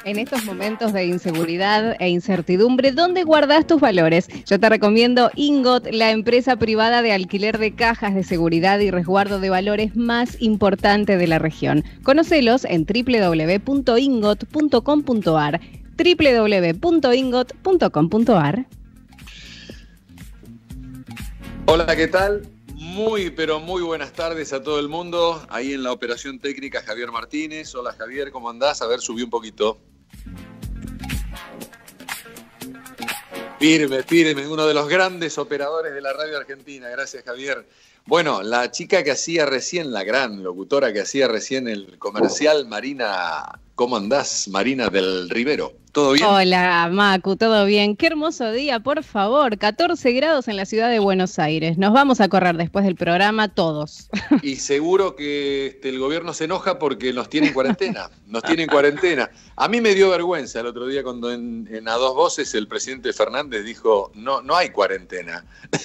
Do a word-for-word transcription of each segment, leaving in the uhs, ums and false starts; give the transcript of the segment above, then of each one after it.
En estos momentos de inseguridad e incertidumbre, ¿dónde guardás tus valores? Yo te recomiendo Ingot, la empresa privada de alquiler de cajas de seguridad y resguardo de valores más importante de la región. Conocelos en doble u doble u doble u punto ingot punto com punto a r, doble u doble u doble u punto ingot punto com punto a r. Hola, ¿qué tal? Muy, pero muy buenas tardes a todo el mundo. Ahí en la operación técnica, Javier Martínez. Hola, Javier, ¿cómo andás? A ver, subí un poquito. Firme, firme, uno de los grandes operadores de la radio argentina. Gracias, Javier. Bueno, la chica que hacía recién, la gran locutora que hacía recién el comercial, Marina, ¿cómo andás? Marina del Rivero, ¿todo bien? Hola, Macu, ¿todo bien? Qué hermoso día, por favor. catorce grados en la ciudad de Buenos Aires. Nos vamos a correr después del programa todos. Y seguro que este, el gobierno se enoja porque nos tiene en cuarentena. Nos tiene en cuarentena. A mí me dio vergüenza el otro día cuando en, en A Dos Voces el presidente Fernández dijo, no, no hay cuarentena.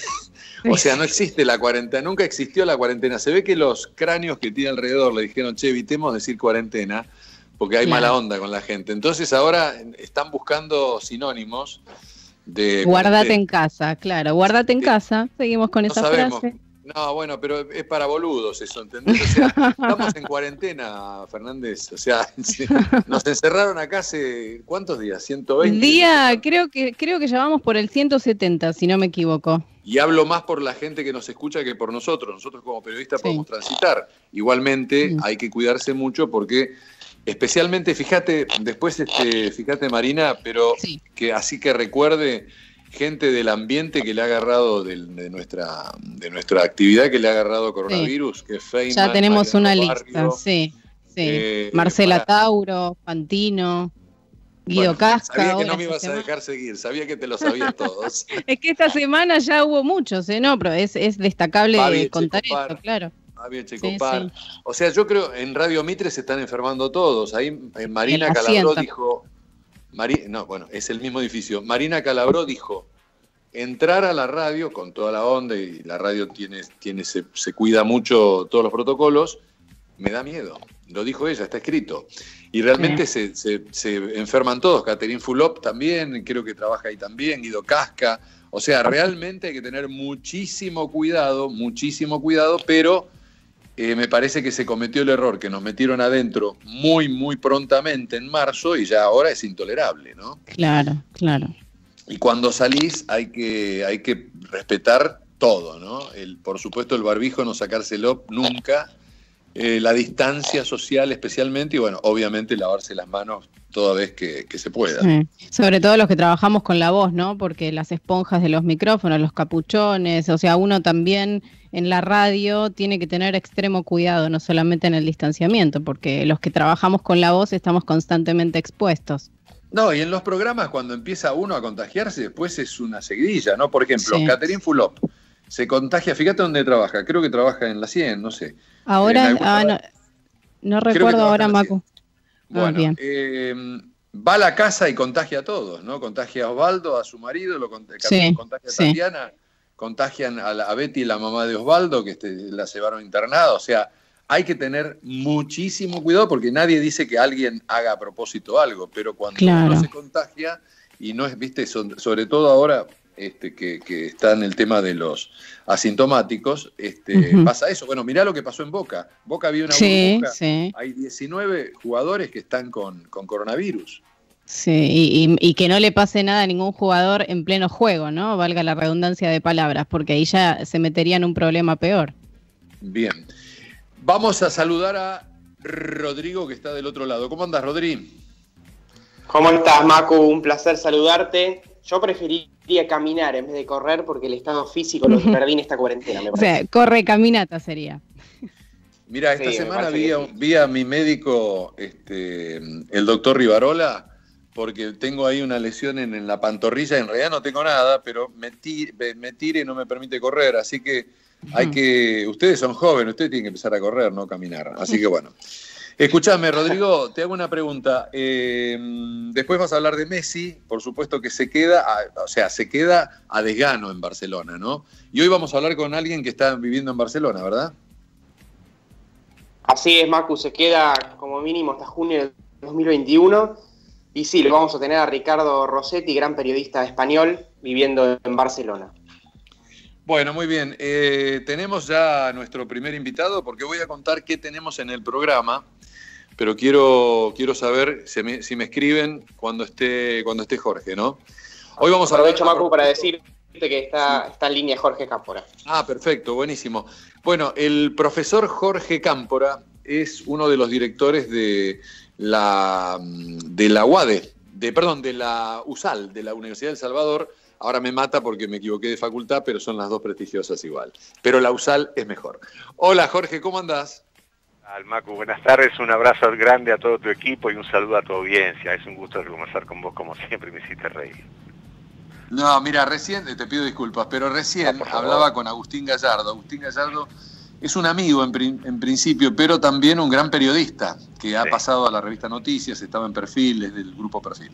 O sea, no existe la cuarentena, nunca existió la cuarentena. Se ve que los cráneos que tiene alrededor le dijeron, che, evitemos decir cuarentena, porque hay claro. mala onda con la gente. Entonces ahora están buscando sinónimos de... Guardate en casa, claro, guardate en casa. Seguimos con no esa sabemos. frase. No, bueno, pero es para boludos eso, ¿entendés? O sea, estamos en cuarentena, Fernández. O sea, nos encerraron acá hace, ¿cuántos días? ¿ciento veinte? Día, creo que, creo que ya vamos por el ciento setenta, si no me equivoco. Y hablo más por la gente que nos escucha que por nosotros. Nosotros como periodistas sí. podemos transitar. Igualmente sí. hay que cuidarse mucho porque, especialmente, fíjate, después, este, fíjate Marina, pero sí. que así que recuerde gente del ambiente que le ha agarrado de, de, nuestra, de nuestra actividad, que le ha agarrado coronavirus, sí. que Feynman, ya tenemos Mariano una Barrio, lista, sí. sí. Eh, Marcela para... Tauro, Fantino... Guido bueno, Casca. Sabía que no me ibas semana. a dejar seguir, sabía que te lo sabías todos. Es que esta semana ya hubo muchos, ¿eh? No, pero es, es destacable Fabi contar Checopar, esto, claro. Fabi Checopar. Sí, sí. O sea, yo creo en Radio Mitre se están enfermando todos. Ahí en Marina Calabró dijo... Mari, no, bueno, es el mismo edificio. Marina Calabró dijo, entrar a la radio con toda la onda, y la radio tiene, tiene se, se cuida mucho todos los protocolos, me da miedo. Lo dijo ella, está escrito. Y realmente se, se, se enferman todos. Catherine Fulop también, creo que trabaja ahí también, Guido Casca. O sea, realmente hay que tener muchísimo cuidado, muchísimo cuidado, pero eh, me parece que se cometió el error, que nos metieron adentro muy, muy prontamente en marzo y ya ahora es intolerable, ¿no? Claro, claro. Y cuando salís hay que, hay que respetar todo, ¿no? El, por supuesto el barbijo no sacárselo nunca. Eh, la distancia social especialmente y bueno, obviamente lavarse las manos toda vez que, que se pueda. Sí. Sobre todo los que trabajamos con la voz, ¿no? Porque las esponjas de los micrófonos, los capuchones, o sea, uno también en la radio tiene que tener extremo cuidado, no solamente en el distanciamiento, porque los que trabajamos con la voz estamos constantemente expuestos. No, y en los programas cuando empieza uno a contagiarse, después es una seguidilla, ¿no? Por ejemplo, sí. Catherine Fulop se contagia, fíjate dónde trabaja, creo que trabaja en la cien, no sé. Ahora, ah, no, no recuerdo ahora, Macu. Bueno, ah, bien. Eh, va a la casa y contagia a todos, ¿no? Contagia a Osvaldo, a su marido, lo contagia, sí, contagia a sí. Tatiana, contagian a, la, a Betty, la mamá de Osvaldo, que este, la llevaron internada. O sea, hay que tener muchísimo cuidado porque nadie dice que alguien haga a propósito algo, pero cuando claro. uno se contagia, y no es, viste, sobre todo ahora... Este, que, que está en el tema de los asintomáticos, este, uh-huh. pasa eso. Bueno, mirá lo que pasó en Boca. Boca había una sí, burbuja, sí. hay diecinueve jugadores que están con, con coronavirus. Sí, y, y, y que no le pase nada a ningún jugador en pleno juego, ¿no? Valga la redundancia de palabras, porque ahí ya se metería en un problema peor. Bien. Vamos a saludar a Rodrigo, que está del otro lado. ¿Cómo andas, Rodri? ¿Cómo estás, Macu? Un placer saludarte. Yo preferiría caminar en vez de correr porque el estado físico lo perdí en esta cuarentena, me parece. O sea, corre, caminata sería. Mira, esta sí, semana vi a, vi a mi médico, este, el doctor Rivarola, porque tengo ahí una lesión en, en la pantorrilla. En realidad no tengo nada, pero me tire, me tire y no me permite correr. Así que hay que... Ustedes son jóvenes, ustedes tienen que empezar a correr, no caminar. Así que bueno... Escuchame, Rodrigo, te hago una pregunta. Eh, después vas a hablar de Messi, por supuesto que se queda, a, o sea, se queda a desgano en Barcelona, ¿no? Y hoy vamos a hablar con alguien que está viviendo en Barcelona, ¿verdad? Así es, Macu, se queda como mínimo hasta junio del dos mil veintiuno. Y sí, lo vamos a tener a Ricardo Rossetti, gran periodista español, viviendo en Barcelona. Bueno, muy bien. Eh, tenemos ya a nuestro primer invitado, porque voy a contar qué tenemos en el programa, pero quiero, quiero saber si me, si me escriben cuando esté, cuando esté Jorge, ¿no? Hoy vamos a Aprovecho, Macu, para decirte que está, está en línea Jorge Cámpora. Ah, perfecto, buenísimo. Bueno, el profesor Jorge Cámpora es uno de los directores de la, de la U A D E, de, perdón, de la U S A L, de la Universidad del Salvador. Ahora me mata porque me equivoqué de facultad, pero son las dos prestigiosas igual. Pero la U S A L es mejor. Hola, Jorge, ¿cómo andás? Al Macu, buenas tardes, un abrazo grande a todo tu equipo y un saludo a tu audiencia. Es un gusto conversar con vos como siempre, me hiciste reír. No, mira, recién, te pido disculpas, pero recién no, hablaba con Agustín Gallardo. Agustín Gallardo es un amigo en, en principio, pero también un gran periodista que sí. ha pasado a la revista Noticias, estaba en Perfil, desde el grupo Perfil.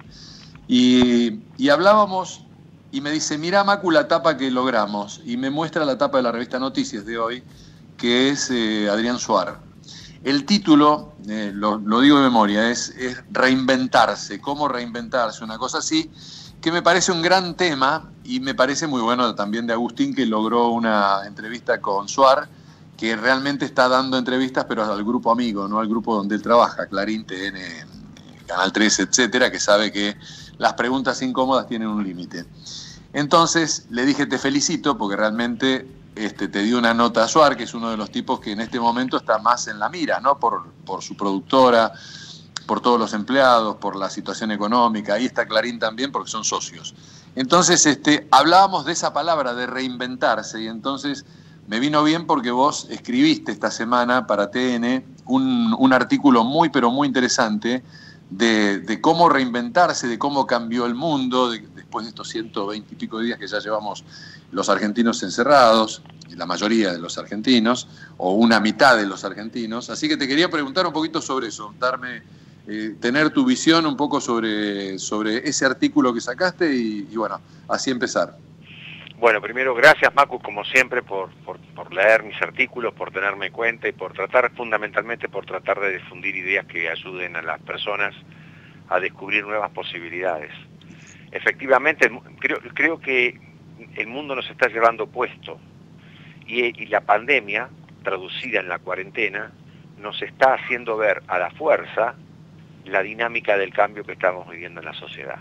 Y, y hablábamos, y me dice, mirá, Macu, la tapa que logramos. Y me muestra la tapa de la revista Noticias de hoy, que es eh, Adrián Suar. El título, eh, lo, lo digo de memoria, es, es Reinventarse, cómo reinventarse, una cosa así, que me parece un gran tema y me parece muy bueno también de Agustín, que logró una entrevista con Suar, que realmente está dando entrevistas, pero al grupo amigo, no al grupo donde él trabaja, Clarín, T N, Canal trece, etcétera, que sabe que las preguntas incómodas tienen un límite. Entonces le dije, te felicito, porque realmente este, te dio una nota a Suar, que es uno de los tipos que en este momento está más en la mira, ¿no? Por, por su productora, por todos los empleados, por la situación económica. Ahí está Clarín también, porque son socios. Entonces, este, hablábamos de esa palabra, de reinventarse, y entonces me vino bien porque vos escribiste esta semana para T N un, un artículo muy, pero muy interesante de, de cómo reinventarse, de cómo cambió el mundo, de, después de estos ciento veinte y pico de días que ya llevamos los argentinos encerrados, y la mayoría de los argentinos, o una mitad de los argentinos. Así que te quería preguntar un poquito sobre eso, darme... Eh, tener tu visión un poco sobre, sobre ese artículo que sacaste y, y bueno, así empezar. Bueno, primero gracias, Macu, como siempre, por, por, por leer mis artículos, por tenerme en cuenta y por tratar, fundamentalmente, por tratar de difundir ideas que ayuden a las personas a descubrir nuevas posibilidades. Efectivamente, creo, creo que el mundo nos está llevando puesto y, y la pandemia, traducida en la cuarentena, nos está haciendo ver a la fuerza la dinámica del cambio que estamos viviendo en la sociedad.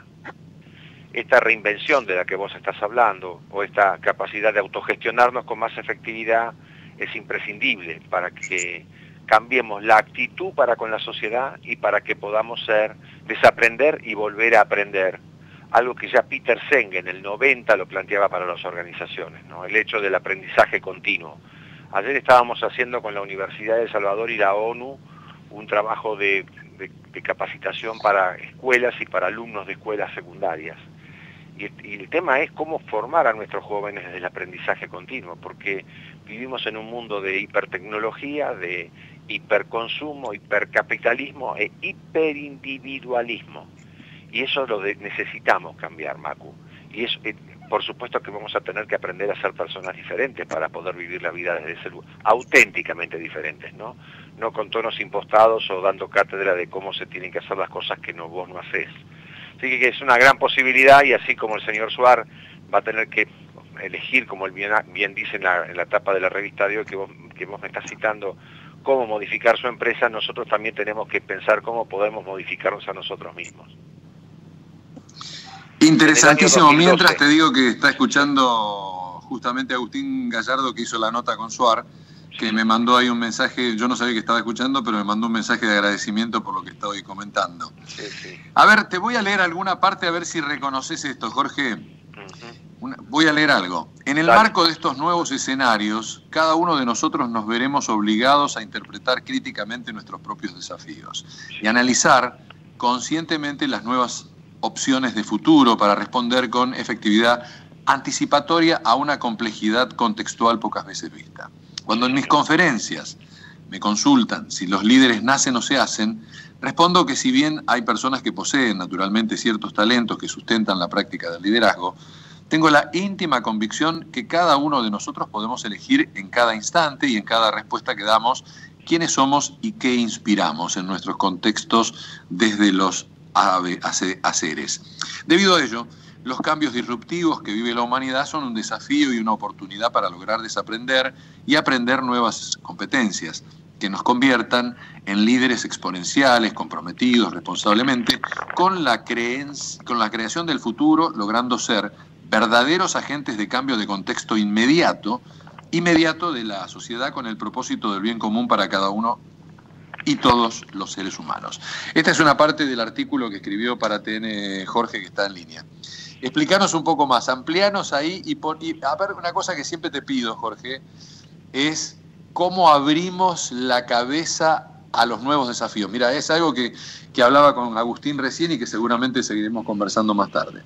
Esta reinvención de la que vos estás hablando, o esta capacidad de autogestionarnos con más efectividad, es imprescindible para que cambiemos la actitud para con la sociedad y para que podamos ser, desaprender y volver a aprender. Algo que ya Peter Senge en el noventa lo planteaba para las organizaciones, ¿no? El hecho del aprendizaje continuo. Ayer estábamos haciendo con la Universidad de El Salvador y la ONU un trabajo de De, de capacitación para escuelas y para alumnos de escuelas secundarias. Y, y el tema es cómo formar a nuestros jóvenes desde el aprendizaje continuo, porque vivimos en un mundo de hipertecnología, de hiperconsumo, hipercapitalismo e hiperindividualismo. Y eso lo de, necesitamos cambiar, Macu. Y eso, eh, por supuesto que vamos a tener que aprender a ser personas diferentes para poder vivir la vida desde ese lugar, auténticamente diferentes, ¿no? No con tonos impostados o dando cátedra de cómo se tienen que hacer las cosas que no, vos no haces. Así que es una gran posibilidad, y así como el señor Suar va a tener que elegir, como él bien, bien dice en la, en la tapa de la revista de hoy que vos, que vos me estás citando, cómo modificar su empresa, nosotros también tenemos que pensar cómo podemos modificarnos a nosotros mismos. Interesantísimo. Mientras te digo que está escuchando justamente Agustín Gallardo, que hizo la nota con Suar, que me mandó ahí un mensaje, yo no sabía que estaba escuchando, pero me mandó un mensaje de agradecimiento por lo que estoy comentando. Sí, sí. A ver, te voy a leer alguna parte a ver si reconoces esto, Jorge. Uh-huh. Una, voy a leer algo. En el Dale. marco de estos nuevos escenarios, cada uno de nosotros nos veremos obligados a interpretar críticamente nuestros propios desafíos sí. y analizar conscientemente las nuevas opciones de futuro para responder con efectividad anticipatoria a una complejidad contextual pocas veces vista. Cuando en mis conferencias me consultan si los líderes nacen o se hacen, respondo que si bien hay personas que poseen naturalmente ciertos talentos que sustentan la práctica del liderazgo, tengo la íntima convicción que cada uno de nosotros podemos elegir en cada instante y en cada respuesta que damos quiénes somos y qué inspiramos en nuestros contextos desde los haceres. Debido a ello, los cambios disruptivos que vive la humanidad son un desafío y una oportunidad para lograr desaprender y aprender nuevas competencias que nos conviertan en líderes exponenciales, comprometidos responsablemente con la, creencia, con la creación del futuro, logrando ser verdaderos agentes de cambio de contexto inmediato, inmediato de la sociedad con el propósito del bien común para cada uno y todos los seres humanos. Esta es una parte del artículo que escribió para T N Jorge, que está en línea. Explícanos un poco más, amplianos ahí y, pon, y a ver, una cosa que siempre te pido, Jorge, es cómo abrimos la cabeza a los nuevos desafíos. Mira, es algo que, que hablaba con Agustín recién y que seguramente seguiremos conversando más tarde.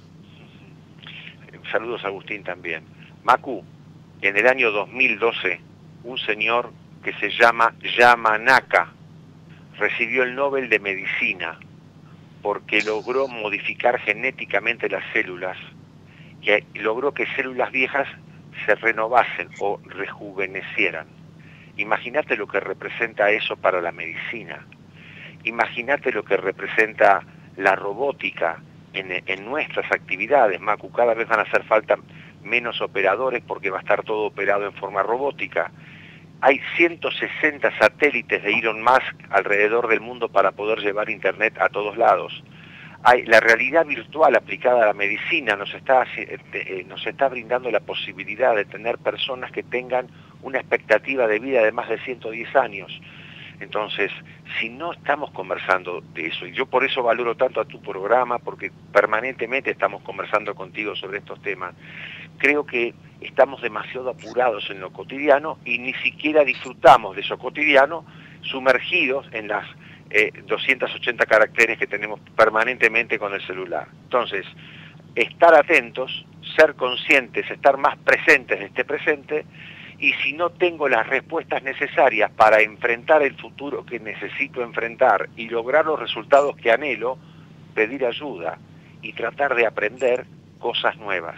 Saludos, Agustín, también. Macu, en el año dos mil doce, un señor que se llama Yamanaka recibió el Nobel de Medicina porque logró modificar genéticamente las células y logró que células viejas se renovasen o rejuvenecieran. Imagínate lo que representa eso para la medicina. Imagínate lo que representa la robótica en, en nuestras actividades, Macu. Cada vez van a hacer falta menos operadores porque va a estar todo operado en forma robótica. Hay ciento sesenta satélites de Elon Musk alrededor del mundo para poder llevar internet a todos lados. Hay, la realidad virtual aplicada a la medicina nos está, eh, nos está brindando la posibilidad de tener personas que tengan una expectativa de vida de más de ciento diez años. Entonces, si no estamos conversando de eso, y yo por eso valoro tanto a tu programa, porque permanentemente estamos conversando contigo sobre estos temas, creo que estamos demasiado apurados en lo cotidiano y ni siquiera disfrutamos de eso cotidiano sumergidos en las eh, doscientos ochenta caracteres que tenemos permanentemente con el celular. Entonces, estar atentos, ser conscientes, estar más presentes de este presente, y si no tengo las respuestas necesarias para enfrentar el futuro que necesito enfrentar y lograr los resultados que anhelo, pedir ayuda y tratar de aprender cosas nuevas.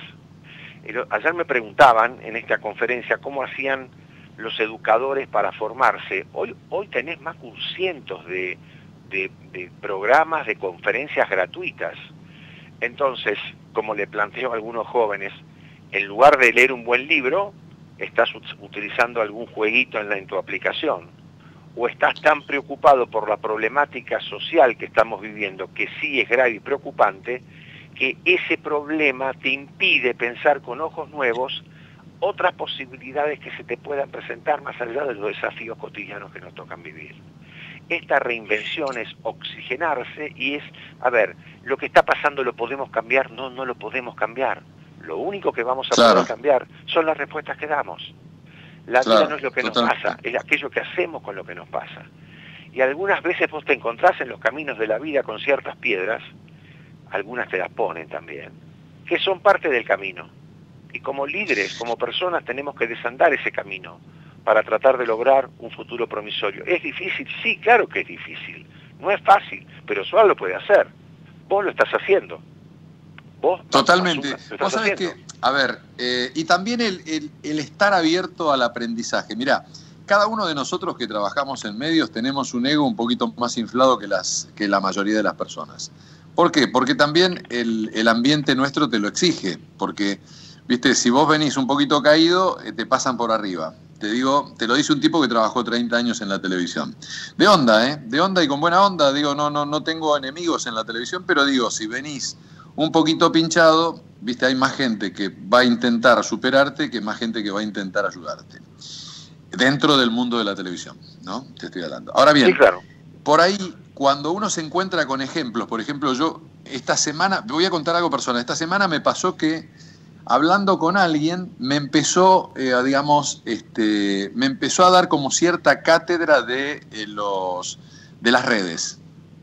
Ayer me preguntaban en esta conferencia cómo hacían los educadores para formarse. Hoy, hoy tenés más que cientos de, de, de programas, de conferencias gratuitas. Entonces, como le planteo a algunos jóvenes, en lugar de leer un buen libro, estás utilizando algún jueguito en, la, en tu aplicación, o estás tan preocupado por la problemática social que estamos viviendo, que sí es grave y preocupante, que ese problema te impide pensar con ojos nuevos otras posibilidades que se te puedan presentar más allá de los desafíos cotidianos que nos tocan vivir. Esta reinvención es oxigenarse y es, a ver, lo que está pasando lo podemos cambiar, no, no lo podemos cambiar. Lo único que vamos a claro. poder cambiar son las respuestas que damos. La claro, vida no es lo que total. nos pasa, es aquello que hacemos con lo que nos pasa. Y algunas veces vos te encontrás en los caminos de la vida con ciertas piedras, algunas te las ponen también, que son parte del camino. Y como líderes, como personas, tenemos que desandar ese camino para tratar de lograr un futuro promisorio. ¿Es difícil? Sí, claro que es difícil. No es fácil, pero Suar lo puede hacer. Vos lo estás haciendo. ¿Vos? Totalmente. Vos sabés que, a ver, eh, y también el, el, el estar abierto al aprendizaje. Mirá, cada uno de nosotros que trabajamos en medios tenemos un ego un poquito más inflado que, las, que la mayoría de las personas. ¿Por qué? Porque también el, el ambiente nuestro te lo exige. Porque, viste, si vos venís un poquito caído, eh, te pasan por arriba. Te digo, te lo dice un tipo que trabajó treinta años en la televisión. De onda, ¿eh? De onda y con buena onda. Digo, no, no, no tengo enemigos en la televisión, pero digo, si venís un poquito pinchado, viste, hay más gente que va a intentar superarte que más gente que va a intentar ayudarte. Dentro del mundo de la televisión, ¿no? Te estoy hablando. Ahora bien, sí, claro. Por ahí, cuando uno se encuentra con ejemplos, por ejemplo, yo esta semana, voy a contar algo personal, esta semana me pasó que hablando con alguien me empezó, eh, digamos, este, me empezó a dar como cierta cátedra de, eh, los, de las redes.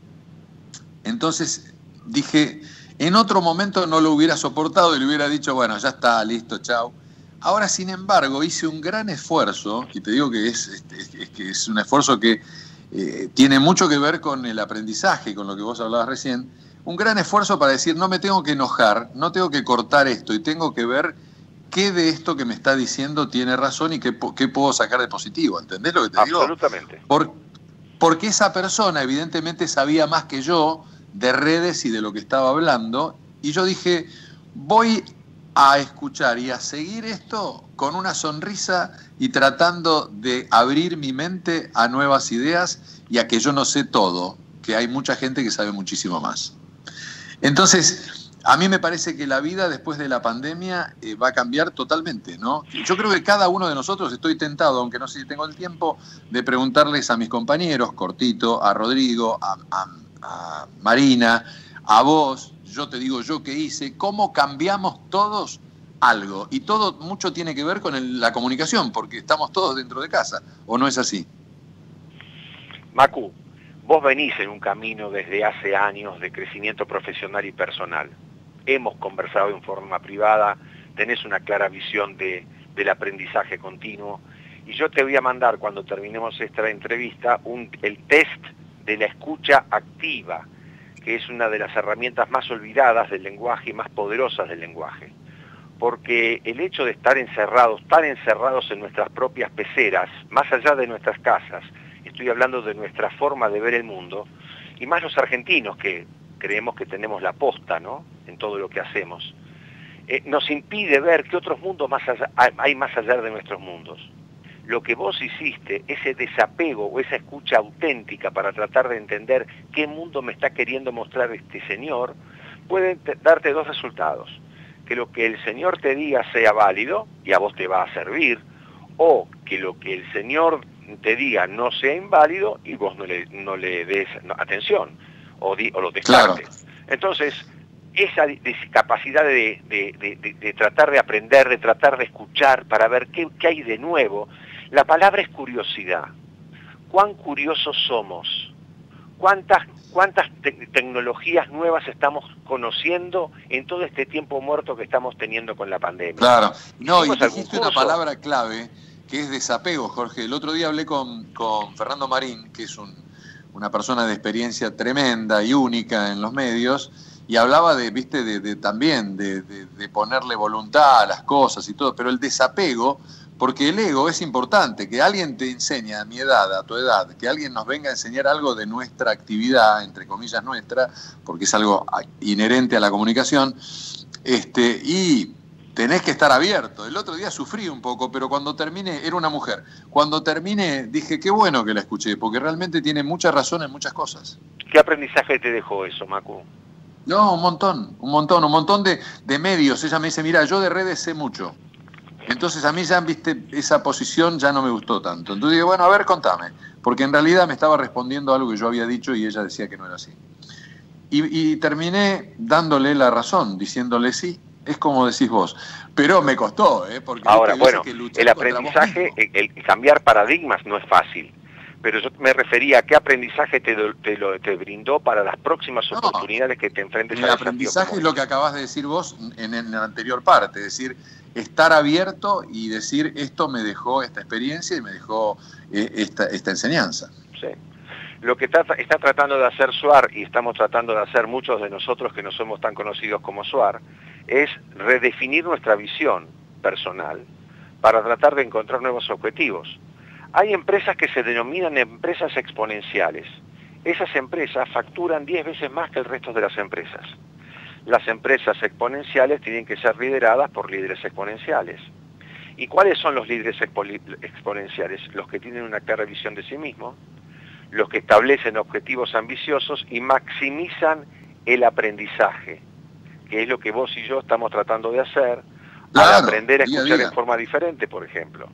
Entonces dije, en otro momento no lo hubiera soportado y le hubiera dicho, bueno, ya está, listo, chao. Ahora, sin embargo, hice un gran esfuerzo, y te digo que es, es, es, que es un esfuerzo que eh, tiene mucho que ver con el aprendizaje, con lo que vos hablabas recién, un gran esfuerzo para decir, no me tengo que enojar, no tengo que cortar esto, y tengo que ver qué de esto que me está diciendo tiene razón y qué, qué puedo sacar de positivo. ¿Entendés lo que te digo? Absolutamente. Por, porque esa persona evidentemente sabía más que yo de redes y de lo que estaba hablando, y yo dije, voy a escuchar y a seguir esto con una sonrisa y tratando de abrir mi mente a nuevas ideas y a que yo no sé todo, que hay mucha gente que sabe muchísimo más. Entonces, a mí me parece que la vida después de la pandemia eh, va a cambiar totalmente, ¿no? Yo creo que cada uno de nosotros, estoy tentado, aunque no sé si tengo el tiempo, de preguntarles a mis compañeros, Cortito, a Rodrigo, a, a, a Marina, a vos, yo te digo yo qué hice, cómo cambiamos todos algo. Y todo mucho tiene que ver con el, la comunicación, porque estamos todos dentro de casa, ¿o no es así? Macu, vos venís en un camino desde hace años de crecimiento profesional y personal. Hemos conversado en forma privada, tenés una clara visión de, del aprendizaje continuo, y yo te voy a mandar, cuando terminemos esta entrevista, un, el test de la escucha activa, que es una de las herramientas más olvidadas del lenguaje y más poderosas del lenguaje. Porque el hecho de estar encerrados, tan encerrados en nuestras propias peceras, más allá de nuestras casas, estoy hablando de nuestra forma de ver el mundo, y más los argentinos que creemos que tenemos la posta, ¿no?, en todo lo que hacemos, eh, nos impide ver qué otros mundos más allá, hay más allá de nuestros mundos. Lo que vos hiciste, ese desapego o esa escucha auténtica para tratar de entender qué mundo me está queriendo mostrar este señor, puede darte dos resultados. Que lo que el señor te diga sea válido y a vos te va a servir, o que lo que el señor te diga no sea inválido y vos no le, no le des atención o, di, o lo descartes. Claro. Entonces, esa capacidad de, de, de, de, de tratar de aprender, de tratar de escuchar para ver qué, qué hay de nuevo. La palabra es curiosidad. ¿Cuán curiosos somos? ¿Cuántas, cuántas te tecnologías nuevas estamos conociendo en todo este tiempo muerto que estamos teniendo con la pandemia? Claro. No, y dijiste una palabra clave que es desapego, Jorge. El otro día hablé con, con Fernando Marín, que es un, una persona de experiencia tremenda y única en los medios, y hablaba de, viste, de, de también de, de, de ponerle voluntad a las cosas y todo, pero el desapego, porque el ego es importante, que alguien te enseñe a mi edad, a tu edad, que alguien nos venga a enseñar algo de nuestra actividad, entre comillas nuestra, porque es algo inherente a la comunicación, este, y tenés que estar abierto. El otro día sufrí un poco, pero cuando terminé, era una mujer, cuando terminé dije, qué bueno que la escuché, porque realmente tiene mucha razón en muchas cosas. ¿Qué aprendizaje te dejó eso, Macu? No, un montón, un montón, un montón de, de medios. Ella me dice, mira, yo de redes sé mucho. Entonces a mí ya, viste, esa posición ya no me gustó tanto. Entonces digo, bueno, a ver, contame. Porque en realidad me estaba respondiendo a algo que yo había dicho y ella decía que no era así. Y, y terminé dándole la razón, diciéndole sí, es como decís vos. Pero me costó, ¿eh? Porque ahora, bueno, el aprendizaje, el, el cambiar paradigmas no es fácil. Pero yo me refería a qué aprendizaje te, te, lo, te brindó para las próximas no, oportunidades que te enfrentes a el aprendizaje es lo que acabas de decir vos en, en la anterior parte, es decir, estar abierto y decir esto me dejó esta experiencia y me dejó eh, esta, esta enseñanza. Sí. Lo que está, está tratando de hacer Suar, y estamos tratando de hacer muchos de nosotros que no somos tan conocidos como Suar, es redefinir nuestra visión personal para tratar de encontrar nuevos objetivos. Hay empresas que se denominan empresas exponenciales. Esas empresas facturan diez veces más que el resto de las empresas. Las empresas exponenciales tienen que ser lideradas por líderes exponenciales. ¿Y cuáles son los líderes expo exponenciales? Los que tienen una clara visión de sí mismos, los que establecen objetivos ambiciosos y maximizan el aprendizaje, que es lo que vos y yo estamos tratando de hacer, claro, al aprender a escuchar día, día. en forma diferente, por ejemplo.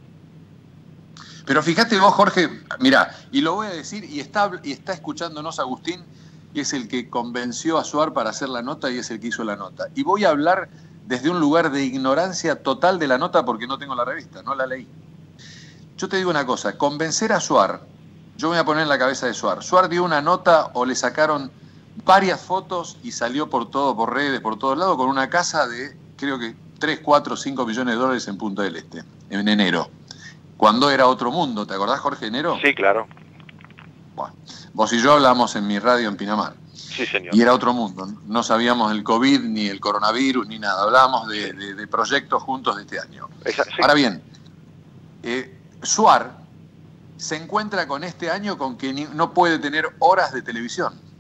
Pero fíjate vos, Jorge, mirá, y lo voy a decir, y está, y está escuchándonos Agustín, y es el que convenció a Suar para hacer la nota y es el que hizo la nota. Y voy a hablar desde un lugar de ignorancia total de la nota porque no tengo la revista, no la leí. Yo te digo una cosa, convencer a Suar, yo me voy a poner en la cabeza de Suar. Suar dio una nota o le sacaron varias fotos y salió por todo, por redes, por todos lados, con una casa de, creo que tres, cuatro, cinco millones de dólares en Punta del Este, en enero. Cuando era otro mundo, ¿te acordás, Jorge, enero? Sí, claro. Bueno, vos y yo hablamos en mi radio en Pinamar. Sí, señor. Y era otro mundo. No sabíamos el COVID, ni el coronavirus, ni nada. Hablábamos de, de, de proyectos juntos de este año. Esa, sí. Ahora bien, eh, Suar se encuentra con este año con que ni, no puede tener horas de televisión.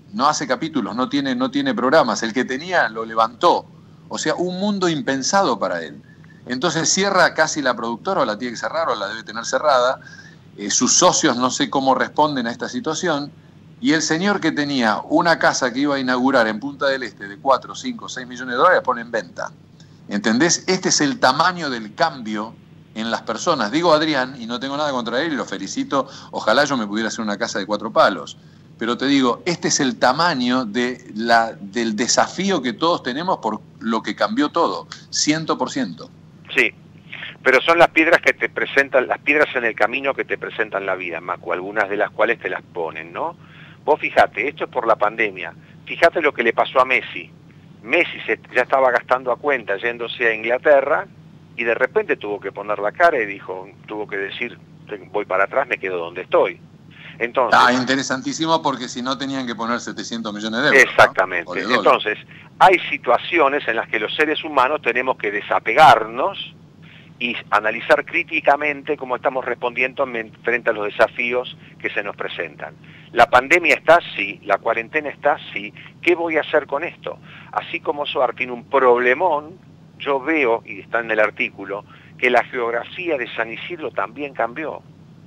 no hace capítulos, no tiene, no tiene programas. El que tenía lo levantó. O sea, un mundo impensado para él. Entonces cierra casi la productora, o la tiene que cerrar, o la debe tener cerrada. Eh, sus socios no sé cómo responden a esta situación. Y el señor que tenía una casa que iba a inaugurar en Punta del Este de cuatro, cinco, seis millones de dólares, la pone en venta. ¿Entendés? Este es el tamaño del cambio en las personas. Digo Adrián, y no tengo nada contra él, y lo felicito, ojalá yo me pudiera hacer una casa de cuatro palos. Pero te digo, este es el tamaño de la, del desafío que todos tenemos por lo que cambió todo, cien por ciento. Sí, pero son las piedras que te presentan, las piedras en el camino que te presentan la vida, Macu, algunas de las cuales te las ponen, ¿no? Vos fijate, esto es por la pandemia, fíjate lo que le pasó a Messi. Messi se, ya estaba gastando a cuenta yéndose a Inglaterra y de repente tuvo que poner la cara y dijo, tuvo que decir, voy para atrás, me quedo donde estoy. Entonces, ah, interesantísimo, porque si no tenían que poner setecientos millones de euros. Exactamente. ¿No? Entonces, hay situaciones en las que los seres humanos tenemos que desapegarnos y analizar críticamente cómo estamos respondiendo frente a los desafíos que se nos presentan. La pandemia está, sí, la cuarentena está, sí. ¿Qué voy a hacer con esto? Así como Soar tiene un problemón, yo veo, y está en el artículo, que la geografía de San Isidro también cambió.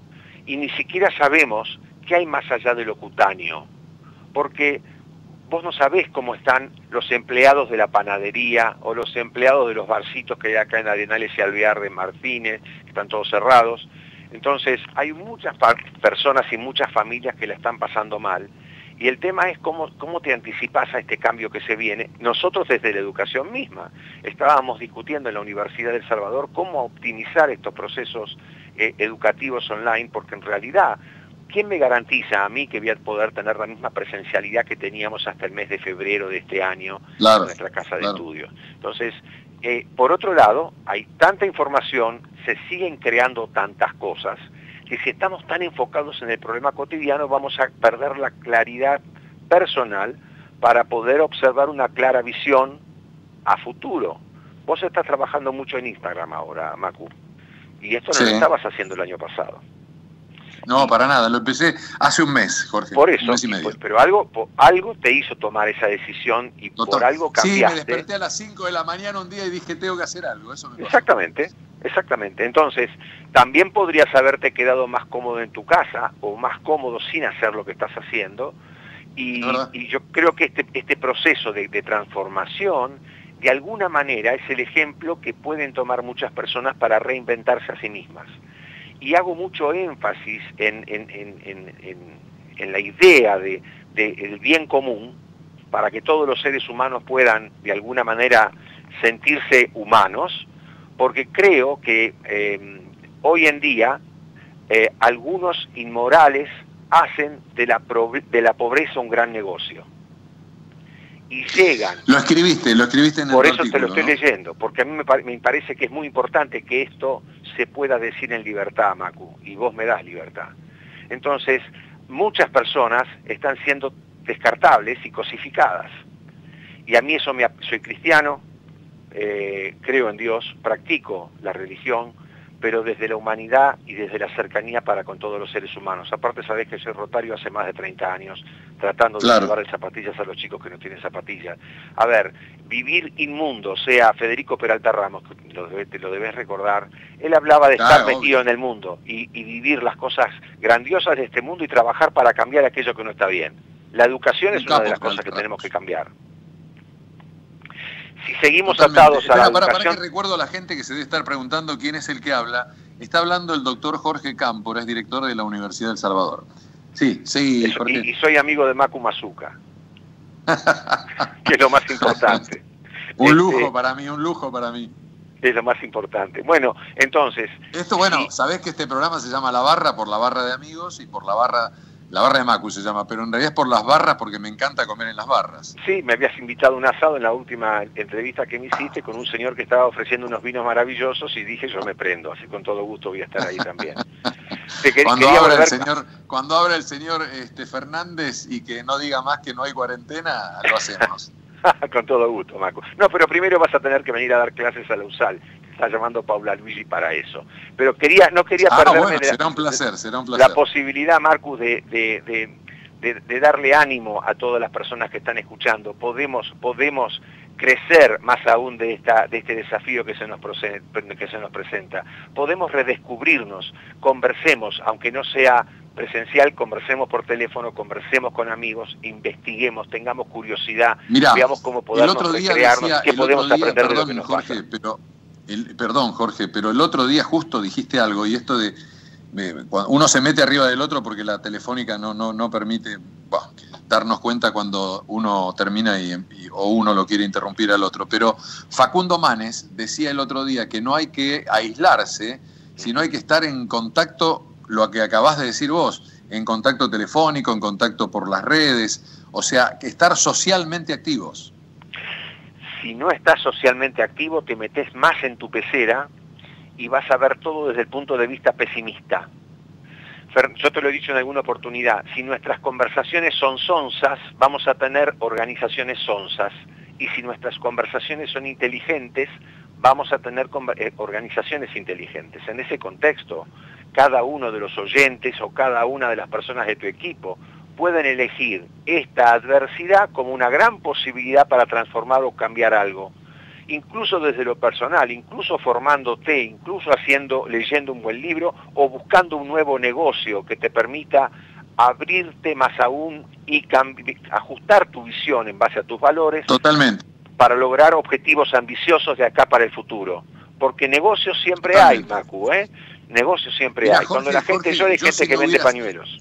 Y ni siquiera sabemos qué hay más allá de lo cutáneo, porque vos no sabés cómo están los empleados de la panadería o los empleados de los barcitos que hay acá en Arenales y Alvear de Martínez, que están todos cerrados. Entonces hay muchas personas y muchas familias que la están pasando mal, y el tema es cómo, cómo te anticipas a este cambio que se viene. Nosotros desde la educación misma estábamos discutiendo en la Universidad de El Salvador cómo optimizar estos procesos eh, educativos online, porque en realidad, ¿quién me garantiza a mí que voy a poder tener la misma presencialidad que teníamos hasta el mes de febrero de este año claro, en nuestra casa de claro. estudios? Entonces, eh, por otro lado, hay tanta información, se siguen creando tantas cosas, que si estamos tan enfocados en el problema cotidiano vamos a perder la claridad personal para poder observar una clara visión a futuro. Vos estás trabajando mucho en Instagram ahora, Macu, y esto no sí. lo estabas haciendo el año pasado. No, para nada, lo empecé hace un mes, Jorge. Por eso, un mes y medio. Pues, pero algo, por, algo te hizo tomar esa decisión y Total. por algo cambiaste. Sí, me desperté a las cinco de la mañana un día y dije, tengo que hacer algo. Eso me pasó. Exactamente, exactamente. Entonces, también podrías haberte quedado más cómodo en tu casa o más cómodo sin hacer lo que estás haciendo. Y, y yo creo que este, este proceso de, de transformación, de alguna manera, es el ejemplo que pueden tomar muchas personas para reinventarse a sí mismas. Y hago mucho énfasis en, en, en, en, en, en la idea de, de el bien común, para que todos los seres humanos puedan de alguna manera sentirse humanos, porque creo que eh, hoy en día eh, algunos inmorales hacen de la, de la pobreza un gran negocio. Y llegan... Lo escribiste, lo escribiste en el Por eso artículo, te lo estoy ¿no? leyendo, porque a mí me, pare, me parece que es muy importante que esto se pueda decir en libertad, Macu, y vos me das libertad. Entonces, muchas personas están siendo descartables y cosificadas. Y a mí eso me... Soy cristiano, eh, creo en Dios, practico la religión, pero desde la humanidad y desde la cercanía para con todos los seres humanos. Aparte, sabés que soy rotario hace más de treinta años, tratando de claro. llevar zapatillas a los chicos que no tienen zapatillas. A ver, vivir inmundo, sea Federico Peralta Ramos, que lo debes, te lo debes recordar, él hablaba de claro, estar metido obvio. en el mundo y, y vivir las cosas grandiosas de este mundo y trabajar para cambiar aquello que no está bien. La educación es una de las cosas que tenemos que cambiar. Si seguimos Totalmente. atados a la para, educación... Para que recuerdo a la gente que se debe estar preguntando quién es el que habla, está hablando el doctor Jorge Cámpora, es director de la Universidad de El Salvador. Sí, sí, Eso, Jorge. Y, y soy amigo de Macu Mazuca, que es lo más importante. Un lujo este, para mí, un lujo para mí. Es lo más importante. Bueno, entonces... Esto, bueno, sí. sabés que este programa se llama La Barra por la barra de amigos y por la barra... La barra de Macu se llama, pero en realidad es por las barras porque me encanta comer en las barras. Sí, me habías invitado a un asado en la última entrevista que me hiciste con un señor que estaba ofreciendo unos vinos maravillosos y dije, yo me prendo, así con todo gusto voy a estar ahí también. Te quer cuando, abra el señor, cuando abra el señor este, Fernández y que no diga más que no hay cuarentena, lo hacemos. Con todo gusto, Macu. No, pero primero vas a tener que venir a dar clases a la U S A L. Está llamando Paula Luigi para eso. Pero quería, no quería ah, perderme bueno, de, será un placer, será un placer. la posibilidad, Marcus, de, de, de, de, de darle ánimo a todas las personas que están escuchando. Podemos, podemos crecer más aún de, esta, de este desafío que se, nos que se nos presenta. Podemos redescubrirnos, conversemos, aunque no sea presencial, conversemos por teléfono, conversemos con amigos, investiguemos, tengamos curiosidad, Mirá, veamos cómo podemos recrearnos, decía, qué podemos día, aprender perdón, de lo que nos Jorge, pasa. Pero el, perdón, Jorge, pero el otro día justo dijiste algo, y esto de me, uno se mete arriba del otro porque la telefónica no, no, no permite bah, darnos cuenta cuando uno termina y, y, o uno lo quiere interrumpir al otro. Pero Facundo Manes decía el otro día que no hay que aislarse, sino hay que estar en contacto, lo que acabás de decir vos, en contacto telefónico, en contacto por las redes, o sea, que estar socialmente activos. Si no estás socialmente activo, te metes más en tu pecera y vas a ver todo desde el punto de vista pesimista. Yo te lo he dicho en alguna oportunidad, si nuestras conversaciones son sonsas, vamos a tener organizaciones sonsas, y si nuestras conversaciones son inteligentes, vamos a tener organizaciones inteligentes. En ese contexto, cada uno de los oyentes o cada una de las personas de tu equipo pueden elegir esta adversidad como una gran posibilidad para transformar o cambiar algo, incluso desde lo personal, incluso formándote, incluso haciendo, leyendo un buen libro o buscando un nuevo negocio que te permita abrirte más aún y ajustar tu visión en base a tus valores. Totalmente. Para lograr objetivos ambiciosos de acá para el futuro. Porque negocios siempre Totalmente. hay, Macu, ¿eh? Negocios siempre Mira, hay. Jorge, Cuando la gente Jorge, llora hay gente si que no vende hubieras... pañuelos.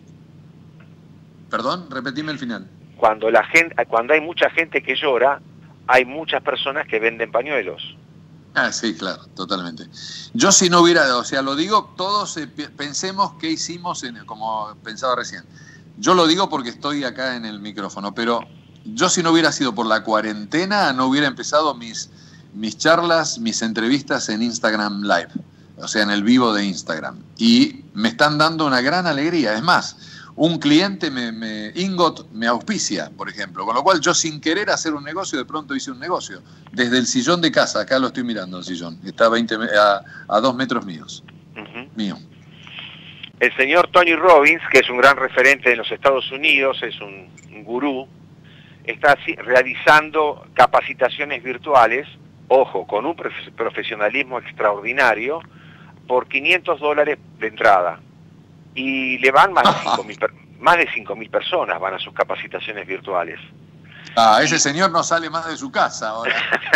Perdón, repetime el final. Cuando la gente, cuando hay mucha gente que llora, hay muchas personas que venden pañuelos. Ah, sí, claro, totalmente. Yo si no hubiera, o sea, lo digo, todos eh, pensemos qué hicimos, en, como pensaba recién. Yo lo digo porque estoy acá en el micrófono, pero yo si no hubiera sido por la cuarentena, no hubiera empezado mis, mis charlas, mis entrevistas en Instagram Live, o sea, en el vivo de Instagram. Y me están dando una gran alegría. Es más, un cliente, me, me, Ingot, me auspicia, por ejemplo. Con lo cual yo sin querer hacer un negocio, de pronto hice un negocio. Desde el sillón de casa, acá lo estoy mirando el sillón, está a, veinte, a, a dos metros míos. Uh-huh. Mío. El señor Tony Robbins, que es un gran referente en los Estados Unidos, es un, un gurú, está realizando capacitaciones virtuales, ojo, con un profesionalismo extraordinario, por quinientos dólares de entrada. Y le van más de cinco mil, más de cinco mil personas van a sus capacitaciones virtuales. Ah, ese señor no sale más de su casa ahora.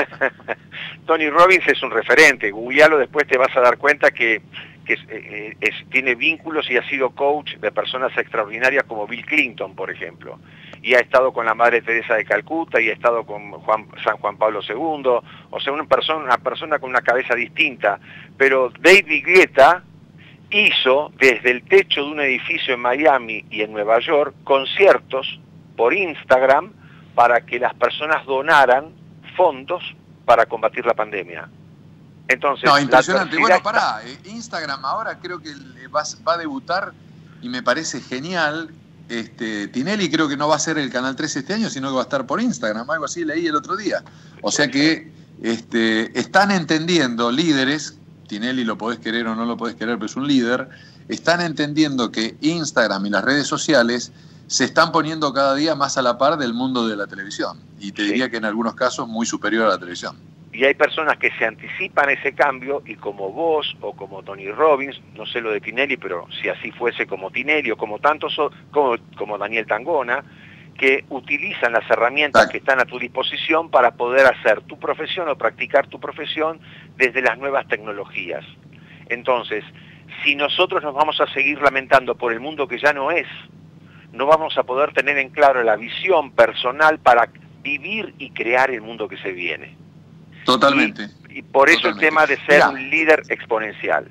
Tony Robbins es un referente, googlealo, después te vas a dar cuenta que, que es, es, es, tiene vínculos y ha sido coach de personas extraordinarias como Bill Clinton, por ejemplo. Y ha estado con la Madre Teresa de Calcuta y ha estado con Juan, San Juan Pablo segundo, o sea, una persona, una persona con una cabeza distinta. Pero David Guetta hizo desde el techo de un edificio en Miami y en Nueva York conciertos por Instagram para que las personas donaran fondos para combatir la pandemia. Entonces, no, impresionante. Bueno, pará, Instagram ahora creo que va, va a debutar y me parece genial. Este, Tinelli creo que no va a ser el Canal tres este año, sino que va a estar por Instagram, algo así leí el otro día. O sea que este, están entendiendo líderes, Tinelli lo podés querer o no lo podés querer, pero es un líder, están entendiendo que Instagram y las redes sociales se están poniendo cada día más a la par del mundo de la televisión. Y te sí. diría que en algunos casos muy superior a la televisión. Y hay personas que se anticipan ese cambio y como vos o como Tony Robbins, no sé lo de Tinelli, pero si así fuese como Tinelli o como tantos, como, como Daniel Tangona, que utilizan las herramientas Exacto. que están a tu disposición para poder hacer tu profesión o practicar tu profesión desde las nuevas tecnologías. Entonces, si nosotros nos vamos a seguir lamentando por el mundo que ya no es, no vamos a poder tener en claro la visión personal para vivir y crear el mundo que se viene. Totalmente. Y, y por eso Totalmente. el tema de ser Mirá. un líder exponencial.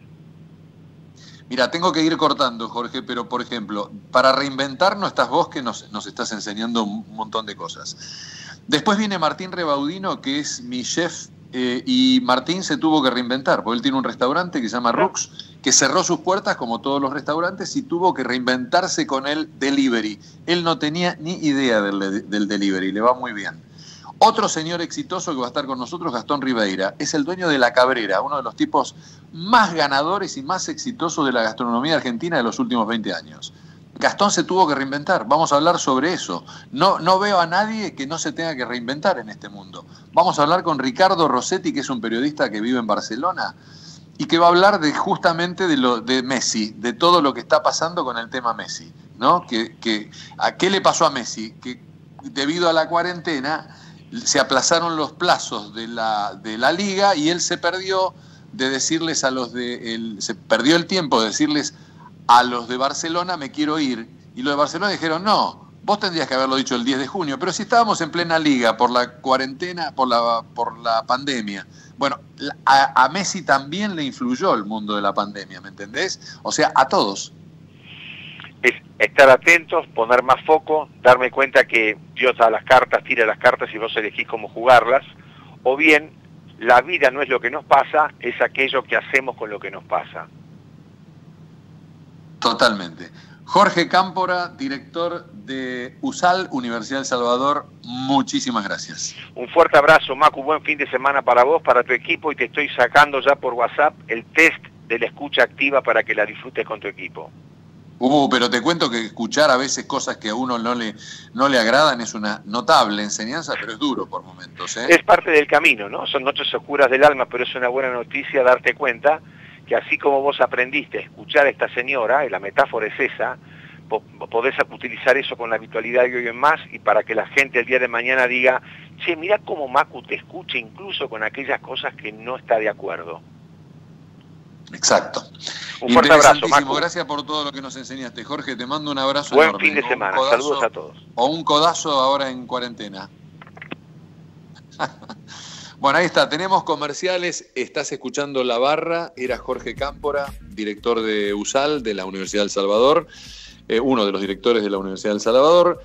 Mira, tengo que ir cortando, Jorge, pero por ejemplo, para reinventar no estás vos que nos, nos estás enseñando un montón de cosas. Después viene Martín Rebaudino, que es mi chef, eh, y Martín se tuvo que reinventar, porque él tiene un restaurante que se llama Rux, que cerró sus puertas como todos los restaurantes y tuvo que reinventarse con el delivery. Él no tenía ni idea del, del delivery, le va muy bien. Otro señor exitoso que va a estar con nosotros, Gastón Ribeira, es el dueño de La Cabrera, uno de los tipos más ganadores y más exitosos de la gastronomía argentina de los últimos veinte años. Gastón se tuvo que reinventar, vamos a hablar sobre eso. No, no veo a nadie que no se tenga que reinventar en este mundo. Vamos a hablar con Ricardo Rossetti, que es un periodista que vive en Barcelona y que va a hablar de justamente de, lo, de Messi, de todo lo que está pasando con el tema Messi, ¿no? Que, que, ¿a qué le pasó a Messi? Que debido a la cuarentena se aplazaron los plazos de la, de la liga y él se perdió de decirles a los de... El, se perdió el tiempo de decirles a los de Barcelona me quiero ir, y los de Barcelona dijeron no, vos tendrías que haberlo dicho el diez de junio, pero si estábamos en plena liga por la cuarentena, por la, por la pandemia. Bueno, a, a Messi también le influyó el mundo de la pandemia, ¿me entendés? O sea, a todos. Es estar atentos, poner más foco, darme cuenta que Dios da las cartas, tira las cartas y vos elegís cómo jugarlas, o bien la vida no es lo que nos pasa, es aquello que hacemos con lo que nos pasa. Totalmente. Jorge Cámpora, director de U S A L, Universidad del Salvador, muchísimas gracias. Un fuerte abrazo, Macu, buen fin de semana para vos, para tu equipo, y te estoy sacando ya por WhatsApp el test de la escucha activa para que la disfrutes con tu equipo. Uh, pero te cuento que escuchar a veces cosas que a uno no le, no le agradan es una notable enseñanza, pero es duro por momentos, ¿eh? Es parte del camino, ¿no? Son noches oscuras del alma, pero es una buena noticia darte cuenta que así como vos aprendiste a escuchar a esta señora, y la metáfora es esa, podés utilizar eso con la habitualidad de hoy en más, y para que la gente el día de mañana diga, che, mirá cómo Macu te escucha incluso con aquellas cosas que no está de acuerdo. Exacto. Un fuerte abrazo, Macu. Gracias por todo lo que nos enseñaste, Jorge. Te mando un abrazo Buen enorme. fin de semana. Codazo, saludos a todos. O un codazo ahora en cuarentena. Bueno, ahí está. Tenemos comerciales. Estás escuchando La Barra. Era Jorge Cámpora, director de U S A L, de la Universidad del Salvador. Eh, uno de los directores de la Universidad del Salvador.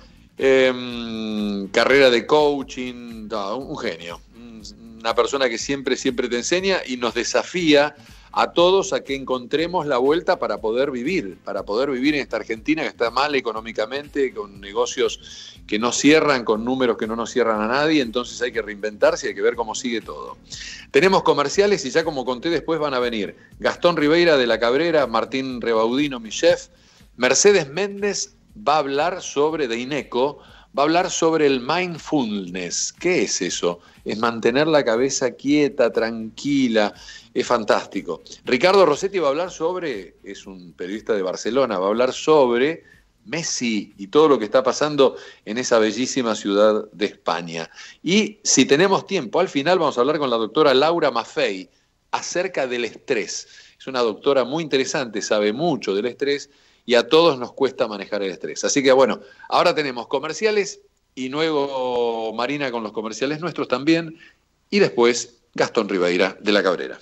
Eh, carrera de coaching. No, un, un genio. Una persona que siempre, siempre te enseña y nos desafía a todos a que encontremos la vuelta para poder vivir, para poder vivir en esta Argentina que está mal económicamente, con negocios que no cierran, con números que no nos cierran a nadie, entonces hay que reinventarse y hay que ver cómo sigue todo. Tenemos comerciales y ya como conté después van a venir Gastón Ribeira de La Cabrera, Martín Rebaudino, mi chef, Mercedes Méndez va a hablar sobre, de INECO, va a hablar sobre el mindfulness. ¿Qué es eso? Es mantener la cabeza quieta, tranquila, es fantástico. Ricardo Rossetti va a hablar sobre, es un periodista de Barcelona, va a hablar sobre Messi y todo lo que está pasando en esa bellísima ciudad de España. Y si tenemos tiempo, al final vamos a hablar con la doctora Laura Maffei acerca del estrés. Es una doctora muy interesante, sabe mucho del estrés y a todos nos cuesta manejar el estrés. Así que bueno, ahora tenemos comerciales y luego Marina con los comerciales nuestros también y después Gastón Ribeira de La Cabrera.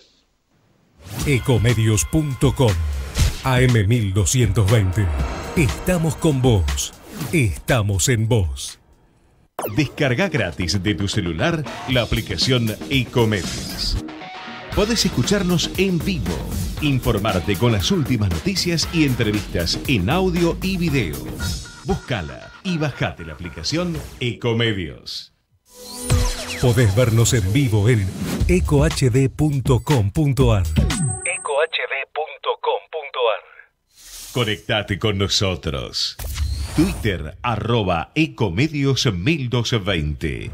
Ecomedios punto com A M mil doscientos veinte. Estamos con vos. Estamos en vos. Descarga gratis de tu celular la aplicación Ecomedios. Podés escucharnos en vivo, informarte con las últimas noticias y entrevistas en audio y video. Búscala y bajate la aplicación Ecomedios. Podés vernos en vivo en eco h d punto com punto a r. eco h d punto com punto a r. Conectate con nosotros. Twitter arroba Ecomedios mil doscientos veinte.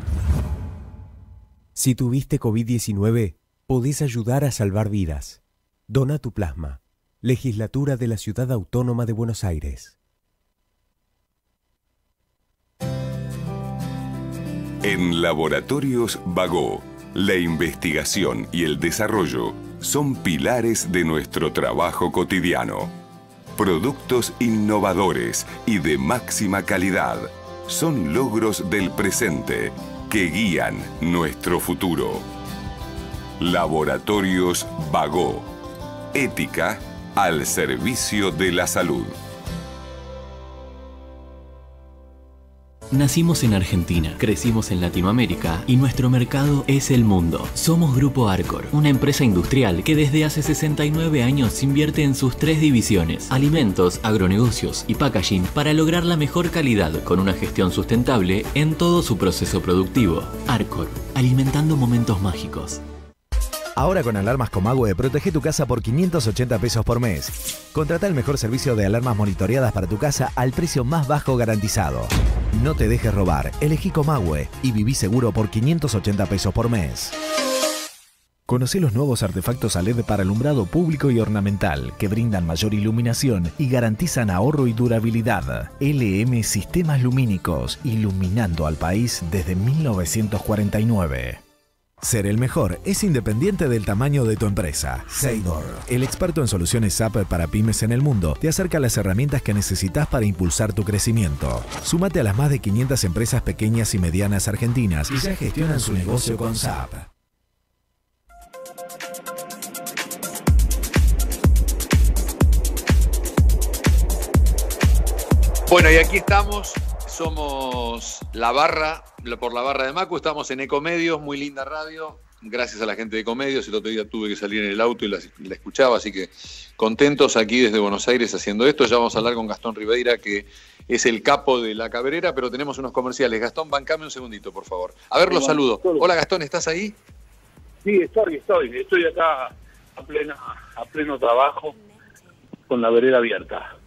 Si tuviste COVID diecinueve, podés ayudar a salvar vidas. Dona tu plasma. Legislatura de la Ciudad Autónoma de Buenos Aires. En Laboratorios Bagó, la investigación y el desarrollo son pilares de nuestro trabajo cotidiano. Productos innovadores y de máxima calidad son logros del presente que guían nuestro futuro. Laboratorios Bagó. Ética al servicio de la salud. Nacimos en Argentina, crecimos en Latinoamérica y nuestro mercado es el mundo. Somos Grupo Arcor, una empresa industrial que desde hace sesenta y nueve años invierte en sus tres divisiones, alimentos, agronegocios y packaging, para lograr la mejor calidad con una gestión sustentable en todo su proceso productivo. Arcor, alimentando momentos mágicos. Ahora con alarmas Comahue, protege tu casa por quinientos ochenta pesos por mes. Contrata el mejor servicio de alarmas monitoreadas para tu casa al precio más bajo garantizado. No te dejes robar, elegí Comahue y viví seguro por quinientos ochenta pesos por mes. Conoce los nuevos artefactos a L E D para alumbrado público y ornamental que brindan mayor iluminación y garantizan ahorro y durabilidad. L M Sistemas Lumínicos, iluminando al país desde mil novecientos cuarenta y nueve. Ser el mejor es independiente del tamaño de tu empresa. Seidor, el experto en soluciones S A P para pymes en el mundo, te acerca las herramientas que necesitas para impulsar tu crecimiento. Súmate a las más de quinientas empresas pequeñas y medianas argentinas y ya gestionan su negocio con S A P. Bueno, y aquí estamos, somos la barra, por la barra de Macu, estamos en Ecomedios, muy linda radio, gracias a la gente de Ecomedios, el otro día tuve que salir en el auto y la, la escuchaba, así que contentos aquí desde Buenos Aires haciendo esto. Ya vamos a hablar con Gastón Ribeira, que es el capo de La Cabrera, pero tenemos unos comerciales. Gastón, bancame un segundito, por favor. A ver, los saludo. Hola, Gastón, ¿estás ahí? Sí, estoy, estoy, estoy acá a, plena, a pleno trabajo con la vereda abierta.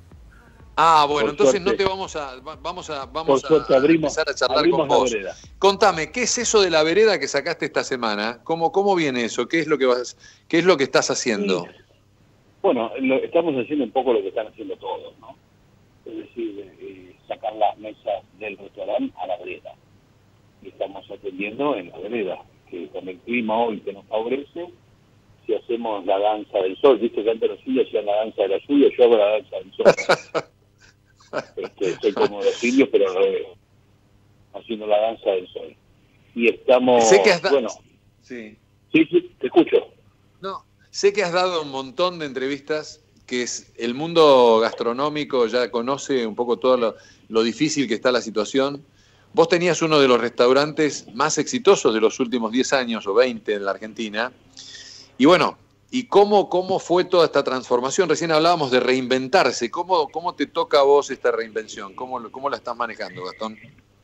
Ah, bueno, por entonces suerte, no te vamos a vamos a vamos suerte, a abrimos, empezar a charlar con vos. Contame, ¿qué es eso de la vereda que sacaste esta semana? ¿Cómo cómo viene eso? ¿Qué es lo que vas qué es lo que estás haciendo? Sí. Bueno, lo, estamos haciendo un poco lo que están haciendo todos, ¿no? Es decir, eh, sacar las mesas del restaurante a la vereda. Y estamos atendiendo en la vereda, que con el clima hoy que nos favorece, si hacemos la danza del sol, viste que antes los indios hacían la danza de la lluvia, yo hago la danza del sol. Este, soy como los indios, pero al revés, haciendo la danza del sol. Y estamos, sé que has bueno, sí. sí, sí, te escucho. No, sé que has dado un montón de entrevistas, que es el mundo gastronómico ya conoce un poco todo lo, lo difícil que está la situación. Vos tenías uno de los restaurantes más exitosos de los últimos diez años o veinte en la Argentina. Y bueno, ¿y cómo, cómo fue toda esta transformación? Recién hablábamos de reinventarse. ¿Cómo, cómo te toca a vos esta reinvención? ¿Cómo, cómo la estás manejando, Gastón?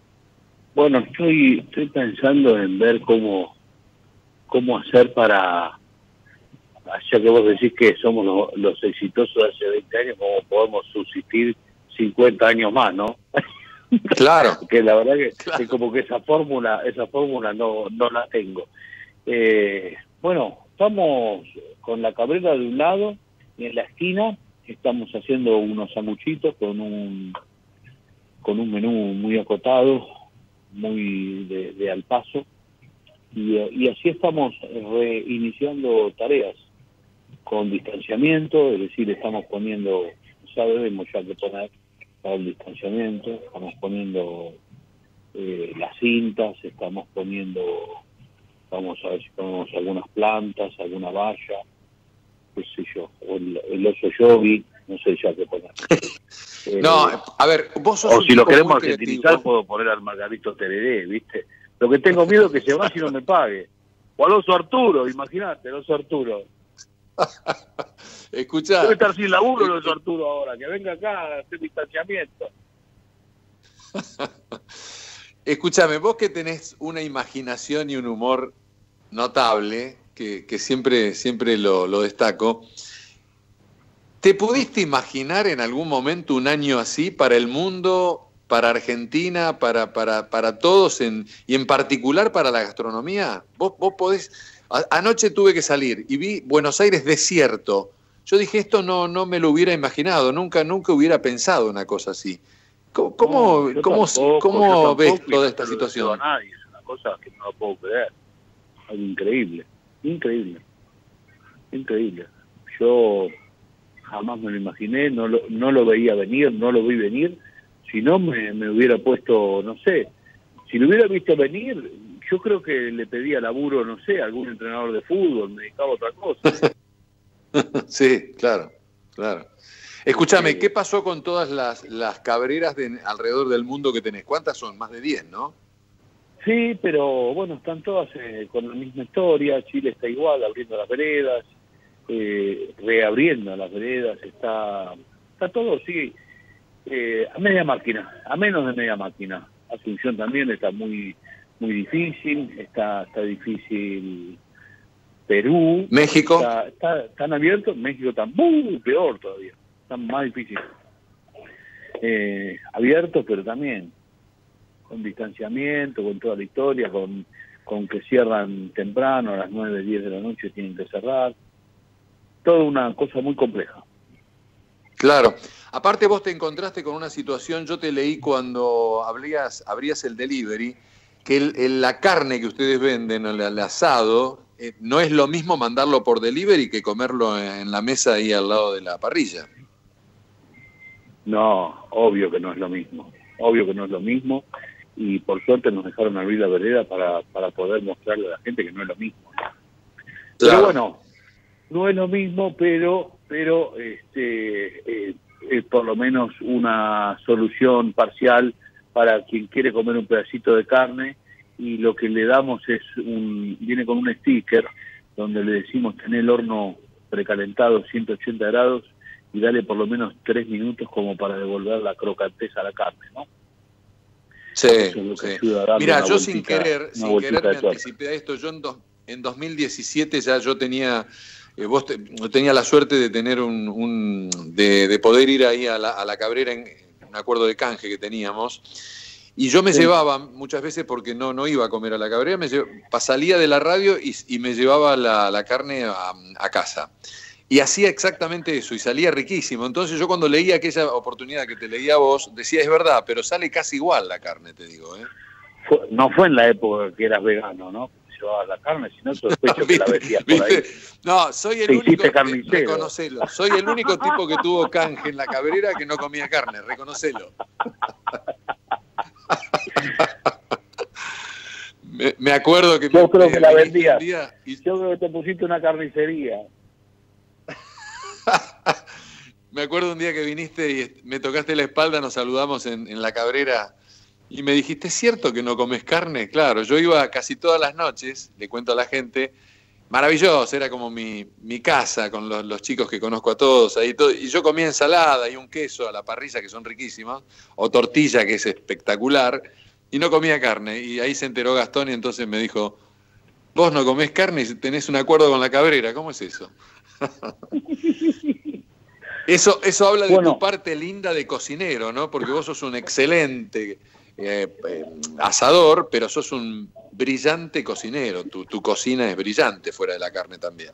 Bueno, estoy estoy pensando en ver cómo cómo hacer para, ya que vos decís que somos los, los exitosos de hace veinte años, cómo podemos subsistir cincuenta años más, ¿no? Claro. Que la verdad que, claro. que como que esa fórmula esa fórmula no, no la tengo. Eh, bueno, estamos con La Cabrera de un lado y en la esquina estamos haciendo unos sanguchitos con un con un menú muy acotado, muy de, de al paso, y, y así estamos reiniciando tareas con distanciamiento, es decir, estamos poniendo, ya debemos ya que poner para el distanciamiento, estamos poniendo eh, las cintas, estamos poniendo, vamos a ver si ponemos algunas plantas, alguna valla, qué sé yo, o el, el oso yogi, no sé ya qué poner. Eh, no, a ver, vos sos o un si lo tipo queremos muy argentinizar, creativo. puedo poner al Margarito Tereré, ¿viste? Lo que tengo miedo es que se vaya y no me pague. O al oso Arturo, imagínate, el oso Arturo. Escuchá. Debe estar sin laburo el oso Arturo ahora, que venga acá a hacer distanciamiento. Escúchame, vos que tenés una imaginación y un humor notable, que, que siempre, siempre lo, lo destaco, ¿te pudiste imaginar en algún momento un año así para el mundo, para Argentina, para, para, para todos, en, y en particular para la gastronomía? Vos, vos podés... A, anoche tuve que salir y vi Buenos Aires desierto. Yo dije, esto no, no me lo hubiera imaginado, nunca, nunca hubiera pensado una cosa así. ¿Cómo, cómo, no, cómo, tampoco, cómo ves tampoco, toda no esta se lo situación? deseo a nadie, es una cosa que no lo puedo creer. Algo increíble, increíble, increíble. Yo jamás me lo imaginé, no lo, no lo veía venir, no lo vi venir. Si no, me, me hubiera puesto, no sé, si lo hubiera visto venir, yo creo que le pedía laburo, no sé, a algún entrenador de fútbol, me dedicaba a otra cosa. Sí, claro, claro. Escúchame, ¿qué pasó con todas las, las cabreras de alrededor del mundo que tenés? ¿Cuántas son? Más de diez, ¿no? Sí, pero bueno, están todas eh, con la misma historia. Chile está igual, abriendo las veredas, eh, reabriendo las veredas, está, está todo, sí, eh, a media máquina, a menos de media máquina. Asunción también está muy muy difícil, está está difícil Perú. México. Está, está, están abiertos, México está muy peor todavía, está más difícil. Eh, abiertos, pero también con distanciamiento, con toda la historia, con, con que cierran temprano, a las nueve, diez de la noche tienen que cerrar. Toda una cosa muy compleja. Claro. Aparte vos te encontraste con una situación, yo te leí cuando abrías, abrías el delivery, que el, el, la carne que ustedes venden, el, el asado, eh, no es lo mismo mandarlo por delivery que comerlo en la mesa ahí al lado de la parrilla. No, obvio que no es lo mismo, obvio que no es lo mismo, y por suerte nos dejaron abrir la vereda para, para poder mostrarle a la gente que no es lo mismo. Claro. Pero bueno, no es lo mismo, pero, pero este, eh, es por lo menos una solución parcial para quien quiere comer un pedacito de carne, y lo que le damos es un, viene con un sticker donde le decimos tener el horno precalentado ciento ochenta grados y dale por lo menos tres minutos como para devolver la crocanteza a la carne, ¿no? Sí, sí. Mira, yo sin querer, sin querer me anticipé a esto. Yo en, do, en dos mil diecisiete ya yo tenía, eh, vos te, tenía la suerte de tener un, un de, de poder ir ahí a la, a la Cabrera en un acuerdo de canje que teníamos. Y yo me sí. llevaba muchas veces, porque no, no iba a comer a la Cabrera, me llevaba, salía de la radio y, y me llevaba la, la carne a, a casa. Y hacía exactamente eso, y salía riquísimo. Entonces yo cuando leía aquella oportunidad que te leía a vos, decía, es verdad, pero sale casi igual la carne, te digo. ¿eh? Fue, no fue en la época que eras vegano, ¿no? Llevabas la carne, sino sospecho que la vendías por ahí. No, soy el único, reconocelo, soy el único tipo que tuvo canje en la Cabrera que no comía carne, reconocelo. me, me acuerdo que... Yo me, creo me, que la vendías. Y... Yo creo que te pusiste una carnicería. Me acuerdo un día que viniste y me tocaste la espalda, nos saludamos en, en la Cabrera y me dijiste, ¿es cierto que no comes carne? Claro, yo iba casi todas las noches, le cuento a la gente, maravilloso, era como mi, mi casa con los, los chicos que conozco a todos ahí, todo, y yo comía ensalada y un queso a la parrilla que son riquísimos, o tortilla que es espectacular, y no comía carne. Y ahí se enteró Gastón y entonces me dijo, vos no comés carne y tenés un acuerdo con la Cabrera, ¿cómo es eso? Eso, eso habla de bueno. tu parte linda de cocinero, ¿no? Porque vos sos un excelente eh, eh, asador, pero sos un brillante cocinero. Tu, tu cocina es brillante fuera de la carne también.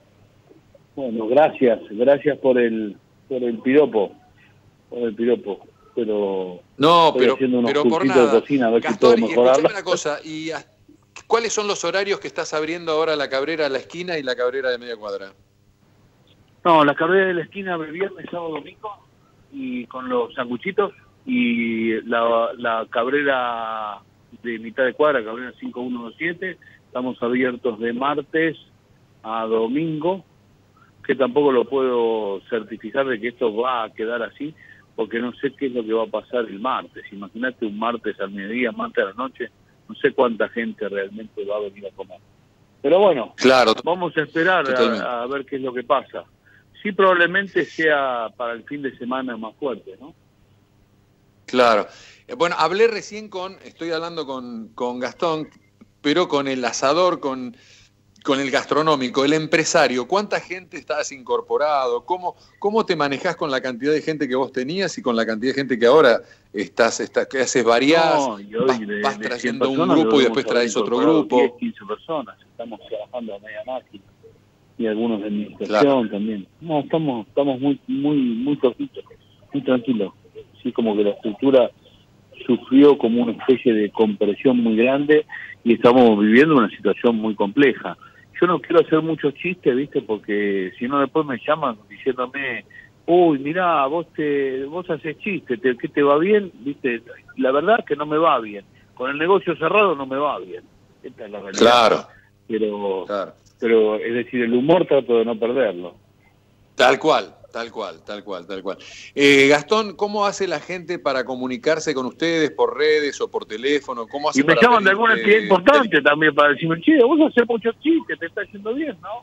Bueno, gracias, gracias por el, por el piropo, por el piropo. Pero no, pero, pero por nada. De cocina, a ver Gastón, si y escuchame una cosa, ¿y cuáles son los horarios que estás abriendo ahora la Cabrera a la esquina y la Cabrera de media cuadra? No, la Cabrera de la esquina abre viernes, sábado, domingo, y con los sanguchitos, y la, la Cabrera de mitad de cuadra, Cabrera cinco uno dos siete, estamos abiertos de martes a domingo, que tampoco lo puedo certificar de que esto va a quedar así, porque no sé qué es lo que va a pasar el martes. Imagínate un martes al mediodía, martes a la noche, no sé cuánta gente realmente va a venir a comer. Pero bueno, claro, vamos a esperar a, a ver qué es lo que pasa. Sí, probablemente sea para el fin de semana más fuerte, ¿no? Claro. Bueno, hablé recién con, estoy hablando con, con Gastón, pero con el asador, con, con el gastronómico, el empresario. ¿Cuánta gente estás incorporado? ¿Cómo, cómo te manejás con la cantidad de gente que vos tenías y con la cantidad de gente que ahora estás, estás que haces variadas? No, y hoy vas, de, vas de trayendo un grupo y después traes otro grupo. diez, quince personas, estamos trabajando a media máquina. Y algunos de administración claro. también. No, estamos estamos muy muy muy poquitos, muy tranquilos. Sí, como que la estructura sufrió como una especie de compresión muy grande y estamos viviendo una situación muy compleja. Yo no quiero hacer muchos chistes, ¿viste? Porque si no después me llaman diciéndome, uy, mirá, vos te vos haces chistes, te, ¿qué te va bien? ¿Viste? La verdad es que no me va bien. Con el negocio cerrado no me va bien. Esta es la realidad. Claro. Pero... Claro. Pero, es decir, el humor trato de no perderlo. Tal cual, tal cual, tal cual, tal cual. Eh, Gastón, ¿cómo hace la gente para comunicarse con ustedes por redes o por teléfono? ¿Cómo hace y me para llaman de alguna pedir, entidad eh, importante eh, también para decirme, che, vos haces muchos chistes, te está yendo bien, ¿no?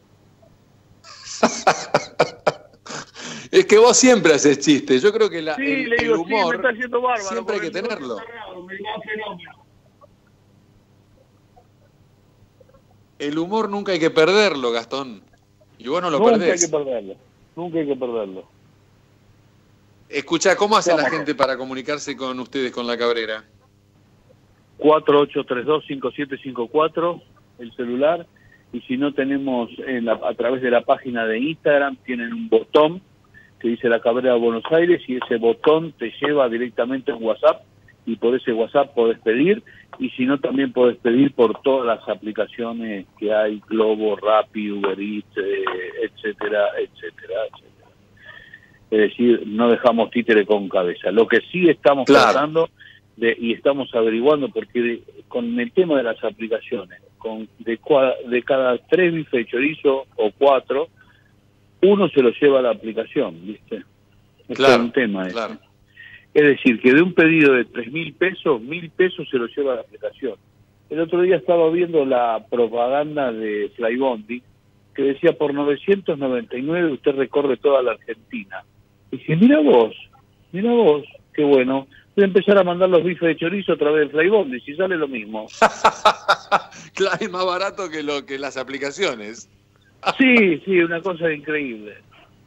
Es que vos siempre haces chistes. Yo creo que la, sí, el, le digo, el humor sí, me está yendo bárbaro, siempre hay que tenerlo. El humor nunca hay que perderlo, Gastón. Y vos no lo nunca perdés. Nunca hay que perderlo. Nunca hay que perderlo. Escuchá, ¿cómo hace la gente para comunicarse con ustedes, con La Cabrera? cuatro ocho tres dos cinco siete cinco cuatro, el celular. Y si no, tenemos en la, a través de la página de Instagram, tienen un botón que dice La Cabrera de Buenos Aires, y ese botón te lleva directamente a WhatsApp, y por ese WhatsApp podés pedir, y si no, también podés pedir por todas las aplicaciones que hay, Globo, Rappi, Uber Eats, eh, etcétera, etcétera, etcétera. Es decir, no dejamos títere con cabeza. Lo que sí estamos claro. tratando de, y estamos averiguando, porque de, con el tema de las aplicaciones, con de, de cada tres bifes de chorizo o cuatro, uno se lo lleva a la aplicación, ¿viste? Es claro, un tema claro. ese. Es decir, que de un pedido de tres mil pesos, mil pesos se lo lleva a la aplicación. El otro día estaba viendo la propaganda de Flybondi, que decía, por novecientos noventa y nueve usted recorre toda la Argentina. Y dije, mira vos, mira vos, qué bueno. Voy a empezar a mandar los bifes de chorizo a través del Flybondi, si sale lo mismo. Claro, es más barato que, lo, que las aplicaciones. Sí, sí, una cosa increíble.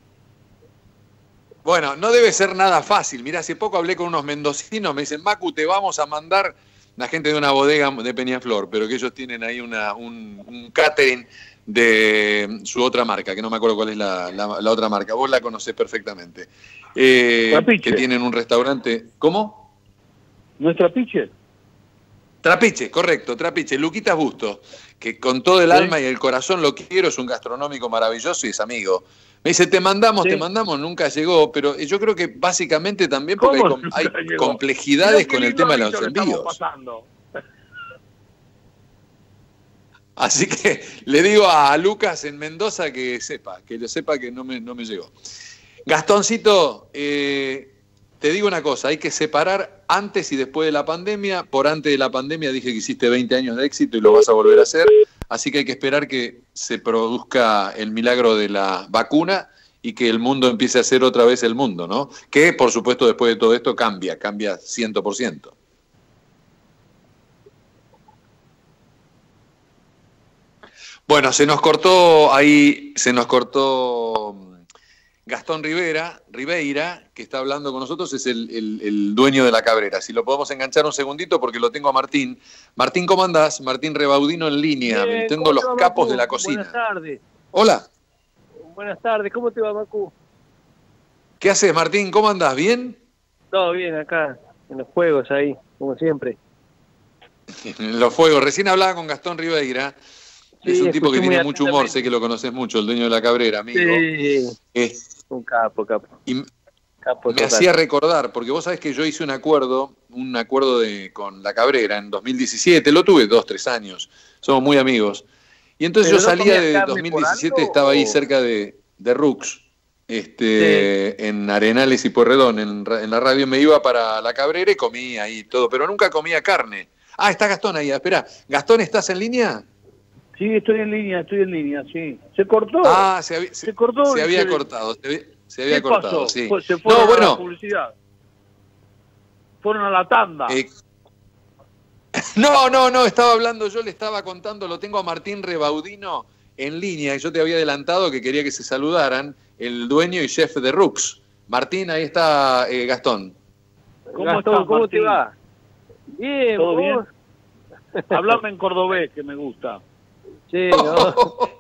Bueno, no debe ser nada fácil. Mirá, hace poco hablé con unos mendocinos, me dicen, Macu, te vamos a mandar, la gente de una bodega de Peñaflor, pero que ellos tienen ahí una, un, un catering de su otra marca, que no me acuerdo cuál es la, la, la otra marca. Vos la conocés perfectamente. Eh, que tienen un restaurante. ¿Cómo? ¿Nuestra Piche? Trapiche, correcto, Trapiche. Luquitas Busto, que con todo el ¿Sí? alma y el corazón lo quiero, es un gastronómico maravilloso y es amigo. Me dice, te mandamos, ¿Sí? te mandamos, nunca llegó, pero yo creo que básicamente también porque hay, com hay complejidades con el tema de los envíos. Así que le digo a Lucas en Mendoza que sepa, que lo sepa que no me, no me llegó. Gastoncito, eh, te digo una cosa, hay que separar antes y después de la pandemia. Por antes de la pandemia dije que hiciste veinte años de éxito y lo vas a volver a hacer. Así que hay que esperar que se produzca el milagro de la vacuna y que el mundo empiece a ser otra vez el mundo, ¿no? Que, por supuesto, después de todo esto cambia, cambia cien por ciento. Bueno, se nos cortó ahí, se nos cortó Gastón Rivera, Ribeira, que está hablando con nosotros, es el, el, el dueño de La Cabrera. Si lo podemos enganchar un segundito porque lo tengo a Martín. Martín, ¿cómo andás? Martín Rebaudino en línea. Bien, tengo los va, capos Macu? de la cocina. Buenas tardes. Hola. Buenas tardes, ¿cómo te va, Macu? ¿Qué haces, Martín? ¿Cómo andás? ¿Bien? Todo bien acá, en los juegos ahí, como siempre. En los fuegos. Recién hablaba con Gastón Ribeira. Sí, es un tipo que tiene muy mucho humor, sé que lo conoces mucho, el dueño de La Cabrera, amigo. Sí, eh, un capo, capo. Y capo me total. hacía recordar, porque vos sabés que yo hice un acuerdo, un acuerdo de, con La Cabrera en dos mil diecisiete, lo tuve dos, tres años, somos muy amigos. Y entonces yo ¿Pero no salía comías de carne dos mil por diecisiete, algo, estaba ahí o? cerca de, de Rux, este, sí. en Arenales y Pueyrredón, en, en la radio me iba para La Cabrera y comía ahí todo, pero nunca comía carne. Ah, está Gastón ahí, espera. Gastón, ¿estás en línea? Sí, estoy en línea, estoy en línea, sí. ¿Se cortó? Ah, se, había, se, se cortó. Se había se... cortado, se había, se había ¿Qué cortado, pasó? sí. Se fueron no, bueno, a la publicidad. Fueron a la tanda. Eh, no, no, no, estaba hablando, yo le estaba contando, lo tengo a Martín Rebaudino en línea, y yo te había adelantado que quería que se saludaran, el dueño y chef de Rux. Martín, ahí está eh, Gastón. ¿Cómo, Gastón, estás, ¿cómo te va? Bien, ¿todo ¿vos? bien? Hablame en cordobés, que me gusta. Sí, no.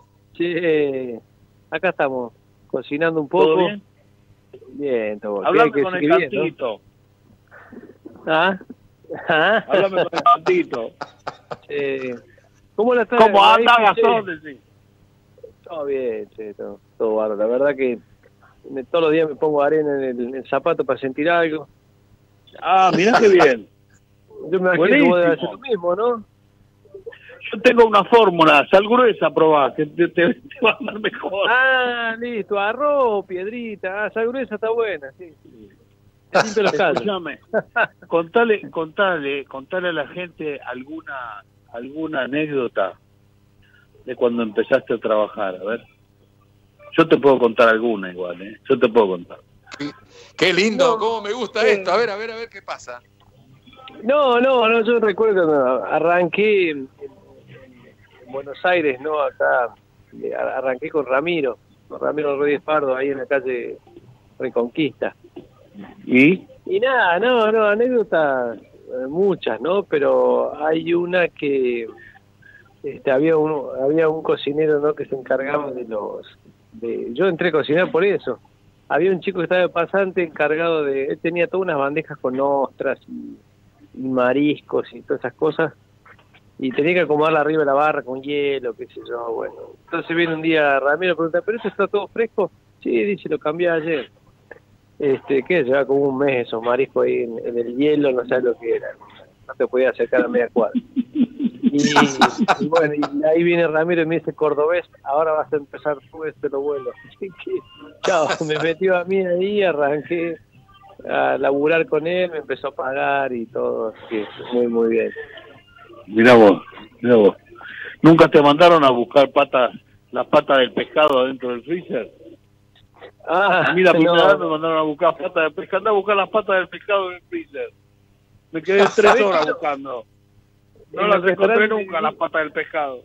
Sí, acá estamos, cocinando un poco. ¿Todo bien? Bien, todo bien. Hablame con el cantito. ¿No? ¿Ah? ¿Ah? Háblame con el cantito. Sí. ¿Cómo la está? ¿Cómo anda Gastón? Sí. Todo bien, sí, todo, todo bárbaro. La verdad que me, todos los días me pongo arena en el, en el zapato para sentir algo. Ah, mirá qué bien. Yo me imagino que vos debes hacer lo mismo, ¿no? Yo tengo una fórmula, sal gruesa, probá, que te, te, te va a andar mejor. Ah, listo, arroz, piedrita, ah, sal gruesa está buena, sí. Te los Escúchame, contale, contale, contale a la gente alguna, alguna anécdota de cuando empezaste a trabajar, a ver. Yo te puedo contar alguna igual, ¿eh? Yo te puedo contar. Qué lindo, no, cómo me gusta eh, esto. A ver, a ver, a ver qué pasa. No, no, no, yo recuerdo cuando arranqué en, en Buenos Aires, ¿no? Acá eh, arranqué con Ramiro, con Ramiro Rodríguez Pardo, ahí en la calle Reconquista. ¿Y? Y nada, no, no, anécdotas eh, muchas, ¿no? Pero hay una que este, había un había un cocinero, ¿no? Que se encargaba de los... de yo entré a cocinar por eso. Había un chico que estaba de pasante encargado de... Él tenía todas unas bandejas con ostras y, y mariscos y todas esas cosas. Y tenía que acomodarla arriba de la barra con hielo, qué sé yo, bueno. Entonces viene un día Ramiro y pregunta, ¿pero eso está todo fresco? Sí, dice, lo cambié ayer. Este, ¿qué? Lleva como un mes esos mariscos ahí en, en el hielo, no sabes lo que era. No te podía acercar a media cuadra. Y, y bueno, y ahí viene Ramiro y me dice, cordobés, ahora vas a empezar tú este lo vuelo. Así que, chao, me metió a mí ahí, arranqué a laburar con él, me empezó a pagar y todo, así, muy, muy bien. Mirá vos, mirá vos. ¿Nunca te mandaron a buscar patas, las patas del pescado adentro del freezer? Ah, a mí la primera no. vez me mandaron a buscar patas del pescado, andá a buscar las patas del pescado en el freezer. Me quedé tres horas buscando. No las encontré nunca, las patas del pescado.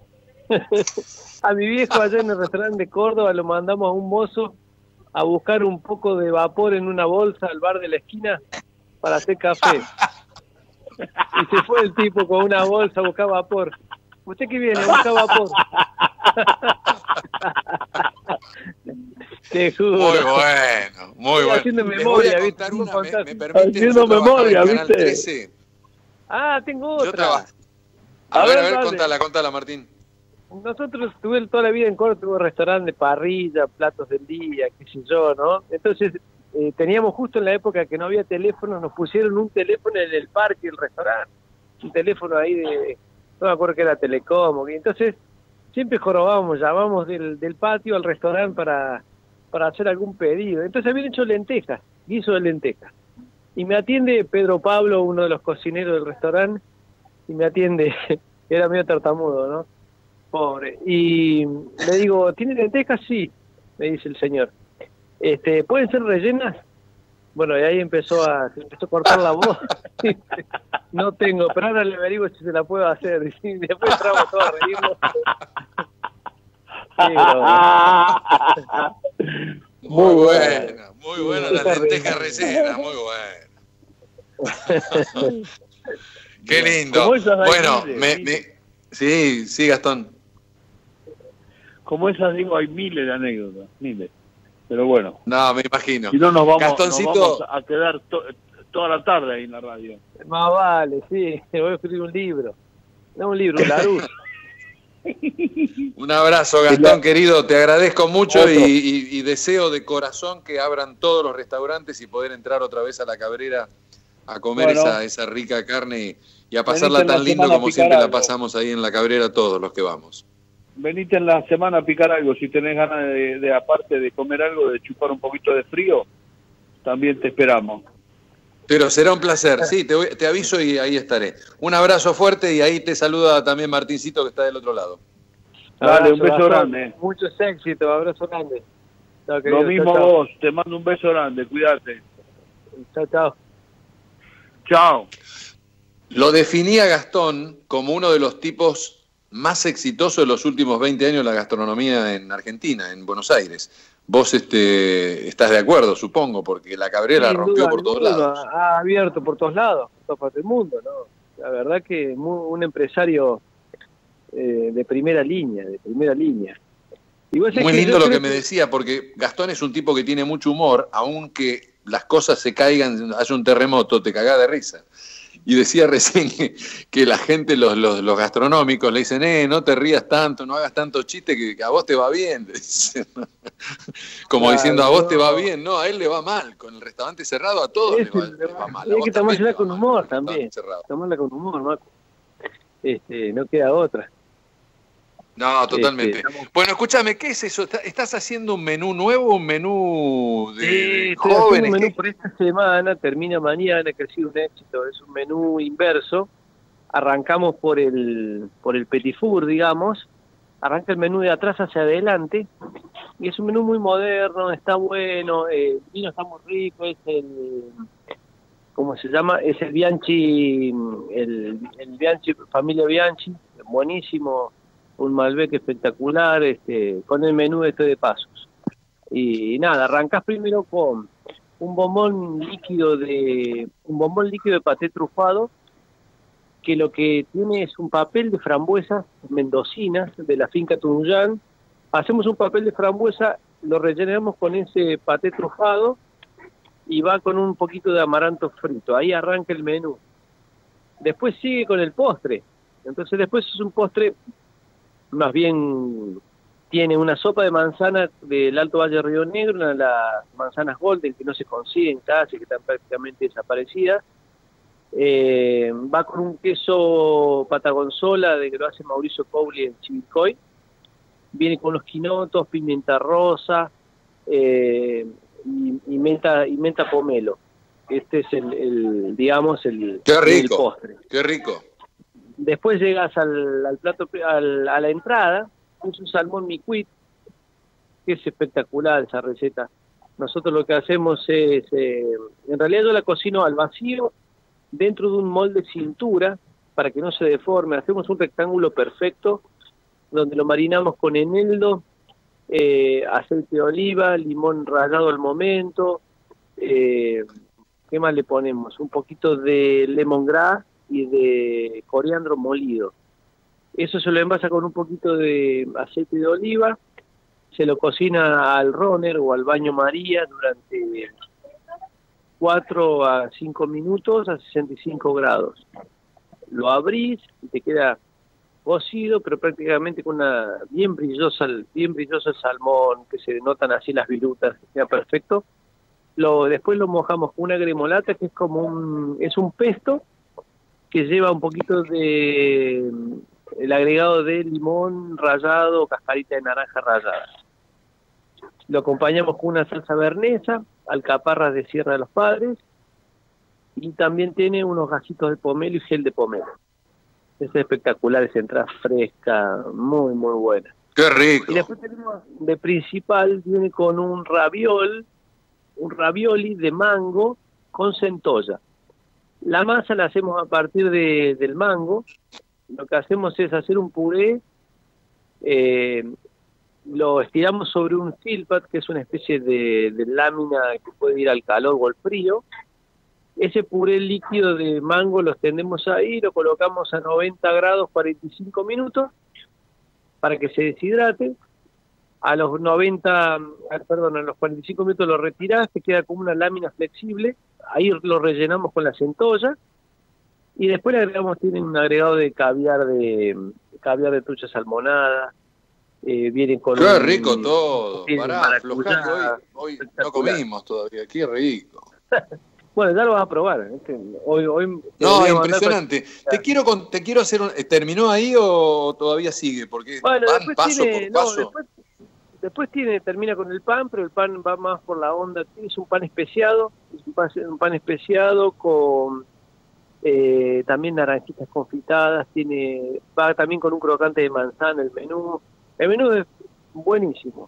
A mi viejo allá en el restaurante de Córdoba lo mandamos a un mozo a buscar un poco de vapor en una bolsa al bar de la esquina para hacer café. Y se fue el tipo con una bolsa a buscar vapor. ¿Usted qué viene? A buscar vapor. Te juro. Muy bueno, muy Estoy bueno. haciendo Les memoria, voy a ¿viste? contar una, me, me permiten, Haciendo yo trabajaba memoria, en Canal ¿viste? trece. Ah, tengo Yo otra. trabajaba. A, A ver, ver, a ver, dale. contala, contala, Martín. Nosotros tuve toda la vida en Córdoba, tuve restaurante de parrilla, platos del día, qué sé yo, ¿no? Entonces, eh, teníamos justo en la época que no había teléfono, nos pusieron un teléfono en el parque del restaurante. Un teléfono ahí de, no me acuerdo que era Telecom. Y entonces, siempre jorobábamos, llamábamos del, del patio al restaurante para, para hacer algún pedido. Entonces habían hecho lentejas, guiso de lentejas. Y me atiende Pedro Pablo, uno de los cocineros del restaurante, y me atiende, era medio tartamudo, ¿no? Pobre. Y le digo, ¿tiene lentejas? Sí, me dice el señor. Este, ¿pueden ser rellenas? Bueno, y ahí empezó a, se empezó a cortar la voz. No tengo, pero ahora le averiguo si se la puedo hacer. Y después entramos todos a reírnos. Sí, muy buena, muy buena la lenteja rellena, muy buena. Qué lindo. Bueno, me, me... sí, sí, Gastón. Como esas, digo, hay miles de anécdotas, miles. Pero bueno. No, me imagino. Si no, nos vamos, Gastoncito... nos vamos a quedar to toda la tarde ahí en la radio. Más vale, sí. Voy a escribir un libro. No un libro, un Larousse. Un abrazo, Gastón, querido. Te agradezco mucho y, y, y deseo de corazón que abran todos los restaurantes y poder entrar otra vez a la Cabrera a comer bueno, esa, esa rica carne y, y a pasarla tan lindo como siempre algo. La pasamos ahí en la Cabrera todos los que vamos. Venite en la semana a picar algo, si tenés ganas de, de, aparte de comer algo, de chupar un poquito de frío, también te esperamos. Pero será un placer, sí, te, voy, te aviso y ahí estaré. Un abrazo fuerte y ahí te saluda también Martincito que está del otro lado. Dale, un beso grande. Muchos éxitos, abrazo grande. Chao, querido, lo mismo chao, chao. Vos, te mando un beso grande, cuídate. Chao, chao. Chao. Lo definía Gastón como uno de los tipos más exitoso de los últimos veinte años de la gastronomía en Argentina, en Buenos Aires. Vos este, estás de acuerdo, supongo, porque la Cabrera sí, rompió duda, por todos duda. lados. Ha abierto por todos lados, por todas partes del mundo, ¿no? La verdad que muy, un empresario eh, de primera línea, de primera línea. Y vos muy lindo lo que, que me decía, porque Gastón es un tipo que tiene mucho humor, aunque las cosas se caigan, haya un terremoto, te cagás de risa. Y decía recién que, que la gente, los, los, los gastronómicos, le dicen, eh, no te rías tanto, no hagas tantos chistes, que, que a vos te va bien. Dicen, ¿no? Como claro, diciendo, a vos no. te va bien. No, a él le va mal. Con el restaurante cerrado, a todos le va, le va mal. Hay que tomársela con humor también. Tomarla con humor, Marco. Este, no queda otra. No, totalmente. Este, bueno, escúchame, ¿qué es eso? ¿Estás haciendo un menú nuevo, un menú de, sí, de jóvenes? Un menú por esta semana, termina mañana, que ha sido un éxito. Es un menú inverso. Arrancamos por el por el petit four, digamos. Arranca el menú de atrás hacia adelante. Y es un menú muy moderno, está bueno, eh, el vino está muy rico, es el... ¿Cómo se llama? Es el Bianchi, el, el Bianchi, familia Bianchi, buenísimo. un Malbec espectacular, este, con el menú este de pasos. Y, y nada, arrancás primero con un bombón líquido de un bombón líquido de paté trufado, que lo que tiene es un papel de frambuesas mendocinas de la finca Tunuyán. Hacemos un papel de frambuesa, lo rellenamos con ese paté trufado y va con un poquito de amaranto frito. Ahí arranca el menú. Después sigue con el postre. Entonces después es un postre, más bien tiene una sopa de manzana del Alto Valle de Río Negro, una de las manzanas golden que no se consiguen casi, que están prácticamente desaparecidas. Eh, va con un queso patagonzola de que lo hace Mauricio Pauli en Chivilcoy. Viene con los quinotos, pimienta rosa eh, y, y menta y menta pomelo. Este es el, el digamos, el, qué rico, el postre. Qué rico. Después llegas al, al plato, al, a la entrada, es un salmón micuit, que es espectacular esa receta. Nosotros lo que hacemos es, eh, en realidad yo la cocino al vacío, dentro de un molde cintura, para que no se deforme. Hacemos un rectángulo perfecto, donde lo marinamos con eneldo, eh, aceite de oliva, limón rallado al momento, eh, ¿qué más le ponemos? Un poquito de lemongrass y de coriandro molido. Eso se lo envasa con un poquito de aceite de oliva, se lo cocina al runner o al baño María durante cuatro a cinco minutos a sesenta y cinco grados. Lo abrís y te queda cocido, pero prácticamente con una bien brillosa, bien brilloso el salmón, que se notan así las virutas, que queda perfecto. Lo, después lo mojamos con una gremolata, que es como un, es un pesto que lleva un poquito de el agregado de limón rallado o cascarita de naranja rallada. Lo acompañamos con una salsa bernesa, alcaparras de Sierra de los Padres, y también tiene unos gajitos de pomelo y gel de pomelo. Es espectacular, esa entrada fresca, muy, muy buena. ¡Qué rico! Y después tenemos, de principal, viene con un raviol, un ravioli de mango con centolla. La masa la hacemos a partir de, del mango. Lo que hacemos es hacer un puré, eh, lo estiramos sobre un silpat, que es una especie de, de lámina que puede ir al calor o al frío. Ese puré líquido de mango lo extendemos ahí, lo colocamos a noventa grados cuarenta y cinco minutos para que se deshidrate. A los noventa, perdón, a los cuarenta y cinco minutos lo retirás, te queda como una lámina flexible. Ahí lo rellenamos con la centolla y después le agregamos, tienen un agregado de caviar de caviar de trucha salmonada. Eh, vienen con qué un, rico todo. Pará, aflojando, hoy, hoy no comimos todavía, qué rico. Bueno, ya lo vas a probar. ¿Este? Hoy, hoy no, impresionante. Te quiero, con, te quiero hacer un... ¿Terminó ahí o todavía sigue? Porque bueno, van paso tiene, por paso. No, después, después tiene, termina con el pan, pero el pan va más por la onda. Es un pan especiado, es un pan, un pan especiado con eh, también naranjitas confitadas. Tiene, va también con un crocante de manzana el menú. El menú es buenísimo.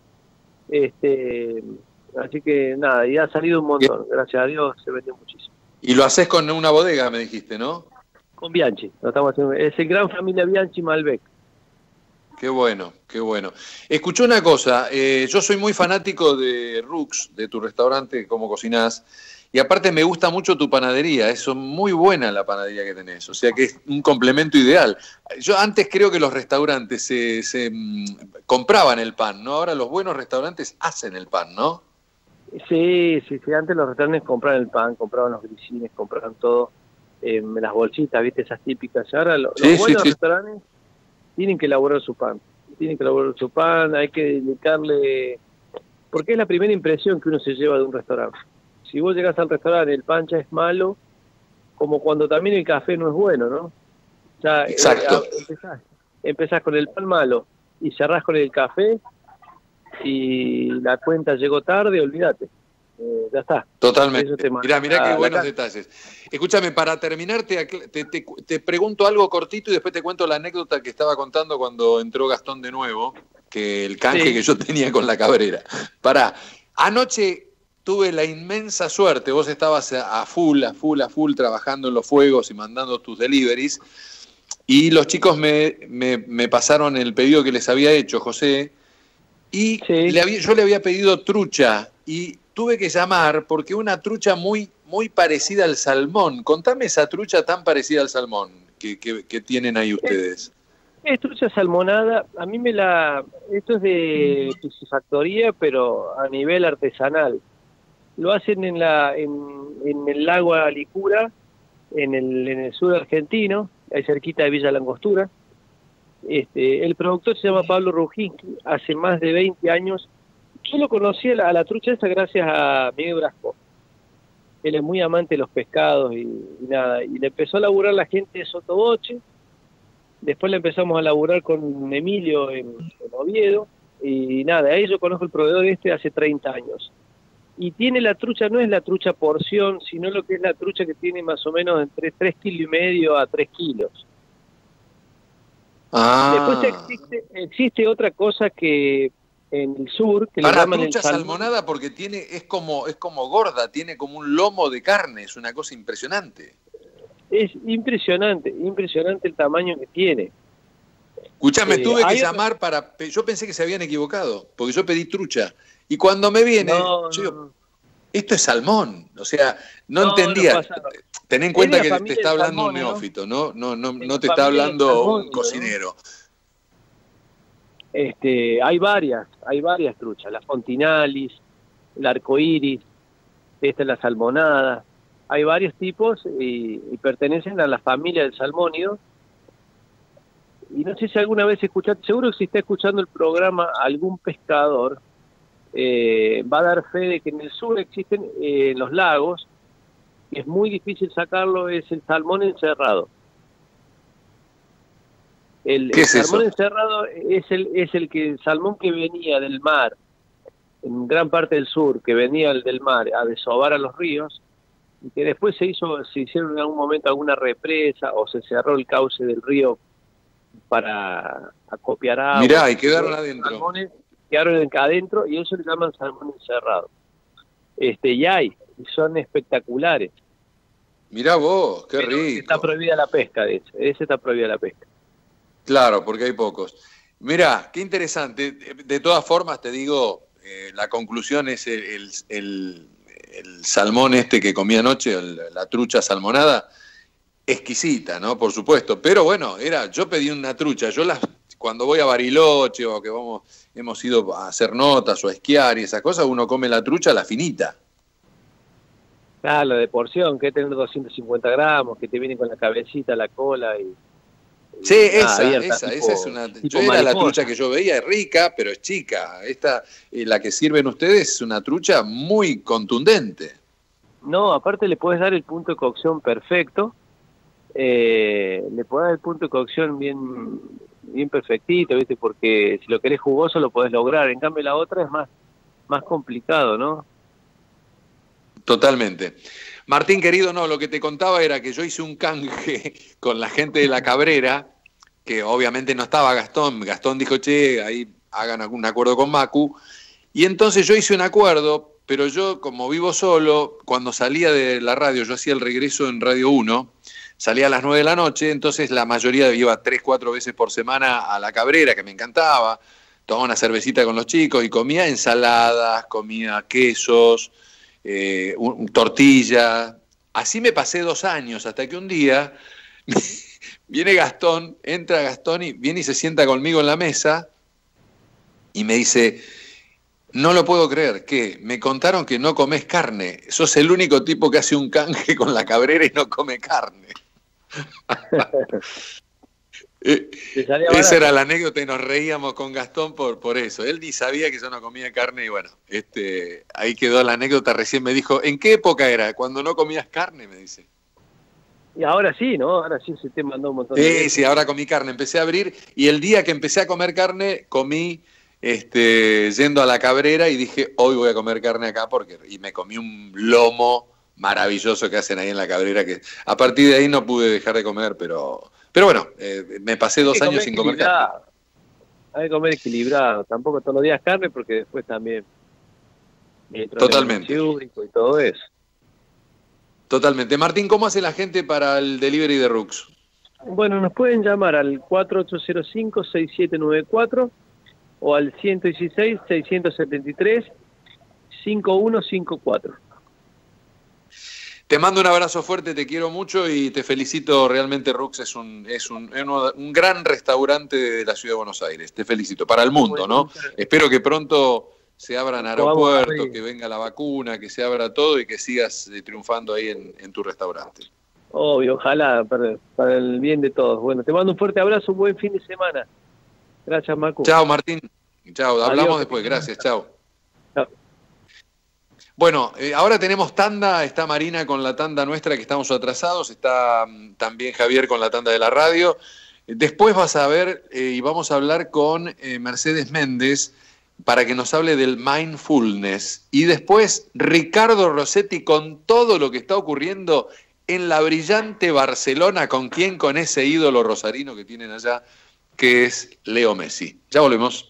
Este... Así que nada, y ha salido un montón, gracias a Dios se vendió muchísimo. Y lo haces con una bodega, me dijiste, ¿no? Con Bianchi, lo estamos haciendo, es el Gran Familia Bianchi Malbec. Qué bueno, qué bueno. Escuchó una cosa, eh, yo soy muy fanático de Rux, de tu restaurante, cómo cocinás, y aparte me gusta mucho tu panadería, es muy buena la panadería que tenés, o sea que es un complemento ideal. Yo antes creo que los restaurantes se, se mmm, compraban el pan, ¿no? Ahora los buenos restaurantes hacen el pan, ¿no? Sí, sí, sí, antes los restaurantes compraban el pan, compraban los grisines, compraban todo, eh, las bolsitas, ¿viste? Esas típicas. Ahora lo, sí, los buenos sí, sí. restaurantes tienen que elaborar su pan, tienen que elaborar su pan, hay que dedicarle, porque es la primera impresión que uno se lleva de un restaurante. Si vos llegás al restaurante y el pan ya es malo, como cuando también el café no es bueno, ¿no? O sea, exacto. Eh, empezás, empezás con el pan malo y cerrás con el café, y la cuenta llegó tarde, olvídate, eh, ya está. Totalmente. Mirá, mirá qué buenos detalles. Escúchame, para terminar, te, te, te, te pregunto algo cortito y después te cuento la anécdota que estaba contando cuando entró Gastón de nuevo, que el canje sí. que yo tenía con la Cabrera. Pará, anoche tuve la inmensa suerte, vos estabas a full, a full, a full, trabajando en los fuegos y mandando tus deliveries, y los chicos me, me, me pasaron el pedido que les había hecho José, y Sí. le había, yo le había pedido trucha, y tuve que llamar porque una trucha muy, muy parecida al salmón. Contame esa trucha tan parecida al salmón que, que, que tienen ahí ustedes. Es trucha salmonada, a mí me la... Esto es de piscifactoría, pero a nivel artesanal. Lo hacen en la en, en el lago Alicura, en el, en el sur argentino, ahí cerquita de Villa Langostura. Este, el productor se llama Pablo Rujinski, hace más de veinte años. Yo lo conocí a la, a la trucha esta gracias a Miguel Brasco. Él es muy amante de los pescados y, y nada, y le empezó a laburar la gente de Sotoboche. Después le empezamos a laburar con Emilio en, en Oviedo, y nada, ahí yo conozco el proveedor este hace treinta años. Y tiene la trucha, no es la trucha porción, sino lo que es la trucha que tiene más o menos entre tres kilos y medio a tres kilos. Ah. Después existe, existe otra cosa que en el sur, que Para le llaman trucha el salmón. salmonada porque tiene, es como, es como gorda, tiene como un lomo de carne, es una cosa impresionante. Es impresionante, impresionante el tamaño que tiene. Escuchame, Eh, tuve que hay llamar otra- para... pe- Yo pensé que se habían equivocado, porque yo pedí trucha. Y cuando me viene, No, yo no, digo, esto es salmón. O sea, no, No, entendía. no pasa nada. Ten en Es cuenta de la que te familia está del hablando un salmón, ¿no? neófito, ¿no? No, no, De no la te está familia del hablando salmón, un ¿no? cocinero. Este, hay varias, hay varias truchas, la Fontinalis, el arcoíris, esta es la salmonada, hay varios tipos y, y pertenecen a la familia del salmónido. Y no sé si alguna vez escuchaste, seguro que si está escuchando el programa algún pescador, eh, va a dar fe de que en el sur existen eh, en los lagos, y es muy difícil sacarlo, es el salmón encerrado. El, ¿Qué el es salmón eso? encerrado es el es el que el salmón que venía del mar, en gran parte del sur, que venía del mar a desovar a los ríos, y que después se hizo, se hicieron en algún momento alguna represa o se cerró el cauce del río para acopiar agua. Mirá, y quedaron Los adentro. salmones quedaron en- adentro y eso le llaman salmón encerrado. Este, y hay, y son espectaculares. Mirá vos, qué Pero rico. está prohibida la pesca, de ese, ese está prohibida la pesca. Claro, porque hay pocos. Mirá, qué interesante. De todas formas, te digo, eh, la conclusión es el, el, el- el salmón este que comí anoche, el- la trucha salmonada, exquisita, ¿no? Por supuesto. Pero bueno, era, yo pedí una trucha. Yo las, cuando voy a Bariloche o que vamos, hemos ido a hacer notas o a esquiar y esas cosas, uno come la trucha, la finita. Ah, la de porción, que tener doscientos cincuenta gramos, que te viene con la cabecita, la cola y... Sí, y esa, nada, abierta, esa, tipo- esa es una. tipo Yo era la mariposa. trucha que yo veía, es rica, pero es chica. Esta, eh, la que sirven ustedes, es una trucha muy contundente. No, aparte le puedes dar el punto de cocción perfecto, eh, le puedes dar el punto de cocción bien bien perfectito, ¿viste? Porque si lo querés jugoso lo podés lograr, en cambio la otra es más, más complicado, ¿no? Totalmente. Martín, querido, no, lo que te contaba era que yo hice un canje con la gente de la Cabrera, que obviamente no estaba Gastón. Gastón dijo, che, ahí hagan algún acuerdo con Macu. Y entonces yo hice un acuerdo, pero yo, como vivo solo, cuando salía de la radio, yo hacía el regreso en Radio uno, salía a las nueve de la noche, entonces la mayoría iba tres, cuatro veces por semana a la Cabrera, que me encantaba, tomaba una cervecita con los chicos y comía ensaladas, comía quesos, eh, un, tortilla. Así me pasé dos años, hasta que un día viene Gastón, entra Gastón y viene y se sienta conmigo en la mesa y me dice, no lo puedo creer, ¿qué? Me contaron que no comés carne, sos el único tipo que hace un canje con la Cabrera y no come carne. Eh, esa era la anécdota y nos reíamos con Gastón por, por eso. Él ni sabía que yo no comía carne y bueno, este, ahí quedó la anécdota. Recién me dijo, ¿en qué época era? ¿Cuando no comías carne? Me dice. Y ahora sí, ¿no? Ahora sí se te mandó un montón de Sí, veces. sí, ahora comí carne. Empecé a abrir y el día que empecé a comer carne, comí este, yendo a la Cabrera y dije, hoy voy a comer carne acá porque y me comí un lomo maravilloso que hacen ahí en la Cabrera, que a partir de ahí no pude dejar de comer, pero pero bueno, eh, me pasé dos años sin comer carne. Hay que comer equilibrado, tampoco todos los días carne porque después también entra Totalmente. el hídrico y todo eso. Totalmente. Martín, ¿cómo hace la gente para el delivery de Rux? Bueno, nos pueden llamar al cuatro ocho cero cinco, seis siete nueve cuatro o al ciento dieciséis, seiscientos setenta y tres, cincuenta y uno cincuenta y cuatro. Te mando un abrazo fuerte, te quiero mucho y te felicito. Realmente Rux es un, es un, un gran restaurante de la ciudad de Buenos Aires. Te felicito. Para el mundo, ¿no? Espero que pronto se abran aeropuertos, que venga la vacuna, que se abra todo y que sigas triunfando ahí en, en tu restaurante. Obvio, ojalá, para, para el bien de todos. Bueno, te mando un fuerte abrazo, un buen fin de semana. Gracias, Macu. Chao, Martín. Chao, hablamos Adiós. después. Gracias, chao. Chao. Bueno, eh, ahora tenemos tanda, está Marina con la tanda nuestra que estamos atrasados, está um, también Javier con la tanda de la radio. Después vas a ver eh, y vamos a hablar con eh, Mercedes Méndez para que nos hable del mindfulness. Y después Ricardo Rossetti con todo lo que está ocurriendo en la brillante Barcelona. ¿Con quién? Con ese ídolo rosarino que tienen allá, que es Leo Messi. Ya volvemos.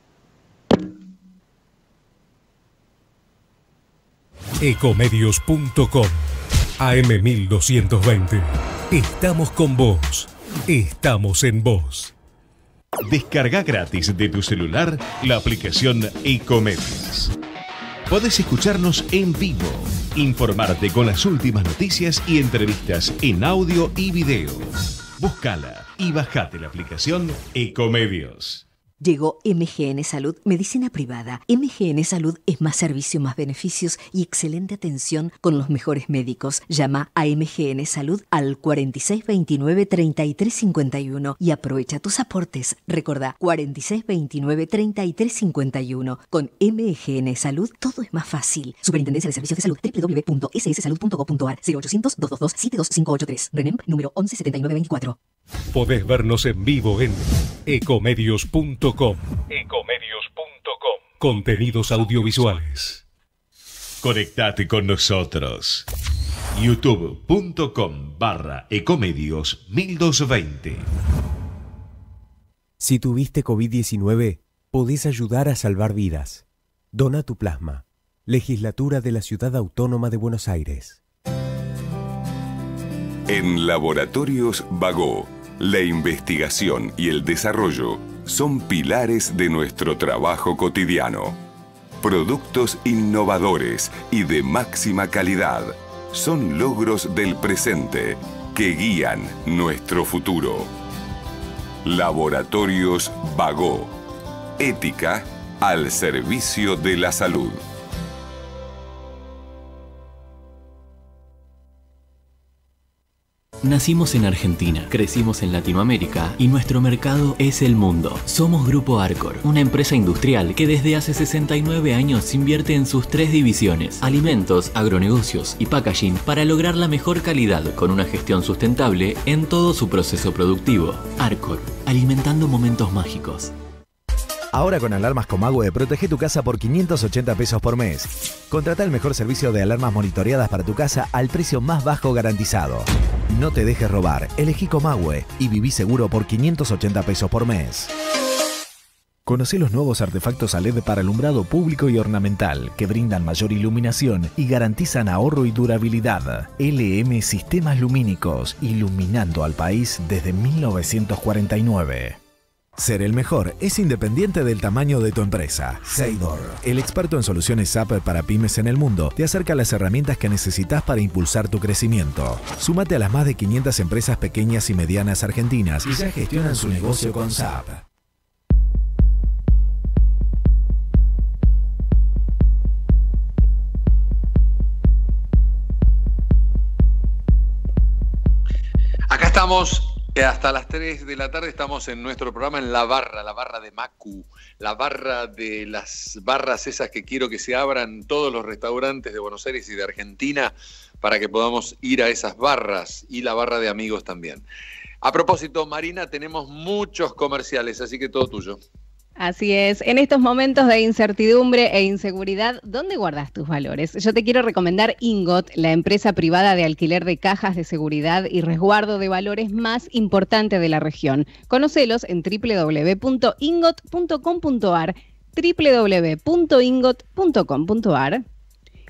Ecomedios punto com A M mil doscientos veinte. Estamos con vos. Estamos en vos. Descarga gratis de tu celular la aplicación Ecomedios. Podés escucharnos en vivo, informarte con las últimas noticias y entrevistas en audio y video. Búscala y bajate la aplicación Ecomedios. Llegó M G N Salud, medicina privada. M G N Salud es más servicio, más beneficios y excelente atención con los mejores médicos. Llama a M G N Salud al cuatro seis dos nueve, tres tres cinco uno y aprovecha tus aportes. Recordá, cuatro seis dos nueve, tres tres cinco uno. Con M G N Salud todo es más fácil. Superintendencia de Servicios de Salud, w w w punto s s salud punto gov punto a r, cero ochocientos, dos dos dos, siete dos cinco ocho tres. RENEM número once setenta y nueve veinticuatro. Podés vernos en vivo en ecomedios punto com. Ecomedios punto com. Contenidos audiovisuales. Conectate con nosotros. youtube punto com barra ecomedios mil doscientos veinte. Si tuviste COVID diecinueve, podés ayudar a salvar vidas. Dona tu plasma. Legislatura de la Ciudad Autónoma de Buenos Aires. En Laboratorios Bagó, la investigación y el desarrollo son pilares de nuestro trabajo cotidiano. Productos innovadores y de máxima calidad son logros del presente que guían nuestro futuro. Laboratorios Bagó. Ética al servicio de la salud. Nacimos en Argentina, crecimos en Latinoamérica y nuestro mercado es el mundo. Somos Grupo Arcor, una empresa industrial que desde hace sesenta y nueve años invierte en sus tres divisiones: alimentos, agronegocios y packaging, para lograr la mejor calidad con una gestión sustentable en todo su proceso productivo. Arcor, alimentando momentos mágicos. Ahora con alarmas Comahue, protege tu casa por quinientos ochenta pesos por mes. Contrata el mejor servicio de alarmas monitoreadas para tu casa al precio más bajo garantizado. No te dejes robar, elegí Comahue y viví seguro por quinientos ochenta pesos por mes. Conocé los nuevos artefactos a L E D para alumbrado público y ornamental que brindan mayor iluminación y garantizan ahorro y durabilidad. L M Sistemas Lumínicos, iluminando al país desde mil novecientos cuarenta y nueve. Ser el mejor es independiente del tamaño de tu empresa. Seidor, el experto en soluciones S A P para pymes en el mundo, te acerca las herramientas que necesitas para impulsar tu crecimiento. Súmate a las más de quinientas empresas pequeñas y medianas argentinas y ya gestionan su negocio con S A P. Acá estamos. Que hasta las tres de la tarde estamos en nuestro programa en La Barra, la barra de Macu, la barra de las barras esas que quiero que se abran todos los restaurantes de Buenos Aires y de Argentina para que podamos ir a esas barras, y la barra de amigos también. A propósito, Marina, tenemos muchos comerciales, así que todo tuyo. Así es, en estos momentos de incertidumbre e inseguridad, ¿dónde guardas tus valores? Yo te quiero recomendar Ingot, la empresa privada de alquiler de cajas de seguridad y resguardo de valores más importante de la región. Conocelos en w w w punto ingot punto com punto a r, w w w punto ingot punto com punto a r.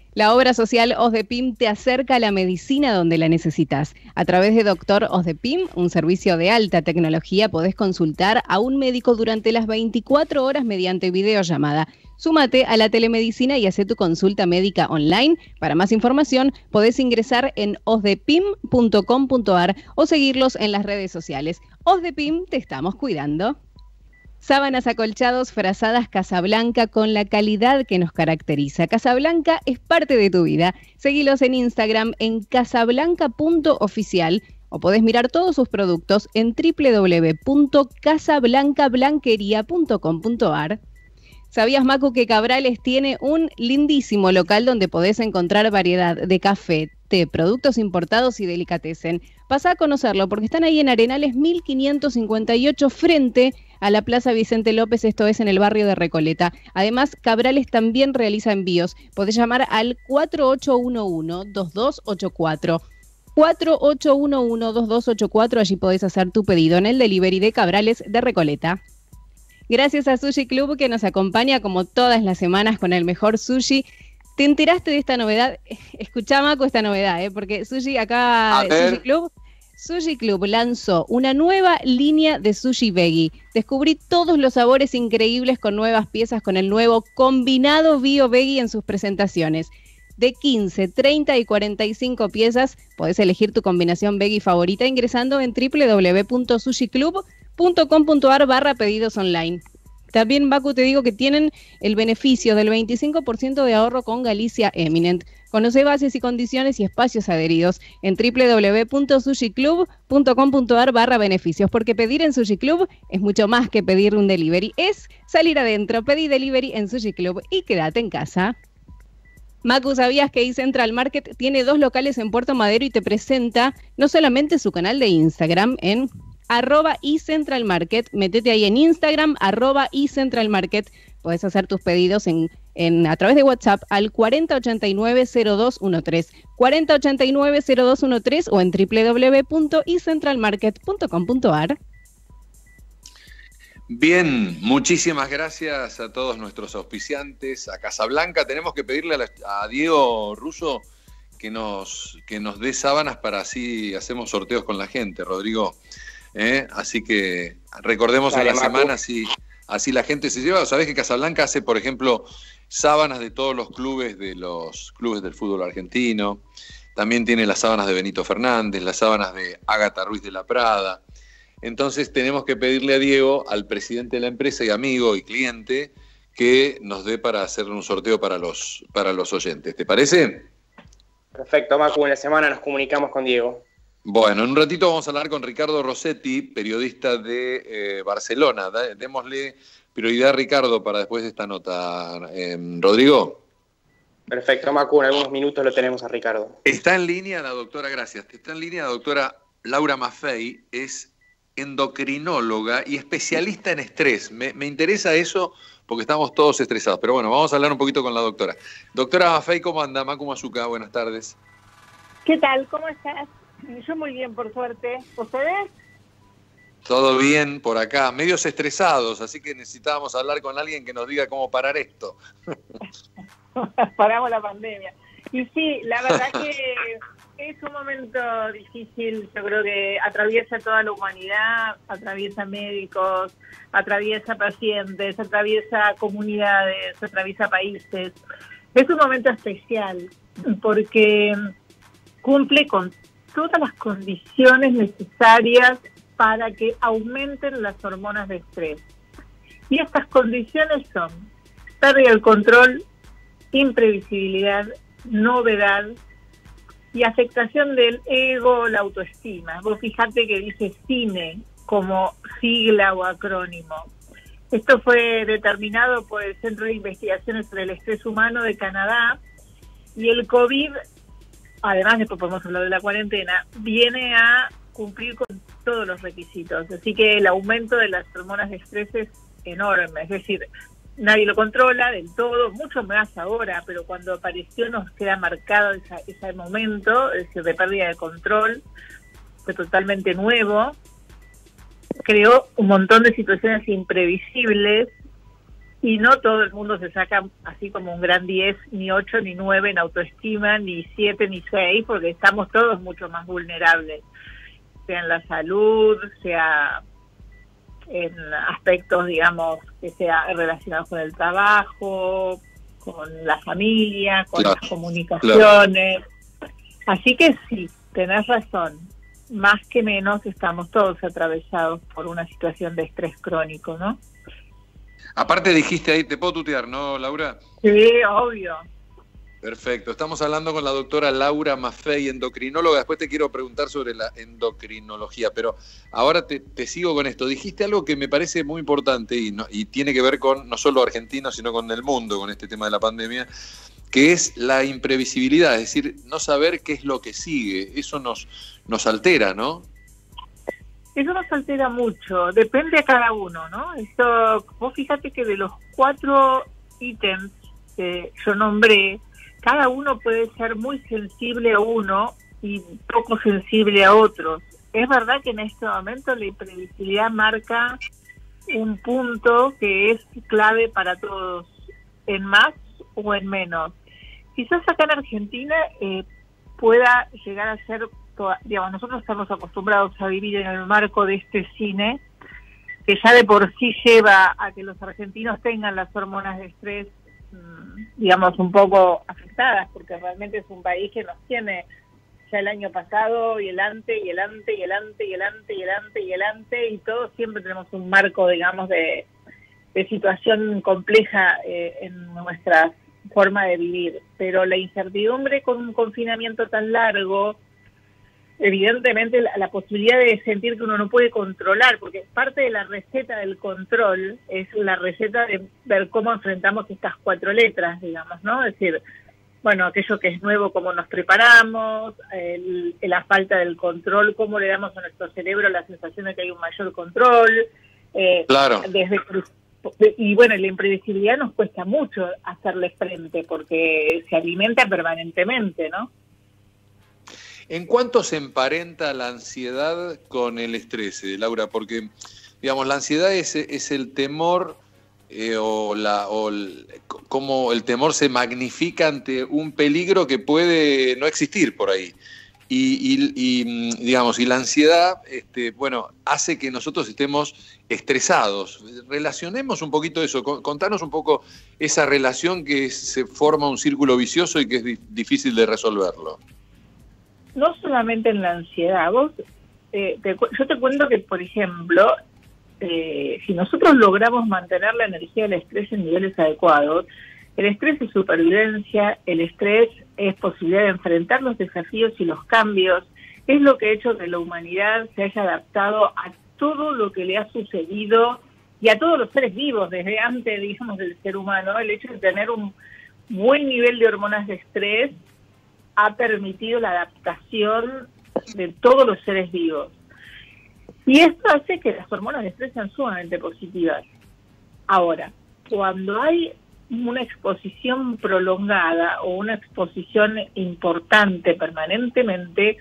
La obra social OSDEPIM te acerca a la medicina donde la necesitas. A través de Doctor OSDEPIM, un servicio de alta tecnología, podés consultar a un médico durante las veinticuatro horas mediante videollamada. Súmate a la telemedicina y haz tu consulta médica online. Para más información, podés ingresar en osdepim punto com punto ar o seguirlos en las redes sociales. OSDEPIM, te estamos cuidando. Sábanas acolchados frazadas Casablanca con la calidad que nos caracteriza. Casablanca es parte de tu vida. Seguilos en Instagram en casablanca punto oficial o podés mirar todos sus productos en doble u doble u doble u punto casablanca blanquería punto com punto ar. ¿Sabías, Macu, que Cabrales tiene un lindísimo local donde podés encontrar variedad de café, té, productos importados y delicatessen? Pasá a conocerlo porque están ahí en Arenales mil quinientos cincuenta y ocho frente a la Plaza Vicente López, esto es en el barrio de Recoleta. Además, Cabrales también realiza envíos. Podés llamar al cuatro ocho uno uno, dos dos ocho cuatro. cuatro ocho uno uno, dos dos ocho cuatro, allí podés hacer tu pedido en el delivery de Cabrales de Recoleta. Gracias a Sushi Club que nos acompaña como todas las semanas con el mejor sushi. ¿Te enteraste de esta novedad? Escuchá, Maco, esta novedad, ¿eh? Porque Sushi acá, Sushi Club, Sushi Club lanzó una nueva línea de sushi veggie. Descubrí todos los sabores increíbles con nuevas piezas, con el nuevo combinado bio veggie en sus presentaciones. De quince, treinta y cuarenta y cinco piezas, podés elegir tu combinación veggie favorita ingresando en doble u doble u doble u punto sushi club punto com punto ar barra pedidos online. También, Bacu, te digo que tienen el beneficio del veinticinco por ciento de ahorro con Galicia Eminent. Conoce bases y condiciones y espacios adheridos en doble u doble u doble u punto sushi club punto com punto ar barra beneficios, porque pedir en Sushi Club es mucho más que pedir un delivery, es salir adentro, pedí delivery en Sushi Club y quédate en casa. Macu, ¿sabías que iCentral Market tiene dos locales en Puerto Madero y te presenta no solamente su canal de Instagram en arroba iCentralMarket? Metete ahí en Instagram, arroba iCentralMarket. Podés hacer tus pedidos en, en, a través de WhatsApp al cuarenta ochenta y nueve cero dos trece, cuarenta ochenta y nueve cero dos trece o en doble u doble u doble u punto icentralmarket punto com punto ar. Bien, muchísimas gracias a todos nuestros auspiciantes, a Casablanca. Tenemos que pedirle a, la, a Diego Russo que nos, que nos dé sábanas para así hacemos sorteos con la gente, Rodrigo. ¿Eh? Así que recordemos en la semana, así, así la gente se lleva. Sabés que Casablanca hace, por ejemplo, sábanas de todos los clubes de los clubes del fútbol argentino. También tiene las sábanas de Benito Fernández, las sábanas de Ágata Ruiz de la Prada. Entonces tenemos que pedirle a Diego, al presidente de la empresa y amigo y cliente, que nos dé para hacer un sorteo para los, para los oyentes. ¿Te parece? Perfecto, Macu. En la semana nos comunicamos con Diego. Bueno, en un ratito vamos a hablar con Ricardo Rossetti, periodista de eh, Barcelona. Da, démosle prioridad a Ricardo para después de esta nota. Eh, Rodrigo. Perfecto, Macu. En algunos minutos lo tenemos a Ricardo. Está en línea la doctora, gracias. Está en línea la doctora Laura Maffei, es endocrinóloga y especialista en estrés. Me, me interesa eso porque estamos todos estresados. Pero bueno, vamos a hablar un poquito con la doctora. Doctora Maffei, ¿cómo anda? Macu Mazuka, buenas tardes. ¿Qué tal? ¿Cómo estás? Yo muy bien, por suerte. ¿Ustedes? Todo bien por acá, medios estresados, así que necesitábamos hablar con alguien que nos diga cómo parar esto. Paramos la pandemia. Y sí, la verdad que es un momento difícil, yo creo que atraviesa toda la humanidad, atraviesa médicos, atraviesa pacientes, atraviesa comunidades, atraviesa países. Es un momento especial porque cumple con todas las condiciones necesarias para que aumenten las hormonas de estrés. Y estas condiciones son pérdida del control, imprevisibilidad, novedad y afectación del ego, la autoestima. Vos fijate que dice CINE como sigla o acrónimo. Esto fue determinado por el Centro de Investigaciones sobre el Estrés Humano de Canadá, y el COVID, además después podemos hablar de la cuarentena, viene a cumplir con todos los requisitos. Así que el aumento de las hormonas de estrés es enorme, es decir, nadie lo controla del todo, mucho más ahora, pero cuando apareció nos queda marcado esa, ese momento, es decir, de pérdida de control, fue totalmente nuevo, creó un montón de situaciones imprevisibles y no todo el mundo se saca así como un gran diez, ni ocho, ni nueve en autoestima, ni siete, ni seis, porque estamos todos mucho más vulnerables, sea en la salud, sea en aspectos, digamos, que sea relacionados con el trabajo, con la familia, con claro, las comunicaciones. Claro. Así que sí, tenés razón. Más que menos estamos todos atravesados por una situación de estrés crónico, ¿no? Aparte dijiste ahí, te puedo tutear, ¿no, Laura? Sí, obvio. Perfecto. Estamos hablando con la doctora Laura Maffei, endocrinóloga. Después te quiero preguntar sobre la endocrinología, pero ahora te, te sigo con esto. Dijiste algo que me parece muy importante y, no, y tiene que ver con no solo argentinos, sino con el mundo, con este tema de la pandemia, que es la imprevisibilidad, es decir, no saber qué es lo que sigue. Eso nos, nos altera, ¿no? Eso nos altera mucho, depende de cada uno, ¿no? Esto, vos fíjate que de los cuatro ítems que yo nombré, cada uno puede ser muy sensible a uno y poco sensible a otros. Es verdad que en este momento la imprevisibilidad marca un punto que es clave para todos, en más o en menos. Quizás acá en Argentina eh, pueda llegar a ser, digamos, nosotros estamos acostumbrados a vivir en el marco de este cine, que ya de por sí lleva a que los argentinos tengan las hormonas de estrés, digamos, un poco afectadas, porque realmente es un país que nos tiene ya el año pasado y el ante y el ante y el ante y el ante y el ante y el ante y todos siempre tenemos un marco, digamos, de, de situación compleja eh, en nuestra forma de vivir, pero la incertidumbre con un confinamiento tan largo, evidentemente la, la posibilidad de sentir que uno no puede controlar, porque parte de la receta del control es la receta de ver cómo enfrentamos estas cuatro letras, digamos, ¿no? Es decir, bueno, aquello que es nuevo, cómo nos preparamos, el, la falta del control, cómo le damos a nuestro cerebro la sensación de que hay un mayor control. Eh, claro. Desde, y bueno, la imprevisibilidad nos cuesta mucho hacerle frente, porque se alimenta permanentemente, ¿no? ¿En cuánto se emparenta la ansiedad con el estrés, eh, Laura? Porque, digamos, la ansiedad es, es el temor, eh, o, la, o el, cómo el temor se magnifica ante un peligro que puede no existir por ahí. Y, y, y digamos, y la ansiedad, este, bueno, hace que nosotros estemos estresados. Relacionemos un poquito eso, contanos un poco esa relación que se forma un círculo vicioso y que es di- difícil de resolverlo. No solamente en la ansiedad, vos, eh, te, yo te cuento que, por ejemplo, eh, si nosotros logramos mantener la energía del estrés en niveles adecuados, el estrés es supervivencia, el estrés es posibilidad de enfrentar los desafíos y los cambios, es lo que ha hecho que la humanidad se haya adaptado a todo lo que le ha sucedido y a todos los seres vivos, desde antes, digamos, del ser humano. El hecho de tener un buen nivel de hormonas de estrés ha permitido la adaptación de todos los seres vivos. Y esto hace que las hormonas de estrés sean sumamente positivas. Ahora, cuando hay una exposición prolongada o una exposición importante permanentemente,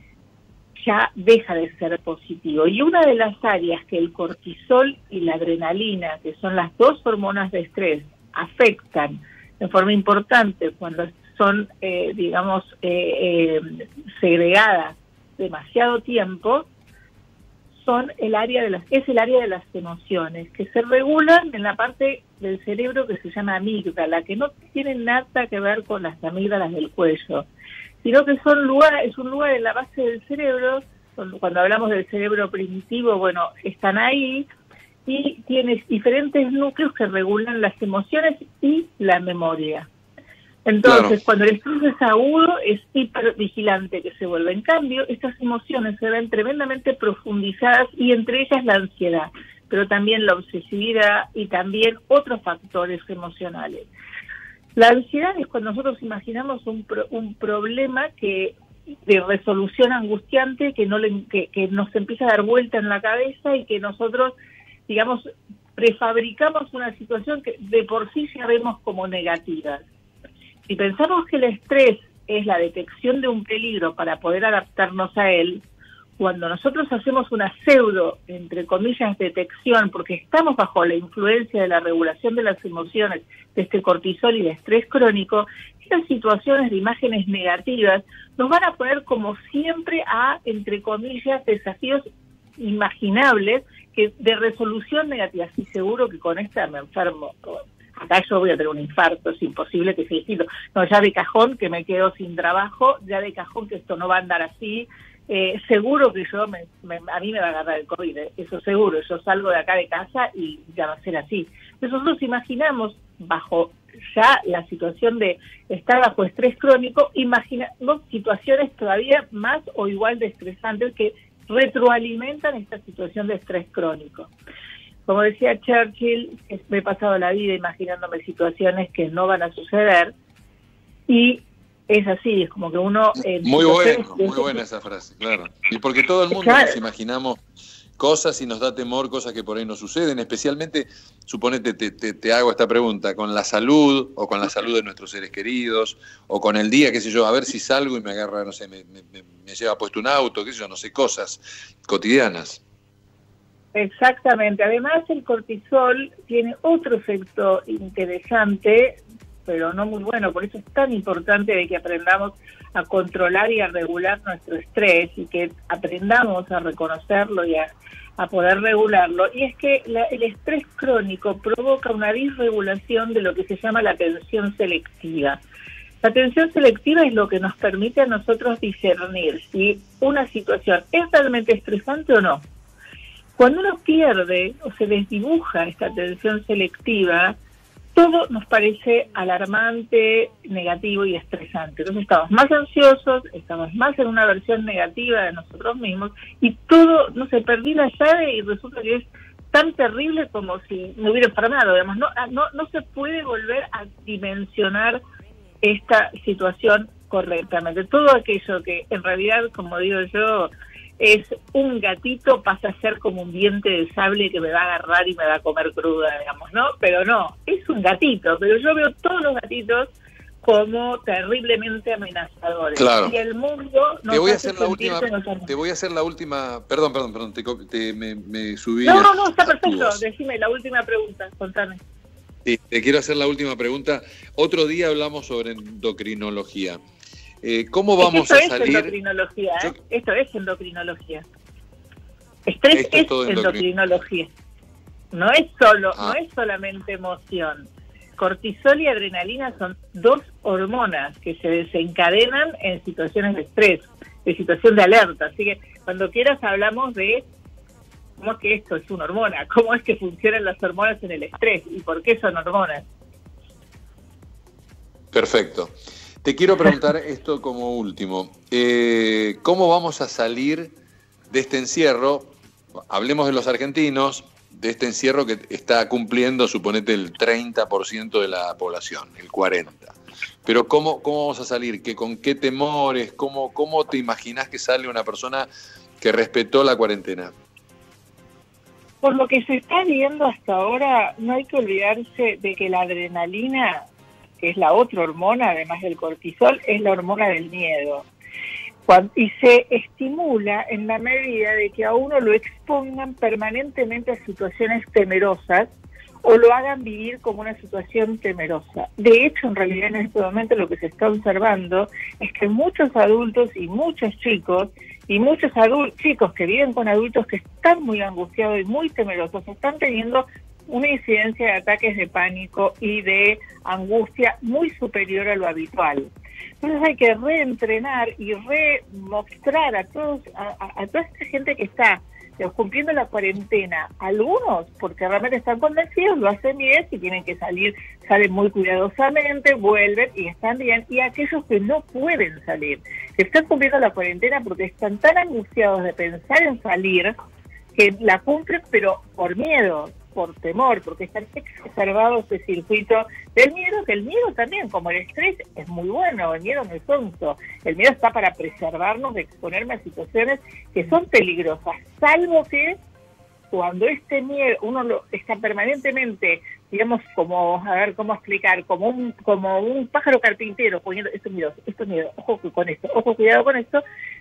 ya deja de ser positivo. Y una de las áreas que el cortisol y la adrenalina, que son las dos hormonas de estrés, afectan de forma importante cuando son, eh, digamos, eh, eh, segregadas demasiado tiempo, son el área de las, es el área de las emociones, que se regulan en la parte del cerebro que se llama amígdala, que no tiene nada que ver con las amígdalas del cuello, sino que son lugar, es un lugar en la base del cerebro. Cuando hablamos del cerebro primitivo, bueno, están ahí, y tienes diferentes núcleos que regulan las emociones y la memoria. Entonces, claro, cuando el estrés es agudo, es hipervigilante que se vuelve. En cambio, estas emociones se ven tremendamente profundizadas, y entre ellas la ansiedad, pero también la obsesividad y también otros factores emocionales. La ansiedad es cuando nosotros imaginamos un, pro, un problema que de resolución angustiante que, no le, que, que nos empieza a dar vuelta en la cabeza y que nosotros, digamos, prefabricamos una situación que de por sí ya vemos como negativa. Si pensamos que el estrés es la detección de un peligro para poder adaptarnos a él, cuando nosotros hacemos una pseudo, entre comillas, detección, porque estamos bajo la influencia de la regulación de las emociones, de este cortisol y de estrés crónico, estas situaciones de imágenes negativas nos van a poner como siempre a, entre comillas, desafíos imaginables que de resolución negativa. Sí, seguro que con esta me enfermo. Acá yo voy a tener un infarto, es imposible que sea distinto. No, ya de cajón que me quedo sin trabajo, ya de cajón que esto no va a andar así. Eh, seguro que yo, me, me, a mí me va a agarrar el COVID, eh, eso seguro. Yo salgo de acá de casa y ya va a ser así. Entonces nosotros imaginamos, bajo ya la situación de estar bajo estrés crónico, imaginamos situaciones todavía más o igual de estresantes que retroalimentan esta situación de estrés crónico. Como decía Churchill, me he pasado la vida imaginándome situaciones que no van a suceder, y es así, es como que uno... Eh, muy bueno, muy buena esa frase, claro. Y porque todo el mundo claro. nos imaginamos cosas y nos da temor, cosas que por ahí no suceden, especialmente, suponete, te, te, te hago esta pregunta, con la salud, o con la salud de nuestros seres queridos, o con el día, qué sé yo, a ver si salgo y me agarra, no sé, me, me, me lleva puesto un auto, qué sé yo, no sé, cosas cotidianas. Exactamente. Además, el cortisol tiene otro efecto interesante, pero no muy bueno. Por eso es tan importante de que aprendamos a controlar y a regular nuestro estrés, y que aprendamos a reconocerlo y a, a poder regularlo. Y es que la, el estrés crónico provoca una disregulación de lo que se llama la atención selectiva. La atención selectiva es lo que nos permite a nosotros discernir si una situación es realmente estresante o no. Cuando uno pierde o se desdibuja esta atención selectiva, todo nos parece alarmante, negativo y estresante. Entonces estamos más ansiosos, estamos más en una versión negativa de nosotros mismos, y todo, no sé, perdí la llave y resulta que es tan terrible como si me hubiera enfermado. Digamos, no, no, no se puede volver a dimensionar esta situación correctamente. Todo aquello que en realidad, como digo yo, es un gatito, pasa a ser como un diente de sable que me va a agarrar y me va a comer cruda, digamos, ¿no? Pero no, es un gatito, pero yo veo todos los gatitos como terriblemente amenazadores. Claro. Y el mundo nos te voy a hace hacer la última, nosotros. Te voy a hacer la última, perdón, perdón, perdón, te, te me, me subí. No, no, no, está perfecto, decime la última pregunta, contame. Sí, te quiero hacer la última pregunta. Otro día hablamos sobre endocrinología. Eh, ¿Cómo vamos es que a esto salir? Es endocrinología, ¿eh? Yo... Esto es endocrinología. Estrés Esto es, es todo endocrinología. No es solo, ah. no es solamente emoción. Cortisol y adrenalina son dos hormonas que se desencadenan en situaciones de estrés, de situación de alerta. Así que cuando quieras hablamos de cómo es que esto es una hormona, cómo es que funcionan las hormonas en el estrés y por qué son hormonas. Perfecto. Te quiero preguntar esto como último. Eh, ¿Cómo vamos a salir de este encierro? Hablemos de los argentinos, de este encierro que está cumpliendo, suponete, el treinta por ciento de la población, el cuarenta por ciento. Pero ¿cómo, cómo vamos a salir? ¿Qué, ¿Con qué temores? ¿Cómo, ¿Cómo te imaginas que sale una persona que respetó la cuarentena? Por lo que se está viendo hasta ahora, no hay que olvidarse de que la adrenalina, que es la otra hormona, además del cortisol, es la hormona del miedo. Y se estimula en la medida de que a uno lo expongan permanentemente a situaciones temerosas o lo hagan vivir como una situación temerosa. De hecho, en realidad en este momento lo que se está observando es que muchos adultos y muchos chicos, y muchos adultos, chicos que viven con adultos que están muy angustiados y muy temerosos, están teniendo una incidencia de ataques de pánico y de angustia muy superior a lo habitual. Entonces hay que reentrenar y remostrar a todos, a, a, a toda esta gente que está cumpliendo la cuarentena, algunos porque realmente están convencidos, lo hacen bien, si tienen que salir, salen muy cuidadosamente, vuelven y están bien, y aquellos que no pueden salir, que están cumpliendo la cuarentena porque están tan angustiados de pensar en salir, que la cumplen pero por miedo, por temor, porque están exacerbados ese circuito del miedo, que el miedo también, como el estrés, es muy bueno, el miedo no es tonto, el miedo está para preservarnos de exponerme a situaciones que son peligrosas, salvo que cuando este miedo, uno lo está permanentemente, digamos, como, a ver cómo explicar, como un como un pájaro carpintero poniendo, esto es miedo, esto es miedo, ojo con esto, ojo, cuidado con esto,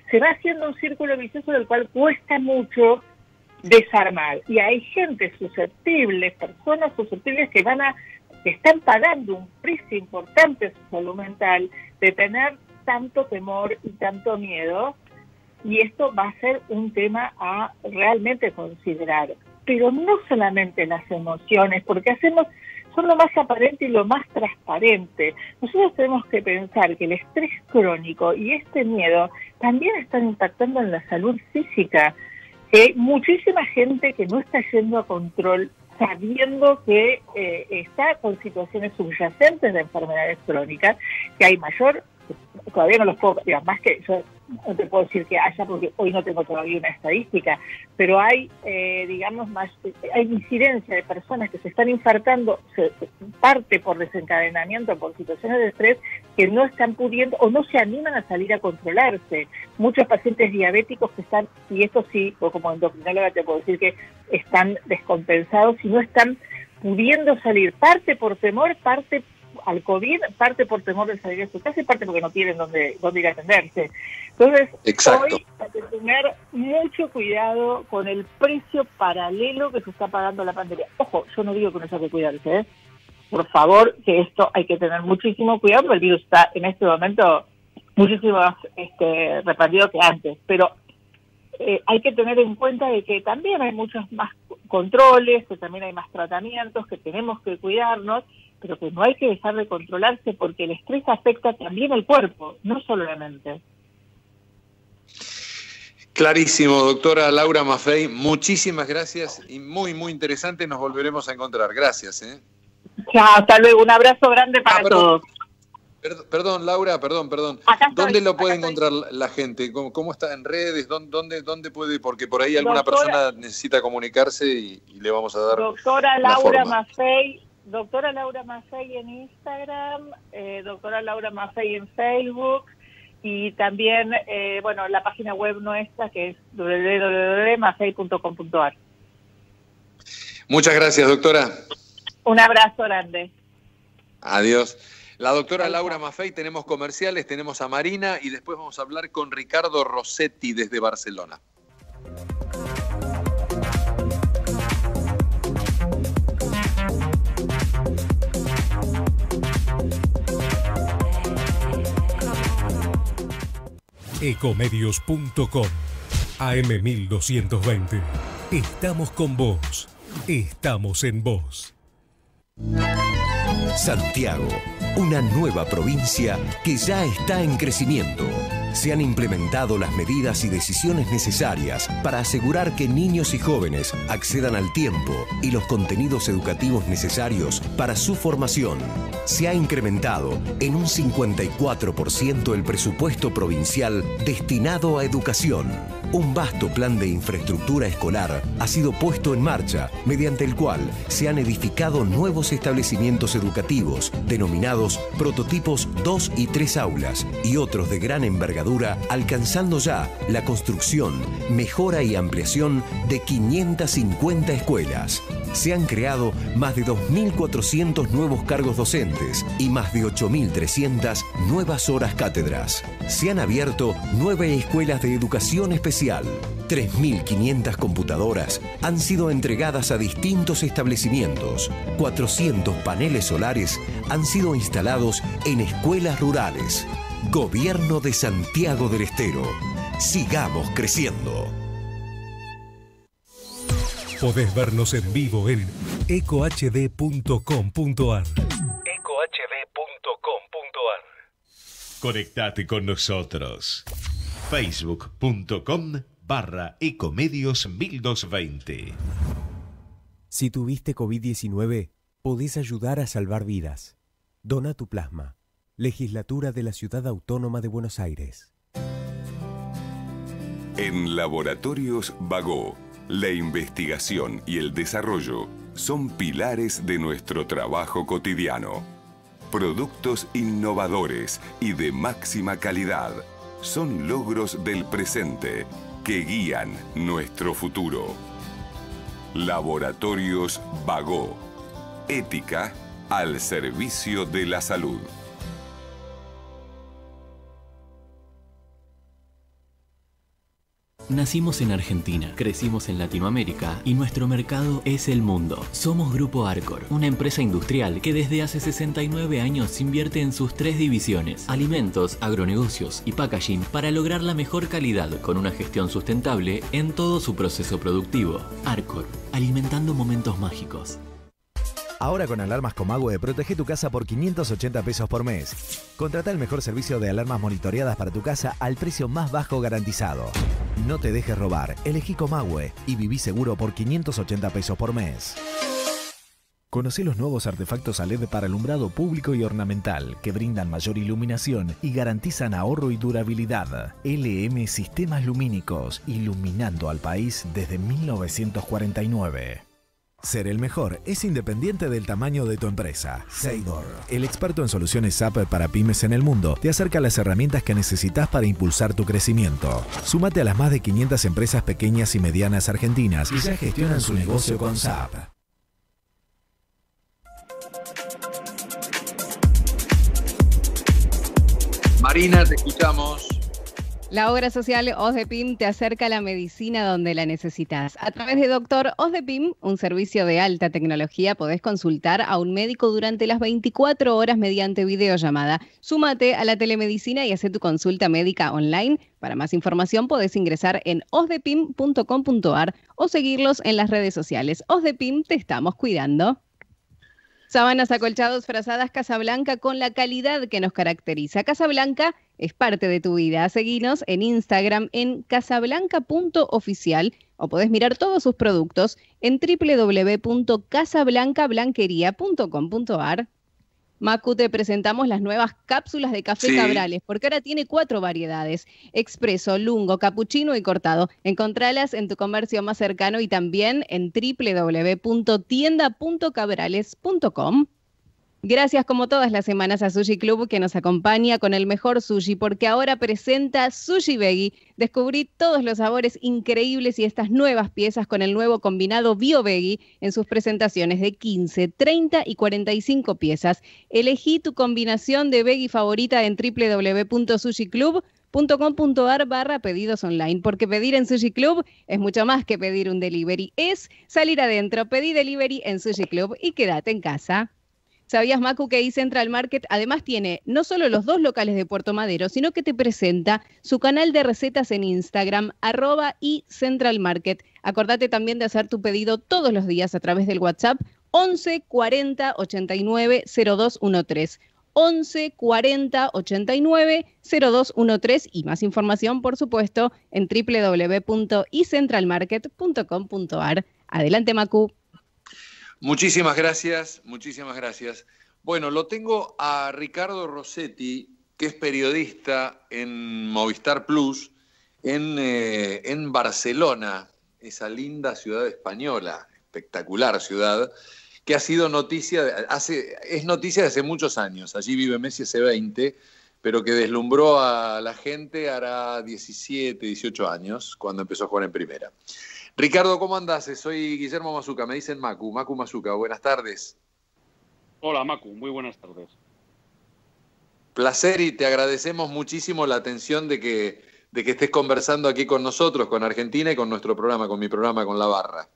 se va haciendo un círculo vicioso del cual cuesta mucho desarmar. Y hay gente susceptible, personas susceptibles que van a, que están pagando un precio importante a su salud mental de tener tanto temor y tanto miedo, y esto va a ser un tema a realmente considerar. Pero no solamente las emociones, porque hacemos, son lo más aparente y lo más transparente. Nosotros tenemos que pensar que el estrés crónico y este miedo también están impactando en la salud física. Que hay muchísima gente que no está yendo a control sabiendo que eh, está con situaciones subyacentes de enfermedades crónicas, que hay mayor, todavía no los puedo, digamos, más que yo no te puedo decir que haya, porque hoy no tengo todavía una estadística, pero hay, eh, digamos, más, hay incidencia de personas que se están infartando, se, parte por desencadenamiento, por situaciones de estrés, que no están pudiendo o no se animan a salir a controlarse. Muchos pacientes diabéticos que están, y esto sí, o como endocrinóloga te puedo decir que están descompensados y no están pudiendo salir, parte por temor, parte al COVID, parte por temor de salir de su casa y parte porque no tienen dónde, dónde ir a atenderse. Entonces, Exacto. hoy hay que tener mucho cuidado con el precio paralelo que se está pagando la pandemia. Ojo, yo no digo que no haya que cuidarse, ¿eh? Por favor, que esto hay que tener muchísimo cuidado, porque el virus está en este momento muchísimo más este, repartido que antes, pero eh, hay que tener en cuenta de que también hay muchos más controles, que también hay más tratamientos, que tenemos que cuidarnos, pero que no hay que dejar de controlarse porque el estrés afecta también el cuerpo, no solo la mente. Clarísimo, doctora Laura Maffei, muchísimas gracias y muy, muy interesante, nos volveremos a encontrar. Gracias. ¿eh? Chao, hasta luego, un abrazo grande para ah, todos. Perdón, perdón, Laura, perdón, perdón. Estoy, ¿Dónde lo puede encontrar estoy. la gente? ¿Cómo, cómo está en redes? ¿Dónde, dónde, dónde puede? Porque por ahí alguna doctora, persona necesita comunicarse y, y le vamos a dar Doctora Laura Maffei. Doctora Laura Maffei en Instagram, eh, doctora Laura Maffei en Facebook y también, eh, bueno, la página web nuestra que es doble u doble u doble u punto maffei punto com punto a r. Muchas gracias, doctora. Un abrazo grande. Adiós. La doctora Laura Maffei, tenemos comerciales, tenemos a Marina y después vamos a hablar con Ricardo Rossetti desde Barcelona. Ecomedios punto com A M mil doscientos veinte. Estamos con vos. Estamos en vos. Santiago, una nueva provincia que ya está en crecimiento. Se han implementado las medidas y decisiones necesarias para asegurar que niños y jóvenes accedan al tiempo y los contenidos educativos necesarios para su formación. Se ha incrementado en un cincuenta y cuatro por ciento el presupuesto provincial destinado a educación. Un vasto plan de infraestructura escolar ha sido puesto en marcha, mediante el cual se han edificado nuevos establecimientos educativos, denominados prototipos dos y tres aulas, y otros de gran envergadura, alcanzando ya la construcción, mejora y ampliación de quinientas cincuenta escuelas. Se han creado más de dos mil cuatrocientos nuevos cargos docentes y más de ocho mil trescientas nuevas horas cátedras. Se han abierto nueve escuelas de educación especial. tres mil quinientas computadoras han sido entregadas a distintos establecimientos. cuatrocientos paneles solares han sido instalados en escuelas rurales. Gobierno de Santiago del Estero. Sigamos creciendo. Podés vernos en vivo en eco h d punto com punto a r. eco h d punto com punto a r. Conectate con nosotros. facebook punto com barra ecomedios mil doscientos veinte. Si tuviste COVID diecinueve, podés ayudar a salvar vidas. Dona tu plasma. Legislatura de la Ciudad Autónoma de Buenos Aires. En Laboratorios Bagó, la investigación y el desarrollo son pilares de nuestro trabajo cotidiano. Productos innovadores y de máxima calidad son logros del presente que guían nuestro futuro. Laboratorios Bagó. Ética al servicio de la salud. Nacimos en Argentina, crecimos en Latinoamérica y nuestro mercado es el mundo. Somos Grupo Arcor, una empresa industrial que desde hace sesenta y nueve años invierte en sus tres divisiones, alimentos, agronegocios y packaging, para lograr la mejor calidad con una gestión sustentable en todo su proceso productivo. Arcor, alimentando momentos mágicos. Ahora con alarmas Comahue, protege tu casa por quinientos ochenta pesos por mes. Contrata el mejor servicio de alarmas monitoreadas para tu casa al precio más bajo garantizado. No te dejes robar, elegí Comahue y viví seguro por quinientos ochenta pesos por mes. Conoce los nuevos artefactos a L E D para alumbrado público y ornamental que brindan mayor iluminación y garantizan ahorro y durabilidad. L M Sistemas Lumínicos, iluminando al país desde mil novecientos cuarenta y nueve. Ser el mejor es independiente del tamaño de tu empresa. Seidor, el experto en soluciones S A P para pymes en el mundo, te acerca las herramientas que necesitas para impulsar tu crecimiento. Súmate a las más de quinientas empresas pequeñas y medianas argentinas que ya gestionan su negocio con S A P. Marina, te escuchamos. La obra social OSDEPIM te acerca a la medicina donde la necesitas. A través de Doctor OSDEPIM, un servicio de alta tecnología, podés consultar a un médico durante las veinticuatro horas mediante videollamada. Súmate a la telemedicina y haz tu consulta médica online. Para más información podés ingresar en osdepim punto com punto ar o seguirlos en las redes sociales. OSDEPIM, te estamos cuidando. Sábanas, acolchados, frazadas Casablanca con la calidad que nos caracteriza. Casablanca es parte de tu vida. Seguinos en Instagram en casablanca punto oficial o podés mirar todos sus productos en doble u doble u doble u punto casablanca blanquería punto com punto ar. Macu, te presentamos las nuevas cápsulas de café sí. Cabrales, porque ahora tiene cuatro variedades: expreso, lungo, capuchino y cortado. Encontralas en tu comercio más cercano y también en doble u doble u doble u punto tienda punto cabrales punto com. Gracias como todas las semanas a Sushi Club, que nos acompaña con el mejor sushi, porque ahora presenta Sushi Veggie. Descubrí todos los sabores increíbles y estas nuevas piezas con el nuevo combinado Bio Veggie en sus presentaciones de quince, treinta y cuarenta y cinco piezas. Elegí tu combinación de veggie favorita en doble u doble u doble u punto sushi club punto com punto ar barra pedidos online, porque pedir en Sushi Club es mucho más que pedir un delivery, es salir adentro. Pedí delivery en Sushi Club y quédate en casa. ¿Sabías, Macu, que iCentral Market además tiene no solo los dos locales de Puerto Madero, sino que te presenta su canal de recetas en Instagram, arroba iCentralMarket? Acordate también de hacer tu pedido todos los días a través del WhatsApp once cuarenta ochenta y nueve cero dos trece. once cuarenta ochenta y nueve cero dos trece y más información, por supuesto, en doble u doble u doble u punto icentralmarket punto com punto ar. Adelante, Macu. Muchísimas gracias, muchísimas gracias. Bueno, lo tengo a Ricardo Rossetti, que es periodista en Movistar Plus, en, eh, en Barcelona, esa linda ciudad española, espectacular ciudad, que ha sido noticia, hace, es noticia de hace muchos años. Allí vive Messi hace veinte, pero que deslumbró a la gente hará diecisiete, dieciocho años, cuando empezó a jugar en primera. Ricardo, ¿cómo andás? Soy Guillermo Mazuca, me dicen Macu, Macu Mazuca, buenas tardes. Hola Macu, muy buenas tardes. Placer, y te agradecemos muchísimo la atención de que, de que estés conversando aquí con nosotros, con Argentina y con nuestro programa, con mi programa, con La Barra.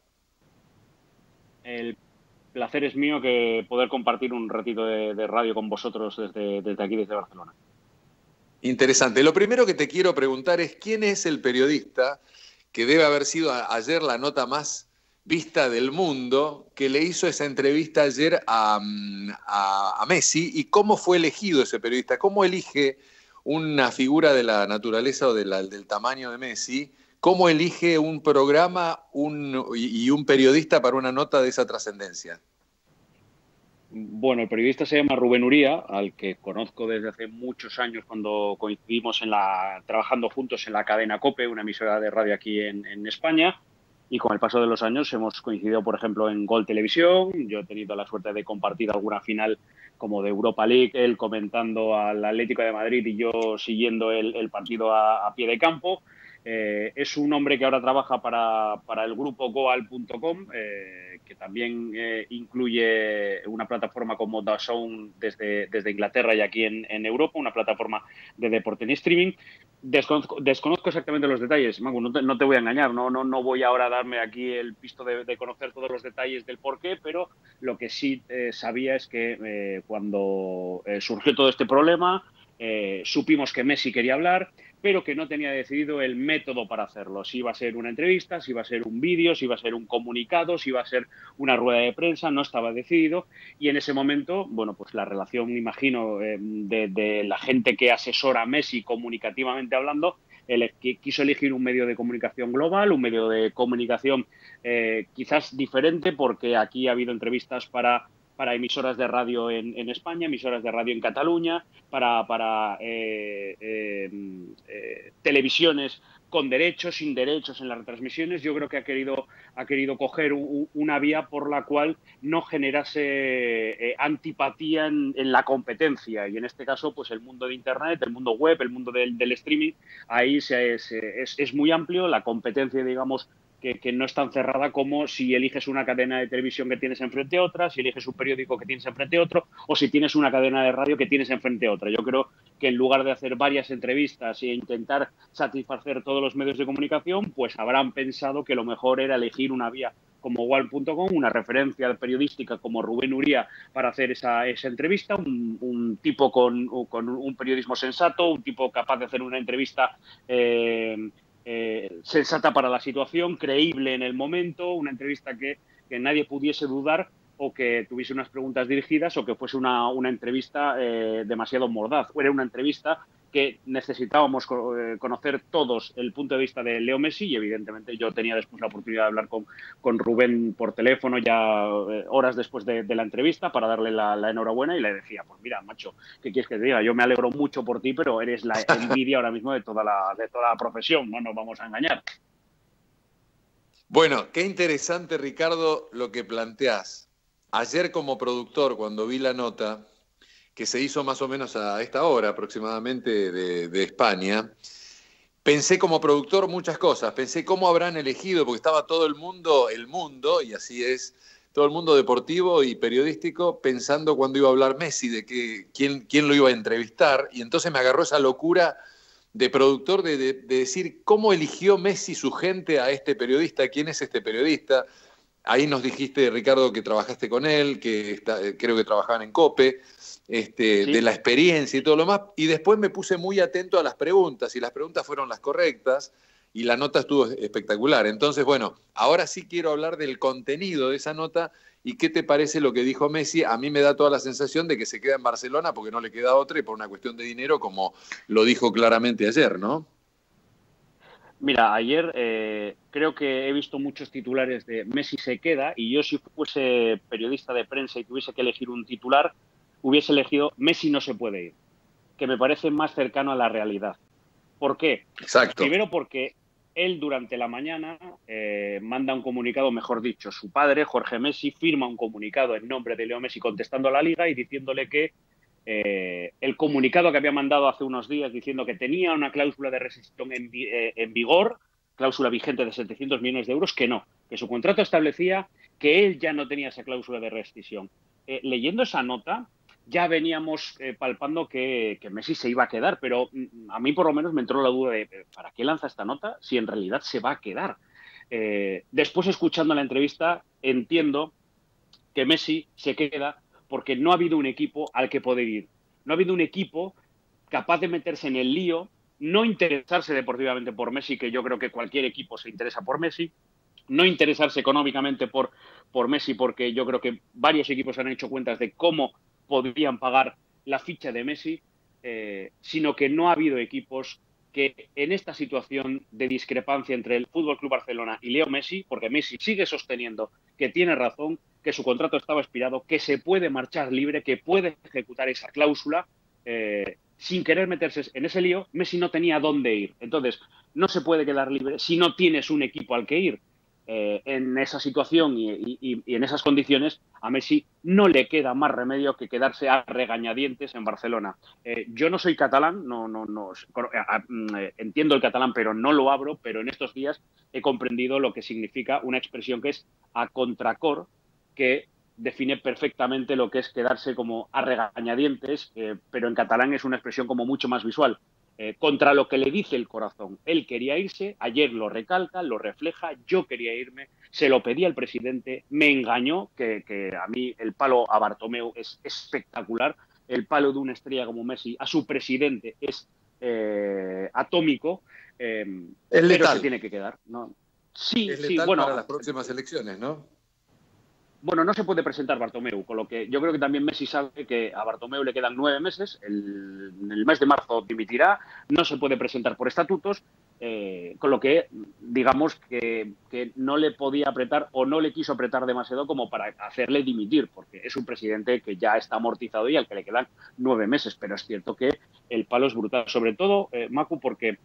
El placer es mío que poder compartir un ratito de, de radio con vosotros desde, desde aquí, desde Barcelona. Interesante. Lo primero que te quiero preguntar es, ¿quién es el periodista que debe haber sido a, ayer la nota más vista del mundo, que le hizo esa entrevista ayer a, a, a Messi, y cómo fue elegido ese periodista? ¿Cómo elige una figura de la naturaleza o de la, del tamaño de Messi? ¿Cómo elige un programa un, y, y un periodista para una nota de esa trascendencia? Bueno, el periodista se llama Rubén Uría, al que conozco desde hace muchos años cuando coincidimos en la, trabajando juntos en la cadena COPE, una emisora de radio aquí en, en España, y con el paso de los años hemos coincidido, por ejemplo, en Gol Televisión. Yo he tenido la suerte de compartir alguna final como de Europa League, él comentando al Atlético de Madrid y yo siguiendo el, el partido a, a pie de campo. Eh, es un hombre que ahora trabaja para, para el grupo goal punto com, eh, que también eh, incluye una plataforma como D A Z N desde, desde Inglaterra y aquí en, en Europa, una plataforma de deporte en streaming. Desconozco, desconozco exactamente los detalles, Magu, no te, no te voy a engañar, no, no, no voy ahora a darme aquí el pisto de, de conocer todos los detalles del porqué, pero lo que sí eh, sabía es que eh, cuando eh, surgió todo este problema, eh, supimos que Messi quería hablar, pero que no tenía decidido el método para hacerlo. Si iba a ser una entrevista, si iba a ser un vídeo, si iba a ser un comunicado, si iba a ser una rueda de prensa, no estaba decidido. Y en ese momento, bueno, pues la relación, me imagino, eh, de, de la gente que asesora a Messi comunicativamente hablando, él quiso elegir un medio de comunicación global, un medio de comunicación eh, quizás diferente, porque aquí ha habido entrevistas para... para emisoras de radio en, en España, emisoras de radio en Cataluña, para, para eh, eh, eh, televisiones con derechos, sin derechos en las retransmisiones. Yo creo que ha querido, ha querido coger un, una vía por la cual no generase eh, antipatía en, en la competencia. Y en este caso, pues el mundo de Internet, el mundo web, el mundo del, del streaming, ahí se, se, es, es muy amplio. La competencia, digamos, Que, que no es tan cerrada como si eliges una cadena de televisión que tienes enfrente a otra, si eliges un periódico que tienes enfrente a otro, o si tienes una cadena de radio que tienes enfrente a otra. Yo creo que en lugar de hacer varias entrevistas e intentar satisfacer todos los medios de comunicación, pues habrán pensado que lo mejor era elegir una vía como goal punto com, una referencia periodística como Rubén Uría para hacer esa, esa entrevista, un, un tipo con, con un periodismo sensato, un tipo capaz de hacer una entrevista eh, Eh, sensata para la situación, creíble en el momento, una entrevista que, que nadie pudiese dudar o que tuviese unas preguntas dirigidas o que fuese una, una entrevista eh, demasiado mordaz. Era una entrevista que necesitábamos eh, conocer todos el punto de vista de Leo Messi y evidentemente yo tenía después la oportunidad de hablar con, con Rubén por teléfono ya eh, horas después de, de la entrevista para darle la, la enhorabuena y le decía, pues mira, macho, ¿qué quieres que te diga? Yo me alegro mucho por ti, pero eres la envidia ahora mismo de toda la, de toda la profesión, no nos vamos a engañar. Bueno, qué interesante, Ricardo, lo que planteás. Ayer como productor, cuando vi la nota, que se hizo más o menos a esta hora aproximadamente de, de España, pensé como productor muchas cosas. Pensé cómo habrán elegido, porque estaba todo el mundo, el mundo, y así es, todo el mundo deportivo y periodístico, pensando cuando iba a hablar Messi, de que, quién, quién lo iba a entrevistar, y entonces me agarró esa locura de productor de, de, de decir cómo eligió Messi su gente a este periodista, quién es este periodista. Ahí nos dijiste, Ricardo, que trabajaste con él, que está, creo que trabajaban en COPE, este, sí. de la experiencia y todo lo más. Y después me puse muy atento a las preguntas, y las preguntas fueron las correctas, y la nota estuvo espectacular. Entonces, bueno, ahora sí quiero hablar del contenido de esa nota, y qué te parece lo que dijo Messi. A mí me da toda la sensación de que se queda en Barcelona porque no le queda otra y por una cuestión de dinero, como lo dijo claramente ayer, ¿no? Mira, ayer eh, creo que he visto muchos titulares de Messi se queda, y yo si fuese periodista de prensa y tuviese que elegir un titular, hubiese elegido Messi no se puede ir, que me parece más cercano a la realidad. ¿Por qué? Exacto. Primero porque él durante la mañana eh, manda un comunicado, mejor dicho, su padre, Jorge Messi, firma un comunicado en nombre de Leo Messi contestando a la Liga y diciéndole que Eh, el comunicado que había mandado hace unos días diciendo que tenía una cláusula de rescisión en, eh, en vigor, cláusula vigente de setecientos millones de euros, que no, que su contrato establecía que él ya no tenía esa cláusula de rescisión. Eh, leyendo esa nota ya veníamos eh, palpando que, que Messi se iba a quedar, pero mm, a mí por lo menos me entró la duda de ¿para qué lanza esta nota si en realidad se va a quedar? Eh, después, escuchando la entrevista, entiendo que Messi se queda porque no ha habido un equipo al que poder ir. No ha habido un equipo capaz de meterse en el lío, no interesarse deportivamente por Messi, que yo creo que cualquier equipo se interesa por Messi, no interesarse económicamente por, por Messi, porque yo creo que varios equipos han hecho cuentas de cómo podrían pagar la ficha de Messi, eh, sino que no ha habido equipos que en esta situación de discrepancia entre el F C Barcelona y Leo Messi, porque Messi sigue sosteniendo que tiene razón, que su contrato estaba expirado, que se puede marchar libre, que puede ejecutar esa cláusula, eh, sin querer meterse en ese lío, Messi no tenía dónde ir. Entonces, no se puede quedar libre si no tienes un equipo al que ir. eh, en esa situación y, y, y en esas condiciones, a Messi no le queda más remedio que quedarse a regañadientes en Barcelona. Eh, yo no soy catalán, no, no, no eh, entiendo el catalán, pero no lo hablo, pero en estos días he comprendido lo que significa una expresión que es a contracor, que define perfectamente lo que es quedarse como a regañadientes, eh, pero en catalán es una expresión como mucho más visual. Eh, contra lo que le dice el corazón. Él quería irse, ayer lo recalca, lo refleja, yo quería irme, se lo pedí al presidente, me engañó, que, que a mí el palo a Bartomeu es espectacular, el palo de una estrella como Messi a su presidente es eh, atómico, eh, es pero letal. Se tiene que quedar, ¿no? Sí, es sí, letal bueno, para las próximas elecciones, ¿no? Bueno, no se puede presentar Bartomeu, con lo que yo creo que también Messi sabe que a Bartomeu le quedan nueve meses, el, en el mes de marzo dimitirá, no se puede presentar por estatutos, eh, con lo que digamos que, que no le podía apretar o no le quiso apretar demasiado como para hacerle dimitir, porque es un presidente que ya está amortizado y al que le quedan nueve meses, pero es cierto que el palo es brutal, sobre todo, eh, Macu, porque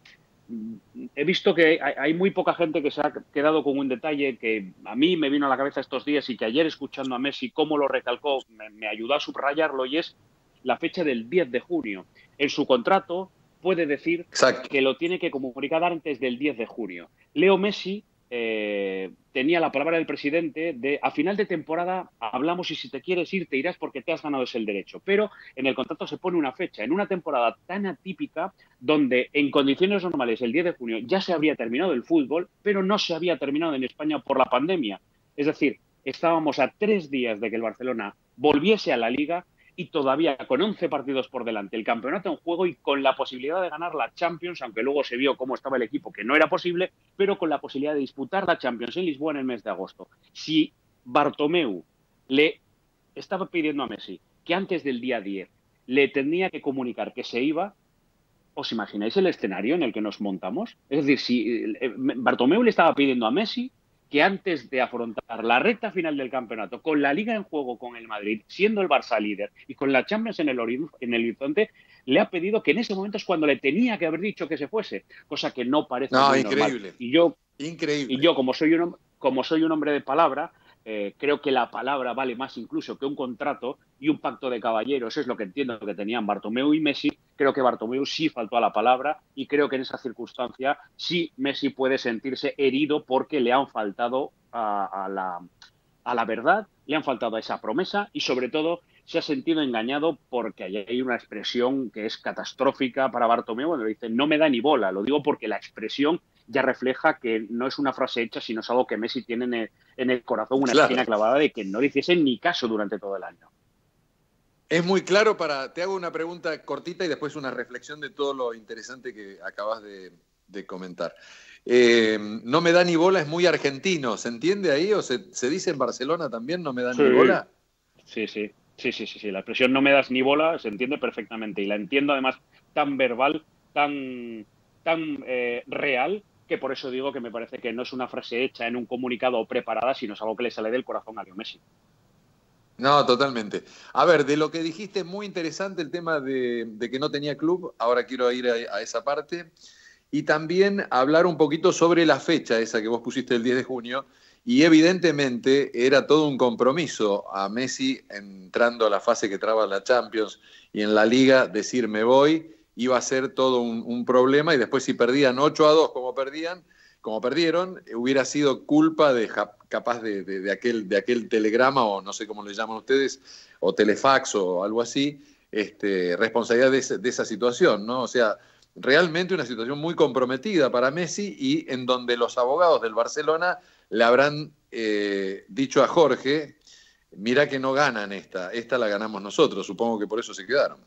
he visto que hay muy poca gente que se ha quedado con un detalle que a mí me vino a la cabeza estos días y que ayer escuchando a Messi cómo lo recalcó me, me ayudó a subrayarlo, y es la fecha del diez de junio. En su contrato puede decir Exacto. que lo tiene que comunicar antes del diez de junio. Leo Messi eh, tenía la palabra del presidente de a final de temporada hablamos y si te quieres ir te irás porque te has ganado ese derecho, pero en el contrato se pone una fecha, en una temporada tan atípica donde en condiciones normales el diez de junio ya se habría terminado el fútbol, pero no se había terminado en España por la pandemia, es decir, estábamos a tres días de que el Barcelona volviese a la Liga y todavía con once partidos por delante, el campeonato en juego y con la posibilidad de ganar la Champions, aunque luego se vio cómo estaba el equipo, que no era posible, pero con la posibilidad de disputar la Champions en Lisboa en el mes de agosto. Si Bartomeu le estaba pidiendo a Messi que antes del día diez le tenía que comunicar que se iba, ¿os imagináis el escenario en el que nos montamos? Es decir, si Bartomeu le estaba pidiendo a Messi que antes de afrontar la recta final del campeonato, con la Liga en juego con el Madrid, siendo el Barça líder y con la Champions en el, en el horizonte, le ha pedido que en ese momento es cuando le tenía que haber dicho que se fuese, cosa que no parece no, muy increíble. normal. Y yo, increíble. Y yo como soy un, como soy un hombre de palabra, eh, creo que la palabra vale más incluso que un contrato y un pacto de caballeros. Eso es lo que entiendo que tenían Bartomeu y Messi. Creo que Bartomeu sí faltó a la palabra y creo que en esa circunstancia sí Messi puede sentirse herido porque le han faltado a, a, la, a la verdad, le han faltado a esa promesa y sobre todo se ha sentido engañado porque hay una expresión que es catastrófica para Bartomeu cuando dice no me da ni bola. Lo digo porque la expresión ya refleja que no es una frase hecha, sino es algo que Messi tiene en el, en el corazón, una claro. espina clavada de que no le hiciesen ni caso durante todo el año. Es muy claro para... Te hago una pregunta cortita y después una reflexión de todo lo interesante que acabas de, de comentar. Eh, no me da ni bola, es muy argentino. ¿Se entiende ahí? ¿O se, se dice en Barcelona también no me da sí. ni bola? Sí, sí. Sí, sí, sí, sí. La expresión no me das ni bola se entiende perfectamente. Y la entiendo además tan verbal, tan, tan eh, real, que por eso digo que me parece que no es una frase hecha en un comunicado o preparada, sino es algo que le sale del corazón a Leo Messi. No, totalmente. A ver, de lo que dijiste, muy interesante el tema de, de que no tenía club, ahora quiero ir a, a esa parte, y también hablar un poquito sobre la fecha esa que vos pusiste el diez de junio, y evidentemente era todo un compromiso a Messi entrando a la fase que traba la Champions y en la Liga, decir me voy, iba a ser todo un, un problema, y después si perdían ocho a dos como perdían, como perdieron, hubiera sido culpa de capaz de, de, de, aquel, de aquel telegrama, o no sé cómo le llaman ustedes, o telefax o algo así, este, responsabilidad de, ese, de esa situación, ¿no? O sea, realmente una situación muy comprometida para Messi y en donde los abogados del Barcelona le habrán eh, dicho a Jorge, mira que no ganan esta, esta la ganamos nosotros, supongo que por eso se quedaron.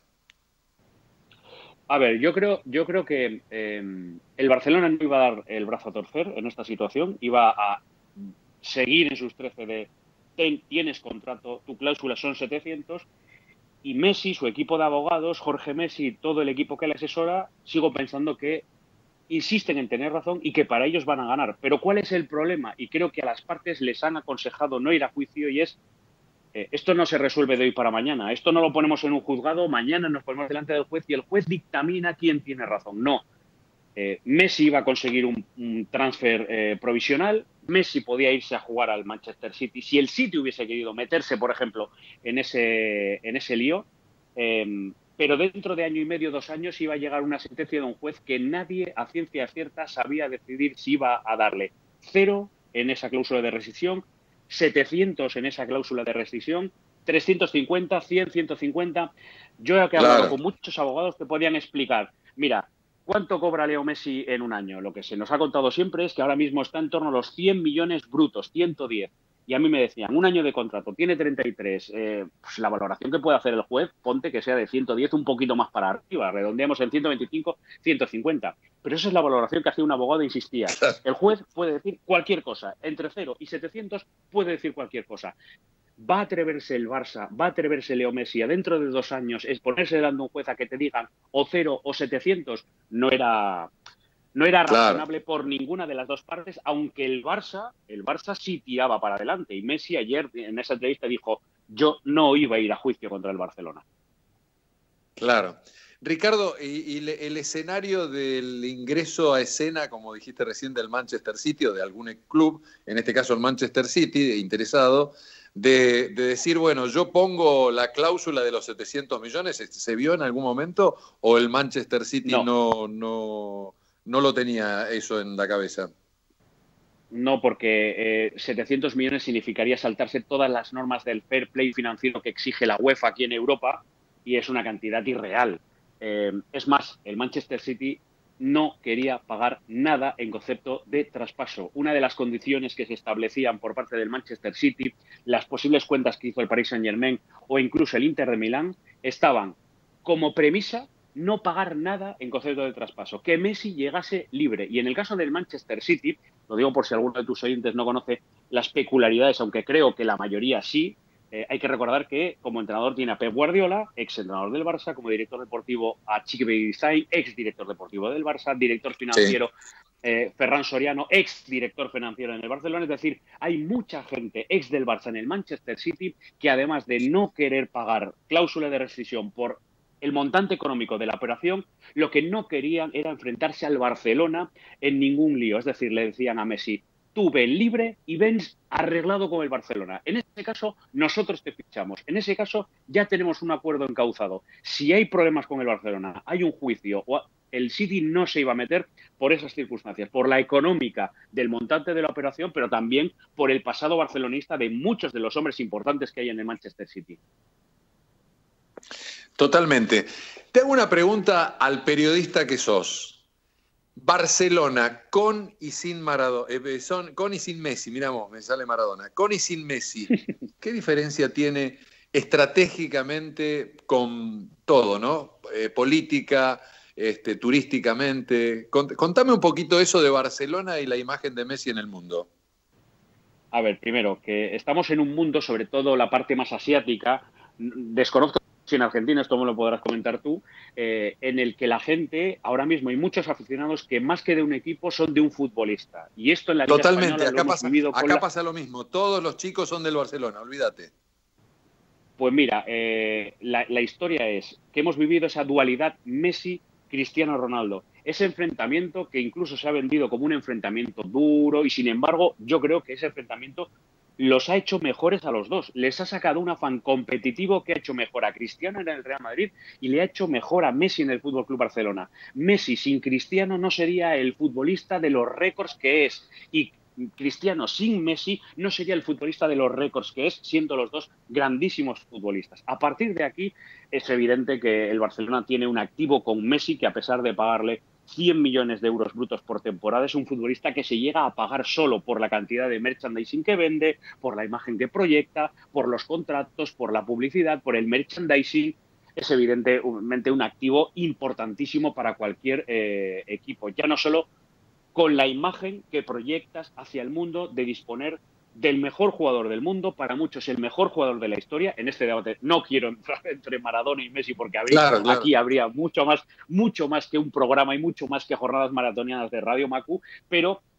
A ver, yo creo, yo creo que eh, el Barcelona no iba a dar el brazo a torcer en esta situación, iba a seguir en sus trece de ten, tienes contrato, tu cláusula son setecientos, y Messi, su equipo de abogados, Jorge Messi, todo el equipo que le asesora, sigo pensando que insisten en tener razón y que para ellos van a ganar. Pero ¿cuál es el problema? Y creo que a las partes les han aconsejado no ir a juicio y es Eh, esto no se resuelve de hoy para mañana, esto no lo ponemos en un juzgado, mañana nos ponemos delante del juez y el juez dictamina quién tiene razón. No, Eh, Messi iba a conseguir un, un transfer eh, provisional, Messi podía irse a jugar al Manchester City. Si el City hubiese querido meterse, por ejemplo, en ese, en ese lío, eh, pero dentro de año y medio, dos años, iba a llegar una sentencia de un juez que nadie a ciencia cierta sabía decidir si iba a darle cero en esa cláusula de rescisión, setecientos en esa cláusula de rescisión, trescientos cincuenta, cien, ciento cincuenta. Yo he hablado Claro. con muchos abogados que podían explicar, mira, ¿cuánto cobra Leo Messi en un año? Lo que se nos ha contado siempre es que ahora mismo está en torno a los cien millones brutos, ciento diez. Y a mí me decían, un año de contrato, tiene treinta y tres, eh, pues la valoración que puede hacer el juez, ponte que sea de ciento diez, un poquito más para arriba, redondeamos en ciento veinticinco, ciento cincuenta. Pero esa es la valoración que hacía un abogado e insistía. El juez puede decir cualquier cosa, entre cero y setecientos puede decir cualquier cosa. ¿Va a atreverse el Barça, va a atreverse Leo Messi a dentro de dos años es ponerse delante de un juez a que te digan o cero o setecientos? No era... No era razonable claro. por ninguna de las dos partes, aunque el Barça, el Barça sí tiraba para adelante. Y Messi ayer en esa entrevista dijo, yo no iba a ir a juicio contra el Barcelona. Claro. Ricardo, y, y el escenario del ingreso a escena, como dijiste recién, del Manchester City o de algún club, en este caso el Manchester City, interesado, de, de decir, bueno, yo pongo la cláusula de los setecientos millones, ¿se vio en algún momento o el Manchester City no, no, no no lo tenía eso en la cabeza? No, porque eh, setecientos millones significaría saltarse todas las normas del fair play financiero que exige la UEFA aquí en Europa y es una cantidad irreal. Eh, es más, el Manchester City no quería pagar nada en concepto de traspaso. Una de las condiciones que se establecían por parte del Manchester City, las posibles cuentas que hizo el Paris Saint-Germain o incluso el Inter de Milán, estaban como premisa no pagar nada en concepto de traspaso, que Messi llegase libre. Y en el caso del Manchester City, lo digo por si alguno de tus oyentes no conoce las peculiaridades, aunque creo que la mayoría sí, eh, hay que recordar que como entrenador tiene a Pep Guardiola, ex entrenador del Barça, como director deportivo a Chiqui Beristain, ex director deportivo del Barça, director financiero sí. eh, Ferran Soriano, ex director financiero en el Barcelona. Es decir, hay mucha gente ex del Barça en el Manchester City que además de no querer pagar cláusula de rescisión por el montante económico de la operación, lo que no querían era enfrentarse al Barcelona en ningún lío. Es decir, le decían a Messi, tú ven libre y ven arreglado con el Barcelona. En ese caso, nosotros te fichamos. En ese caso, ya tenemos un acuerdo encauzado. Si hay problemas con el Barcelona, hay un juicio, o el City no se iba a meter por esas circunstancias, por la económica del montante de la operación, pero también por el pasado barcelonista de muchos de los hombres importantes que hay en el Manchester City. Totalmente. Te hago una pregunta al periodista que sos. Barcelona, con y sin Maradona, eh, son, con y sin Messi, miramos, me sale Maradona, con y sin Messi, ¿qué diferencia tiene estratégicamente con todo, ¿no? Eh, política, este, turísticamente. Contame un poquito eso de Barcelona y la imagen de Messi en el mundo. A ver, primero, que estamos en un mundo, sobre todo la parte más asiática, desconozco si en Argentina, esto me lo podrás comentar tú, eh, en el que la gente, ahora mismo hay muchos aficionados que más que de un equipo son de un futbolista. Y esto en la Liga Totalmente, Española acá, lo hemos pasa, vivido acá con la... pasa lo mismo. Todos los chicos son del Barcelona, olvídate. Pues mira, eh, la, la historia es que hemos vivido esa dualidad Messi-Cristiano Ronaldo. Ese enfrentamiento que incluso se ha vendido como un enfrentamiento duro y sin embargo yo creo que ese enfrentamiento los ha hecho mejores a los dos. Les ha sacado un afán competitivo que ha hecho mejor a Cristiano en el Real Madrid y le ha hecho mejor a Messi en el F C Barcelona. Messi sin Cristiano no sería el futbolista de los récords que es y Cristiano sin Messi no sería el futbolista de los récords que es, siendo los dos grandísimos futbolistas. A partir de aquí es evidente que el Barcelona tiene un activo con Messi que a pesar de pagarle cien millones de euros brutos por temporada, es un futbolista que se llega a pagar solo por la cantidad de merchandising que vende, por la imagen que proyecta, por los contratos, por la publicidad, por el merchandising. Es evidentemente un activo importantísimo para cualquier eh, equipo, ya no solo con la imagen que proyectas hacia el mundo de disponer del mejor jugador del mundo, para muchos el mejor jugador de la historia. En este debate no quiero entrar entre Maradona y Messi porque habría, claro, claro. aquí habría mucho más, mucho más que un programa y mucho más que jornadas maratonianas de Radio Macu, pero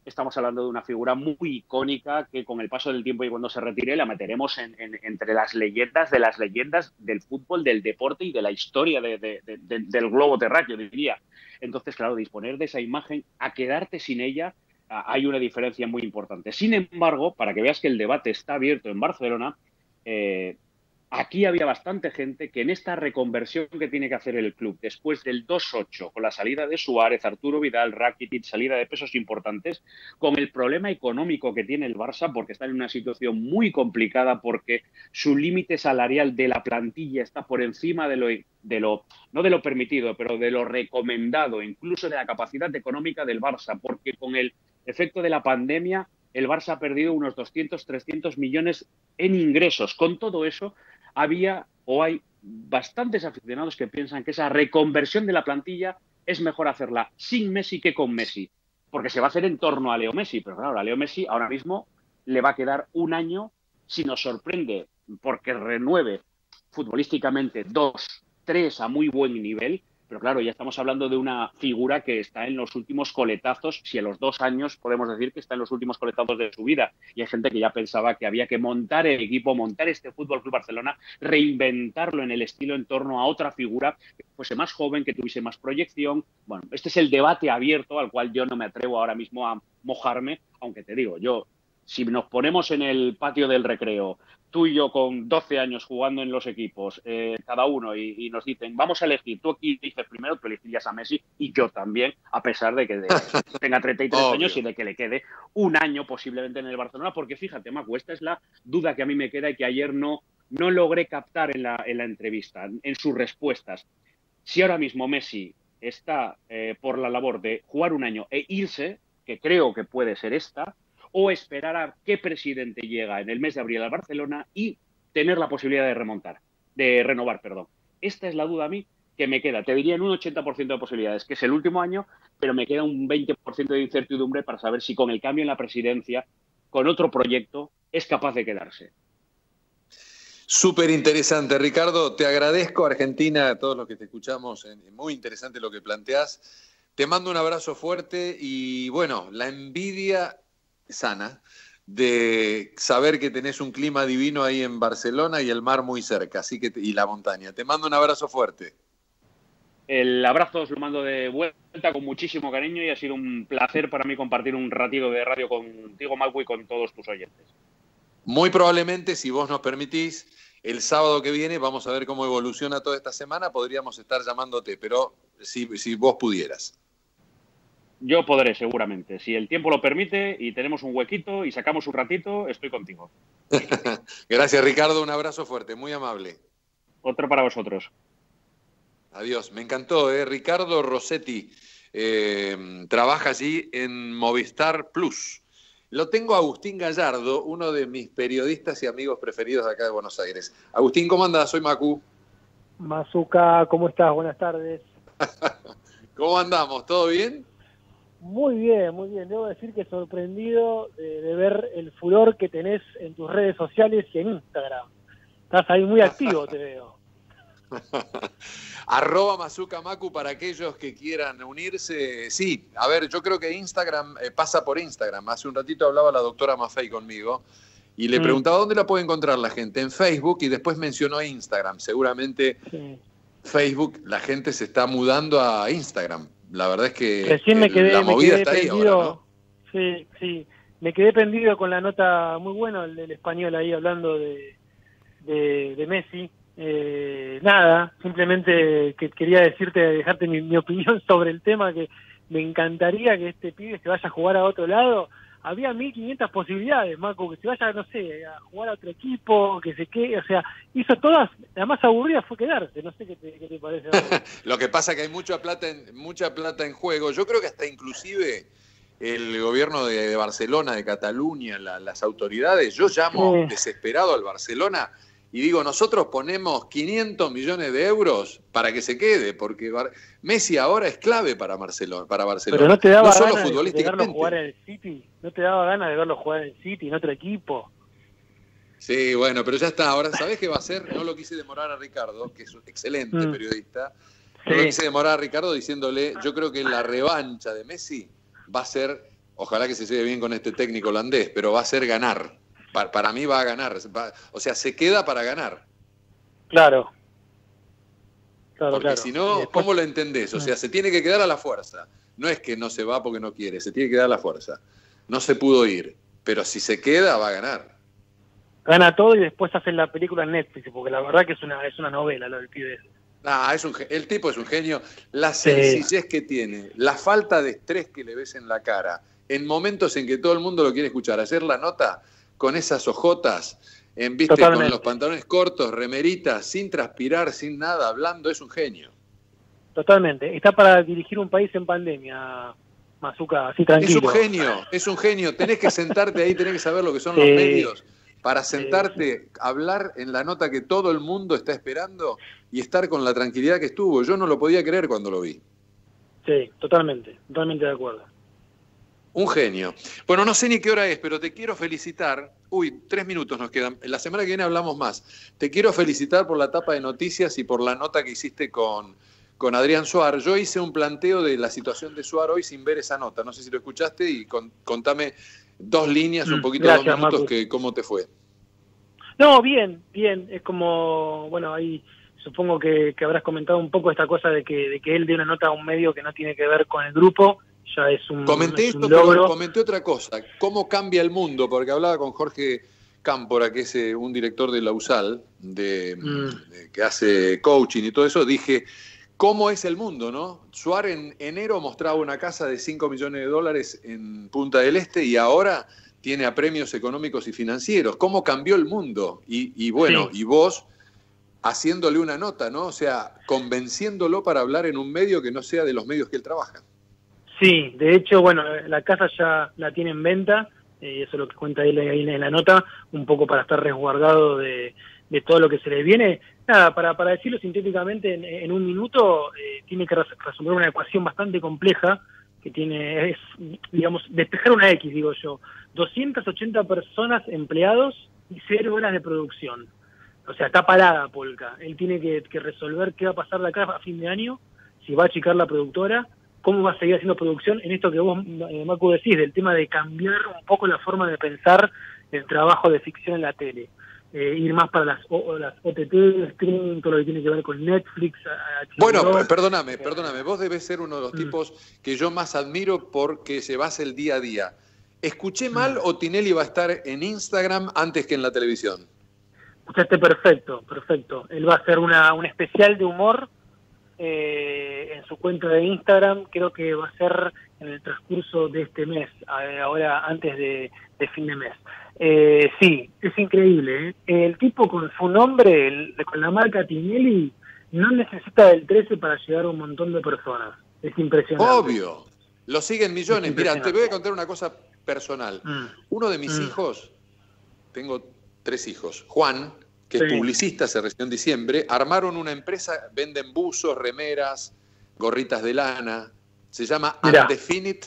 estamos hablando de una figura muy icónica que con el paso del tiempo y cuando se retire la meteremos en, en, entre las leyendas de las leyendas del fútbol, del deporte y de la historia de, de, de, de, del globo terráqueo, diría. Entonces, claro, disponer de esa imagen a quedarte sin ella, hay una diferencia muy importante. Sin embargo, para que veas que el debate está abierto en Barcelona, eh, aquí había bastante gente que en esta reconversión que tiene que hacer el club después del dos ocho, con la salida de Suárez, Arturo Vidal, Rakitic, salida de pesos importantes, con el problema económico que tiene el Barça, porque está en una situación muy complicada, porque su límite salarial de la plantilla está por encima de lo, de lo, no de lo permitido, pero de lo recomendado, incluso de la capacidad económica del Barça, porque con el efecto de la pandemia el Barça ha perdido unos doscientos, trescientos millones en ingresos. Con todo eso, había o hay bastantes aficionados que piensan que esa reconversión de la plantilla es mejor hacerla sin Messi que con Messi, porque se va a hacer en torno a Leo Messi, pero claro, a Leo Messi ahora mismo le va a quedar un año, si nos sorprende, porque renueve futbolísticamente dos, tres a muy buen nivel, pero claro, ya estamos hablando de una figura que está en los últimos coletazos, si en los dos años podemos decir que está en los últimos coletazos de su vida. Y hay gente que ya pensaba que había que montar el equipo, montar este Fútbol Club Barcelona, reinventarlo en el estilo en torno a otra figura que fuese más joven, que tuviese más proyección. Bueno, este es el debate abierto al cual yo no me atrevo ahora mismo a mojarme, aunque te digo, yo, si nos ponemos en el patio del recreo, tú y yo con doce años jugando en los equipos, eh, cada uno, y, y nos dicen, vamos a elegir, tú aquí dices primero, tú elegirías a Messi, y yo también, a pesar de que de, tenga treinta y tres años y de que le quede un año posiblemente en el Barcelona, porque fíjate, Macu, esta es la duda que a mí me queda y que ayer no, no logré captar en la, en la entrevista, en sus respuestas. Si ahora mismo Messi está eh, por la labor de jugar un año e irse, que creo que puede ser esta, o esperar a qué presidente llega en el mes de abril al Barcelona y tener la posibilidad de remontar, de renovar, perdón. Esta es la duda a mí que me queda. Te diría en un ochenta por ciento de posibilidades, que es el último año, pero me queda un veinte por ciento de incertidumbre para saber si con el cambio en la presidencia, con otro proyecto, es capaz de quedarse. Súper interesante, Ricardo. Te agradezco, Argentina, a todos los que te escuchamos. Muy interesante lo que planteás. Te mando un abrazo fuerte y, bueno, la envidia sana de saber que tenés un clima divino ahí en Barcelona y el mar muy cerca, así que te, y la montaña. Te mando un abrazo fuerte. El abrazo os lo mando de vuelta con muchísimo cariño y ha sido un placer para mí compartir un ratito de radio contigo, Macu, y con todos tus oyentes. Muy probablemente, si vos nos permitís, el sábado que viene, vamos a ver cómo evoluciona toda esta semana, podríamos estar llamándote, pero si, si vos pudieras. Yo podré, seguramente. Si el tiempo lo permite y tenemos un huequito y sacamos un ratito, estoy contigo. Gracias, Ricardo. Un abrazo fuerte, muy amable. Otro para vosotros. Adiós. Me encantó, ¿eh? Ricardo Rossetti eh, trabaja allí en Movistar Plus. Lo tengo a Agustín Gallardo, uno de mis periodistas y amigos preferidos de acá de Buenos Aires. Agustín, ¿cómo andás? Soy Macu. Mazuca, ¿cómo estás? Buenas tardes. ¿Cómo andamos? ¿Todo bien? Muy bien, muy bien. Debo decir que sorprendido de, de ver el furor que tenés en tus redes sociales y en Instagram. Estás ahí muy activo, te veo. Arroba Mazuca Macu para aquellos que quieran unirse. Sí, a ver, yo creo que Instagram eh, pasa por Instagram. Hace un ratito hablaba la doctora Maffei conmigo y le mm. preguntaba dónde la puede encontrar la gente. En Facebook, y después mencionó Instagram. Seguramente sí. Facebook, la gente se está mudando a Instagram. La verdad es que Recién me quedé, la movida me quedé está ahí prendido, ahora, ¿no? Sí, sí. Me quedé prendido con la nota muy buena, el del español ahí hablando de, de, de Messi. Eh, nada, simplemente que quería decirte, dejarte mi, mi opinión sobre el tema, que me encantaría que este pibe se vaya a jugar a otro lado. Había mil quinientas posibilidades, Marco, que se vaya, no sé, a jugar a otro equipo, que se quede, o sea, hizo todas, la más aburrida fue quedarse, no sé qué te, qué te parece. Lo que pasa es que hay mucha plata en, mucha plata en juego. Yo creo que hasta inclusive el gobierno de, de Barcelona, de Cataluña, la, las autoridades, yo llamo sí. desesperado al Barcelona y digo, nosotros ponemos quinientos millones de euros para que se quede, porque Bar Messi ahora es clave para Barcelona. Para Barcelona. Pero no te daba no solo ganas futbolísticamente. de verlo jugar en el City, no te daba ganas de verlo jugar en el City, en otro equipo. Sí, bueno, pero ya está. Ahora, ¿sabés qué va a hacer? No lo quise demorar a Ricardo, que es un excelente mm. periodista. No sí. lo quise demorar a Ricardo diciéndole, yo creo que la revancha de Messi va a ser Ojalá que se lleve bien con este técnico holandés, pero va a ser ganar. Para, para mí va a ganar. Va, o sea, se queda para ganar. Claro. Claro, porque claro. si no, después, ¿cómo lo entendés? O sea, se tiene que quedar a la fuerza. No es que no se va porque no quiere, se tiene que quedar a la fuerza. No se pudo ir, pero si se queda, va a ganar. Gana todo y después hacen la película en Netflix, porque la verdad que es una es una novela lo del pibe. Ah, es un, el tipo es un genio. La sencillez sí. que tiene, la falta de estrés que le ves en la cara, en momentos en que todo el mundo lo quiere escuchar, hacer la nota con esas ojotas, en, ¿viste? Con los pantalones cortos, remeritas, sin transpirar, sin nada, hablando, es un genio. Totalmente. Está para dirigir un país en pandemia, Mazuka, así tranquilo. Es un genio, es un genio. Tenés que sentarte ahí, tenés que saber lo que son sí. los medios. Para sentarte, hablar en la nota que todo el mundo está esperando y estar con la tranquilidad que estuvo. Yo no lo podía creer cuando lo vi. Sí, totalmente, totalmente de acuerdo. Un genio. Bueno, no sé ni qué hora es, pero te quiero felicitar. Uy, tres minutos nos quedan. La semana que viene hablamos más. Te quiero felicitar por la tapa de noticias y por la nota que hiciste con, con Adrián Suar. Yo hice un planteo de la situación de Suar hoy sin ver esa nota. No sé si lo escuchaste y con, contame... Dos líneas, un poquito, Gracias, dos minutos, que, ¿cómo te fue? No, bien, bien. Es como, bueno, ahí supongo que, que habrás comentado un poco esta cosa de que, de que él dé una nota a un medio que no tiene que ver con el grupo. Ya es un Comenté es un esto, logro. Pero comenté otra cosa. ¿Cómo cambia el mundo? Porque hablaba con Jorge Cámpora, que es eh, un director de la U S A L, de, mm. de, que hace coaching y todo eso. Dije... ¿Cómo es el mundo, no? Suar en enero mostraba una casa de cinco millones de dólares en Punta del Este y ahora tiene apremios económicos y financieros. ¿Cómo cambió el mundo? Y, y bueno, sí. y vos haciéndole una nota, ¿no? O sea, convenciéndolo para hablar en un medio que no sea de los medios que él trabaja. Sí, de hecho, bueno, la casa ya la tiene en venta, eh, eso es lo que cuenta él ahí en la nota, un poco para estar resguardado de, de todo lo que se le viene. Nada, para, para decirlo sintéticamente en, en un minuto, eh, tiene que resolver una ecuación bastante compleja, que tiene, es, digamos, despejar una X, digo yo, doscientas ochenta personas empleados y cero horas de producción. O sea, está parada Polka. Él tiene que, que resolver qué va a pasar de acá a fin de año, si va a achicar la productora, cómo va a seguir haciendo producción, en esto que vos, eh, Macu, decís, del tema de cambiar un poco la forma de pensar el trabajo de ficción en la tele. Eh, ir más para las, o, las O T T, streaming, todo lo que tiene que ver con Netflix. H B O. Bueno, perdóname, perdóname, vos debes ser uno de los mm. tipos que yo más admiro porque se basa el día a día. ¿Escuché mal mm. o Tinelli va a estar en Instagram antes que en la televisión? Escuchaste perfecto, perfecto. Él va a hacer una, un especial de humor eh, en su cuenta de Instagram, creo que va a ser en el transcurso de este mes, ahora antes de, de fin de mes. Eh, sí, es increíble, ¿eh? El tipo con su nombre, el, con la marca Tinelli, no necesita del trece para llegar a un montón de personas. Es impresionante. Obvio, lo siguen millones. Mira, te voy a contar una cosa personal. Mm. Uno de mis mm. hijos, tengo tres hijos, Juan, que sí. es publicista, se recibió en diciembre, armaron una empresa, venden buzos, remeras, gorritas de lana, se llama Mirá. Undefinite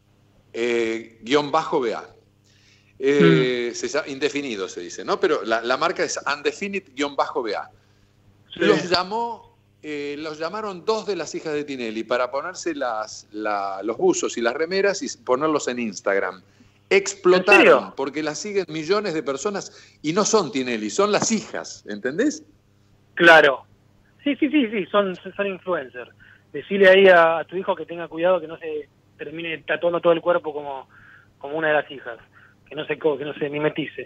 eh, guión bajo B A. Eh, mm. se llama, indefinido se dice, ¿no? Pero la, la marca es Undefinite guión bajo B A. Sí. Los llamó, eh, los llamaron dos de las hijas de Tinelli para ponerse las, la, los buzos y las remeras y ponerlos en Instagram. Explotaron, porque las siguen millones de personas y no son Tinelli, son las hijas, ¿entendés? Claro. Sí, sí, sí, sí, son, son influencers. Decirle ahí a, a tu hijo que tenga cuidado, que no se termine tatuando todo el cuerpo como, como una de las hijas. Que no se, que no se mimetice.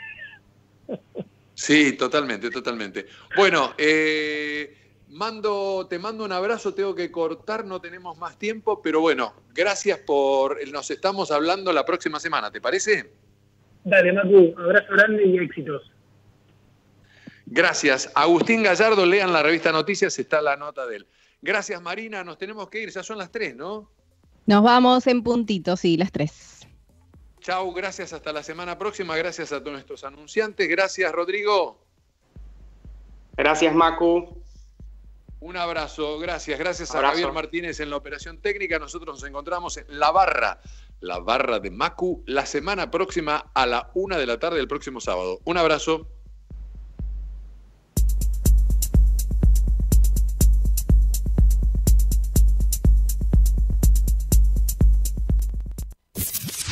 Sí, totalmente, totalmente. Bueno, eh, mando, te mando un abrazo, tengo que cortar, no tenemos más tiempo, pero bueno, gracias por, nos estamos hablando la próxima semana, ¿te parece? Dale, Macu, abrazo grande y éxitos. Gracias. Agustín Gallardo, lean la revista Noticias, está la nota de él. Gracias, Marina, nos tenemos que ir, ya son las tres, ¿no? Nos vamos en puntito, sí, las tres. Chau, gracias, hasta la semana próxima, gracias a todos nuestros anunciantes, gracias Rodrigo. Gracias Macu. Un abrazo, gracias, gracias abrazo. a Javier Martínez en la operación técnica, nosotros nos encontramos en La Barra, la barra de Macu, la semana próxima a la una de la tarde del próximo sábado. Un abrazo.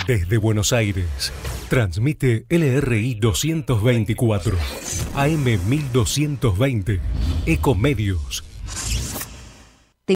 Desde Buenos Aires, transmite L R I doscientos veinticuatro, A M mil doscientos veinte, Ecomedios.